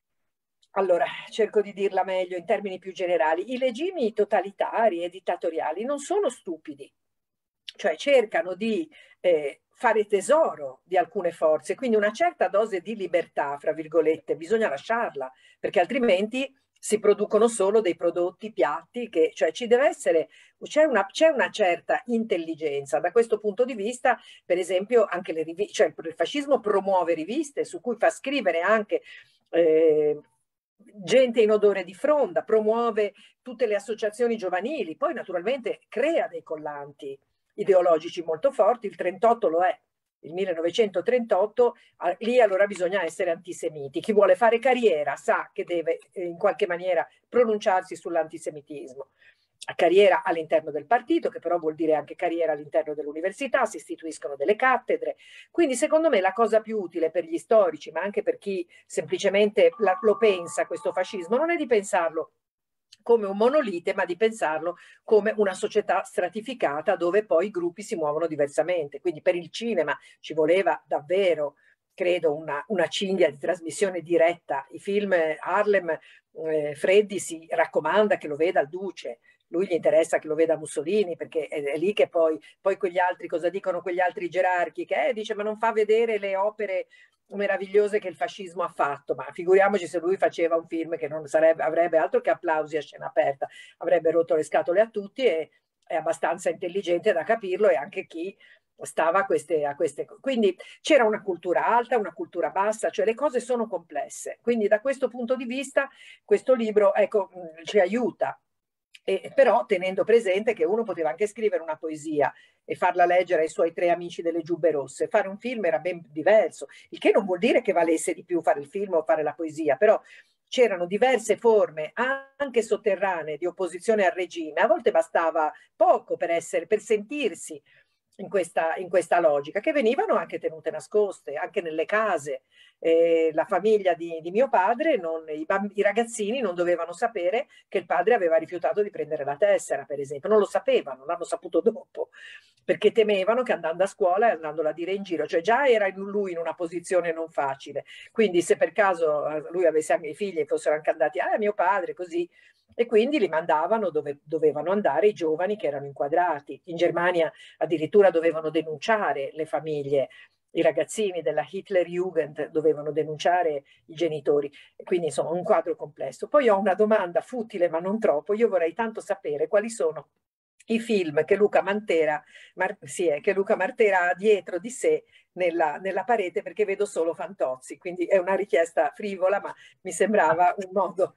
allora cerco di dirla meglio in termini più generali, i regimi totalitari e dittatoriali non sono stupidi, cioè cercano di fare tesoro di alcune forze, quindi una certa dose di libertà, fra virgolette, bisogna lasciarla, perché altrimenti si producono solo dei prodotti piatti, cioè ci deve essere, c'è una certa intelligenza. Da questo punto di vista, per esempio, anche le riviste, cioè il fascismo promuove riviste su cui fa scrivere anche gente in odore di fronda, promuove tutte le associazioni giovanili, poi naturalmente crea dei collanti ideologici molto forti, il 38 lo è. Il 1938, lì allora bisogna essere antisemiti. Chi vuole fare carriera sa che deve in qualche maniera pronunciarsi sull'antisemitismo. Carriera all'interno del partito, che però vuol dire anche carriera all'interno dell'università, si istituiscono delle cattedre. Quindi secondo me la cosa più utile per gli storici, ma anche per chi semplicemente lo pensa, questo fascismo, non è di pensarlo come un monolite, ma di pensarlo come una società stratificata dove poi i gruppi si muovono diversamente. Quindi per il cinema ci voleva davvero credo, una cinghia di trasmissione diretta. I film Harlem, Freddi si raccomanda che lo veda il Duce, lui gli interessa che lo veda Mussolini, perché è lì che poi quegli altri, cosa dicono quegli altri gerarchi, che dice ma non fa vedere le opere meravigliose che il fascismo ha fatto, ma figuriamoci se lui faceva un film che non avrebbe altro che applausi a scena aperta, avrebbe rotto le scatole a tutti, e è abbastanza intelligente da capirlo, e anche chi stava a queste. Quindi c'era una cultura alta, una cultura bassa, cioè le cose sono complesse. Quindi da questo punto di vista questo libro, ecco, ci aiuta. Però tenendo presente che uno poteva anche scrivere una poesia e farla leggere ai suoi 3 amici delle giubbe rosse. Fare un film era ben diverso, il che non vuol dire che valesse di più fare il film o fare la poesia, però c'erano diverse forme, anche sotterranee, di opposizione al regime. A volte bastava poco per sentirsi in questa logica, che venivano anche tenute nascoste, anche nelle case. La famiglia di mio padre, i ragazzini non dovevano sapere che il padre aveva rifiutato di prendere la tessera, per esempio. Non lo sapevano, l'hanno saputo dopo, perché temevano che andando a scuola e andandola a dire in giro, cioè già era lui in una posizione non facile. Quindi se per caso lui avesse anche i figli e fossero anche andati a mio padre, così, e quindi li mandavano dove dovevano andare i giovani che erano inquadrati. In Germania addirittura dovevano denunciare le famiglie, i ragazzini della Hitlerjugend dovevano denunciare i genitori, quindi insomma un quadro complesso. Poi ho una domanda futile ma non troppo, io vorrei tanto sapere quali sono i film che Luca Martera ha dietro di sé nella parete, perché vedo solo Fantozzi, quindi è una richiesta frivola, ma mi sembrava un modo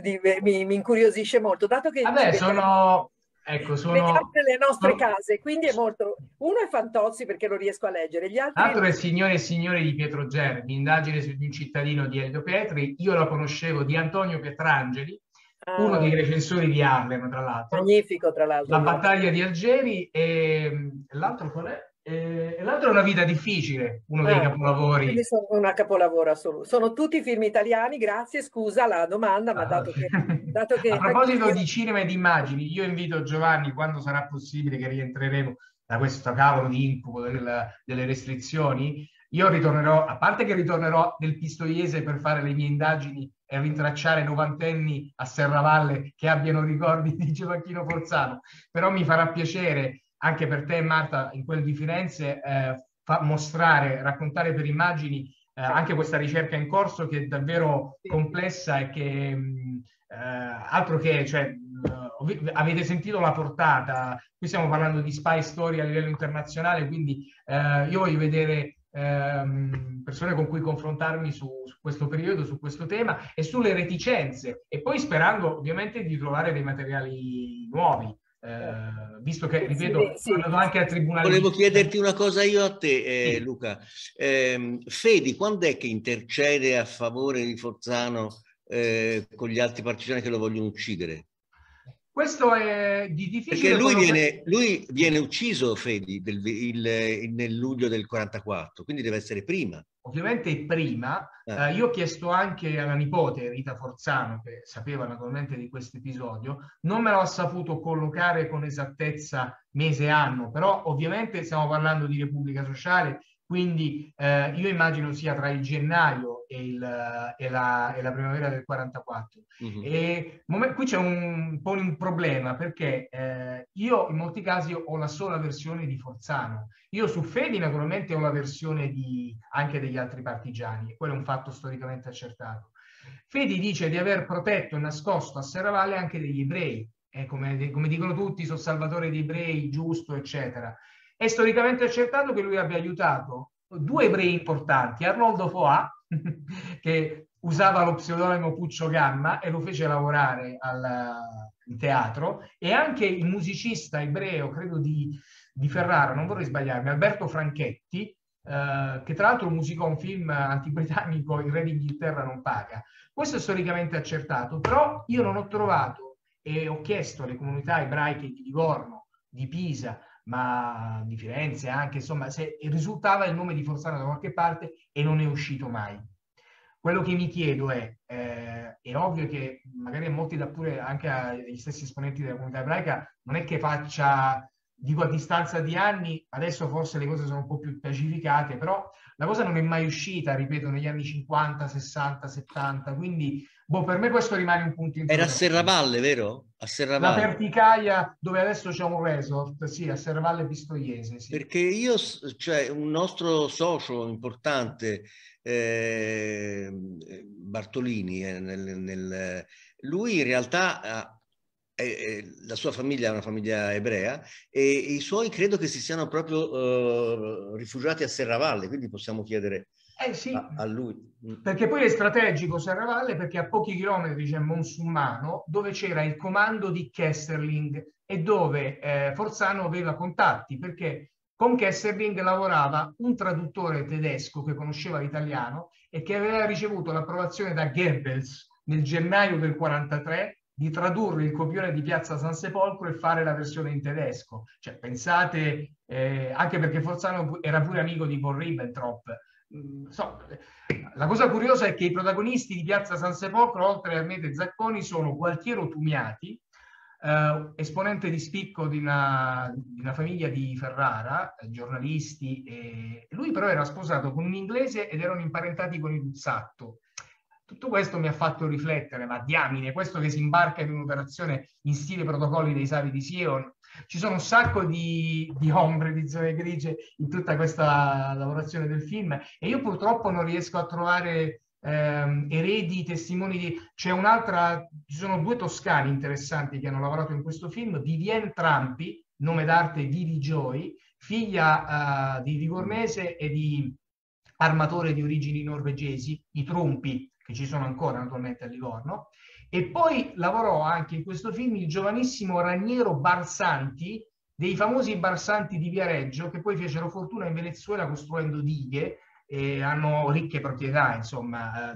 mi incuriosisce molto, dato che vabbè, vediamo nelle nostre case, quindi è molto. Uno è Fantozzi perché lo riesco a leggere, gli altri. L'altro è Signore e Signori di Pietro Germi, indagine su di un cittadino di Elio Petri. Io la conoscevo, di Antonio Pietrangeli, uno dei recensori di Harlem, tra l'altro. Magnifico, tra l'altro. La battaglia di Algeri, e l'altro qual è? L'altro è Una vita difficile, uno dei capolavori. Sono una capolavoro assoluto. Sono tutti film italiani, grazie, scusa la domanda, ma dato che a proposito di cinema e di immagini, io invito Giovanni, quando sarà possibile che rientreremo da questo cavolo di incubo delle restrizioni, io ritornerò, a parte che ritornerò nel Pistoiese per fare le mie indagini e rintracciare 90enni a Serravalle che abbiano ricordi di Gioacchino Forzano, però mi farà piacere anche per te, Marta, in quel di Firenze, mostrare, raccontare per immagini anche questa ricerca in corso, che è davvero complessa e che altro che, cioè, avete sentito la portata, qui stiamo parlando di spy story a livello internazionale, quindi io voglio vedere persone con cui confrontarmi su questo periodo, su questo tema e sulle reticenze, e poi sperando ovviamente di trovare dei materiali nuovi. Visto che, ripeto, sono andato anche a tribunali. Volevo chiederti una cosa io a te, Luca. Fedi, quando è che intercede a favore di Forzano con gli altri partigiani che lo vogliono uccidere? Questo è di difficile. Perché lui viene ucciso, Fedi, nel luglio del 44, quindi deve essere prima. Ovviamente prima. Io ho chiesto anche alla nipote Rita Forzano, che sapeva naturalmente di questo episodio, non me l'ho saputo collocare con esattezza mese e anno, però ovviamente stiamo parlando di Repubblica Sociale, quindi io immagino sia tra il gennaio e la primavera del 44. E qui c'è un po' un problema, perché io in molti casi ho la sola versione di Forzano. Io su Fedi naturalmente ho la versione anche degli altri partigiani, e quello è un fatto storicamente accertato. Fedi dice di aver protetto e nascosto a Serravalle anche degli ebrei, come dicono tutti, sono salvatore di ebrei, giusto, eccetera. È storicamente accertato che lui abbia aiutato 2 ebrei importanti, Arnoldo Foà, che usava lo pseudonimo Puccio Gamma e lo fece lavorare in teatro, e anche il musicista ebreo, credo di Ferrara, non vorrei sbagliarmi, Alberto Franchetti, che tra l'altro musicò un film antibritannico, Il Re d'Inghilterra non paga. Questo è storicamente accertato, però io non ho trovato, e ho chiesto alle comunità ebraiche di Livorno, di Pisa, ma di Firenze anche, insomma, se risultava il nome di Forzano da qualche parte, e non è uscito mai. Quello che mi chiedo è ovvio che magari a molti, da pure anche agli stessi esponenti della comunità ebraica, non è che faccia dico a distanza di anni, adesso forse le cose sono un po' più pacificate, però la cosa non è mai uscita, ripeto, negli anni 50, 60, 70, quindi boh, per me questo rimane un punto Era a interrogativo. Serravalle, vero? A La Serravalle. Perticaia, dove adesso c'è un resort, sì, a Serravalle Pistoiese, sì. Perché io, cioè, un nostro socio importante, Bartolini, lui in realtà la sua famiglia è una famiglia ebrea e i suoi credo che si siano proprio rifugiati a Serravalle, quindi possiamo chiedere Sì, a lui. perché poi è strategico Serravalle, perché a pochi chilometri c'è Monsummano, dove c'era il comando di Kesselring e dove Forzano aveva contatti, perché con Kesselring lavorava un traduttore tedesco che conosceva l'italiano e che aveva ricevuto l'approvazione da Goebbels nel gennaio del 1943 di tradurre il copione di Piazza San Sepolcro e fare la versione in tedesco. Cioè, pensate, anche perché Forzano era pure amico di von Ribbentrop. La cosa curiosa è che i protagonisti di Piazza San Sepolcro, oltre a Mete Zacconi, sono Gualtiero Tumiati, esponente di spicco di una famiglia di Ferrara, giornalisti, e lui però era sposato con un inglese ed erano imparentati con il Luzzatto. Tutto questo mi ha fatto riflettere, ma diamine, questo che si imbarca in un'operazione in stile protocolli dei Savi di Sion. Ci sono un sacco di ombre, di zone grigie in tutta questa lavorazione del film e io purtroppo non riesco a trovare eredi, testimoni di... C'è un'altra, ci sono due toscani interessanti che hanno lavorato in questo film, Vivienne Trampi, nome d'arte Vivi Joy, figlia di Livornese e di armatore di origini norvegesi, i Trumpi, che ci sono ancora naturalmente a Livorno, e poi lavorò anche in questo film il giovanissimo Raniero Barsanti, dei famosi Barsanti di Viareggio, che poi fecero fortuna in Venezuela costruendo dighe e hanno ricche proprietà, insomma.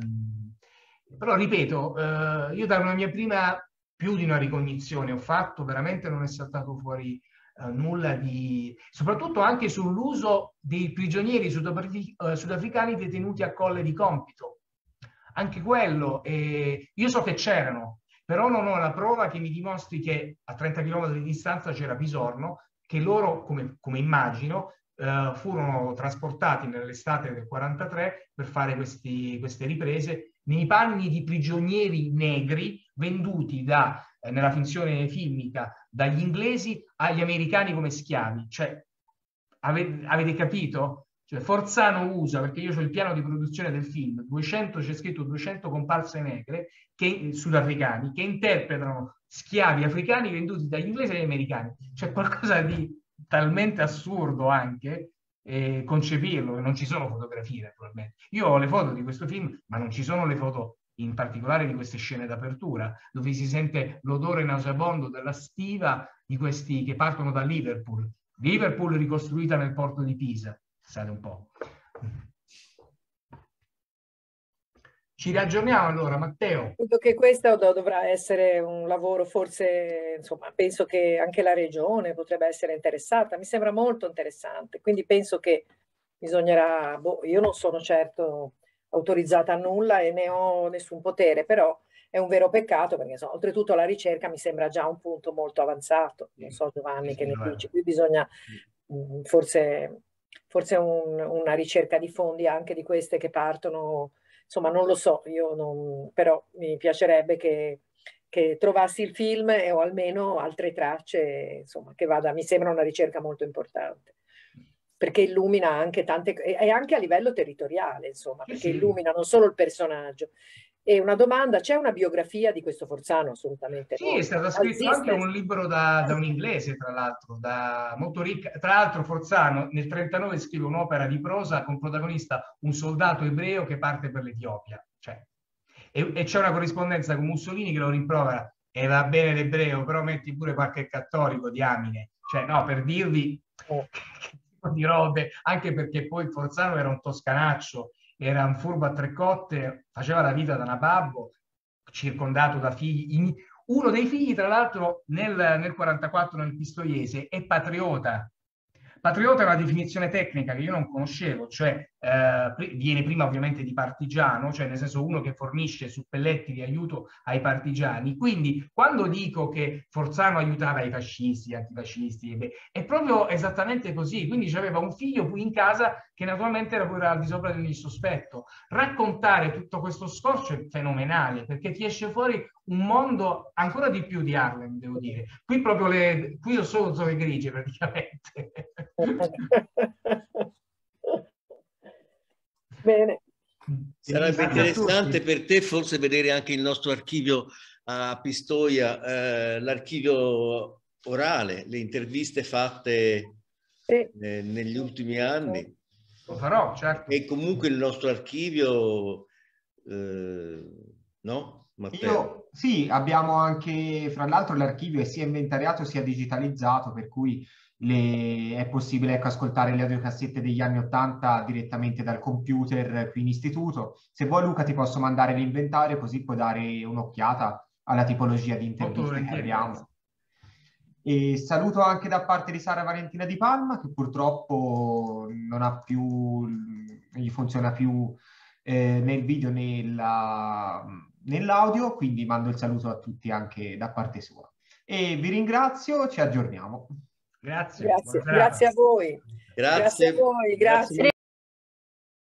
Però ripeto, io da una mia prima, più di una ricognizione ho fatto, veramente non è saltato fuori nulla di... soprattutto anche sull'uso dei prigionieri sudafricani detenuti a Colle di Compito. Anche quello, io so che c'erano, però non ho la prova che mi dimostri che a 30 km di distanza c'era Pisorno, che loro, come immagino, furono trasportati nell'estate del 43 per fare queste riprese nei panni di prigionieri negri venduti nella finzione filmica dagli inglesi agli americani come schiavi. Cioè, avete capito? Cioè, Forzano usa, perché io ho il piano di produzione del film, 200, c'è scritto 200 comparse negre sudafricani che interpretano schiavi africani venduti dagli inglesi agli americani. C'è qualcosa di talmente assurdo anche concepirlo, non ci sono fotografie naturalmente. Io ho le foto di questo film, ma non ci sono le foto in particolare di queste scene d'apertura, dove si sente l'odore nauseabondo della stiva di questi che partono da Liverpool ricostruita nel porto di Pisa. Pensate un po'. Ci riaggiorniamo allora, Matteo. Credo che questo dovrà essere un lavoro, forse, insomma, penso che anche la regione potrebbe essere interessata, mi sembra molto interessante, quindi penso che bisognerà, io non sono certo autorizzata a nulla e ne ho nessun potere, però è un vero peccato perché insomma, oltretutto la ricerca mi sembra già un punto molto avanzato, non so Giovanni che ne dici, qui bisogna forse una ricerca di fondi anche di queste che partono, insomma non lo so, però mi piacerebbe che trovassi il film o almeno altre tracce, insomma, mi sembra una ricerca molto importante, perché illumina anche tante, e anche a livello territoriale, insomma, perché illumina non solo il personaggio. E una domanda, c'è una biografia di questo Forzano? Assolutamente sì, no. È stato scritto anche un libro da un inglese, tra l'altro, molto ricca. Tra l'altro Forzano nel 1939 scrive un'opera di prosa con protagonista un soldato ebreo che parte per l'Etiopia. Cioè, e c'è una corrispondenza con Mussolini che lo rimprovera, e va bene l'ebreo, però metti pure qualche cattolico, diamine. Cioè, no, per dirvi che tipo di robe, anche perché poi Forzano era un toscanaccio, era un furbo a tre cotte, faceva la vita da nababbo, circondato da figli. Uno dei figli, tra l'altro, nel 44 nel Pistoiese è patriota Patriota è una definizione tecnica che io non conoscevo, cioè viene prima ovviamente di partigiano, cioè nel senso uno che fornisce suppelletti di aiuto ai partigiani. Quindi quando dico che Forzano aiutava i fascisti, gli antifascisti, è proprio esattamente così. Quindi c'aveva un figlio qui in casa che naturalmente era pure al di sopra di ogni sospetto. Raccontare tutto questo scorcio è fenomenale, perché ti esce fuori un mondo ancora di più di Harlem, devo dire. Qui proprio qui io sono zone grigie praticamente. Bene. Sarebbe interessante per te forse vedere anche il nostro archivio a Pistoia, l'archivio orale, le interviste fatte negli ultimi anni. Lo farò, certo. E comunque il nostro archivio, no? Matteo? Sì, abbiamo anche, fra l'altro l'archivio è sia inventariato sia digitalizzato, per cui è possibile ascoltare le audiocassette degli anni '80 direttamente dal computer qui in istituto. Se vuoi Luca ti posso mandare l'inventario così puoi dare un'occhiata alla tipologia di interviste che abbiamo. E saluto anche da parte di Sara Valentina Di Palma che purtroppo non ha più, gli funziona più nel video nell'audio, quindi mando il saluto a tutti anche da parte sua. E vi ringrazio, ci aggiorniamo. Grazie. Grazie a voi. Grazie. Grazie a voi. Grazie.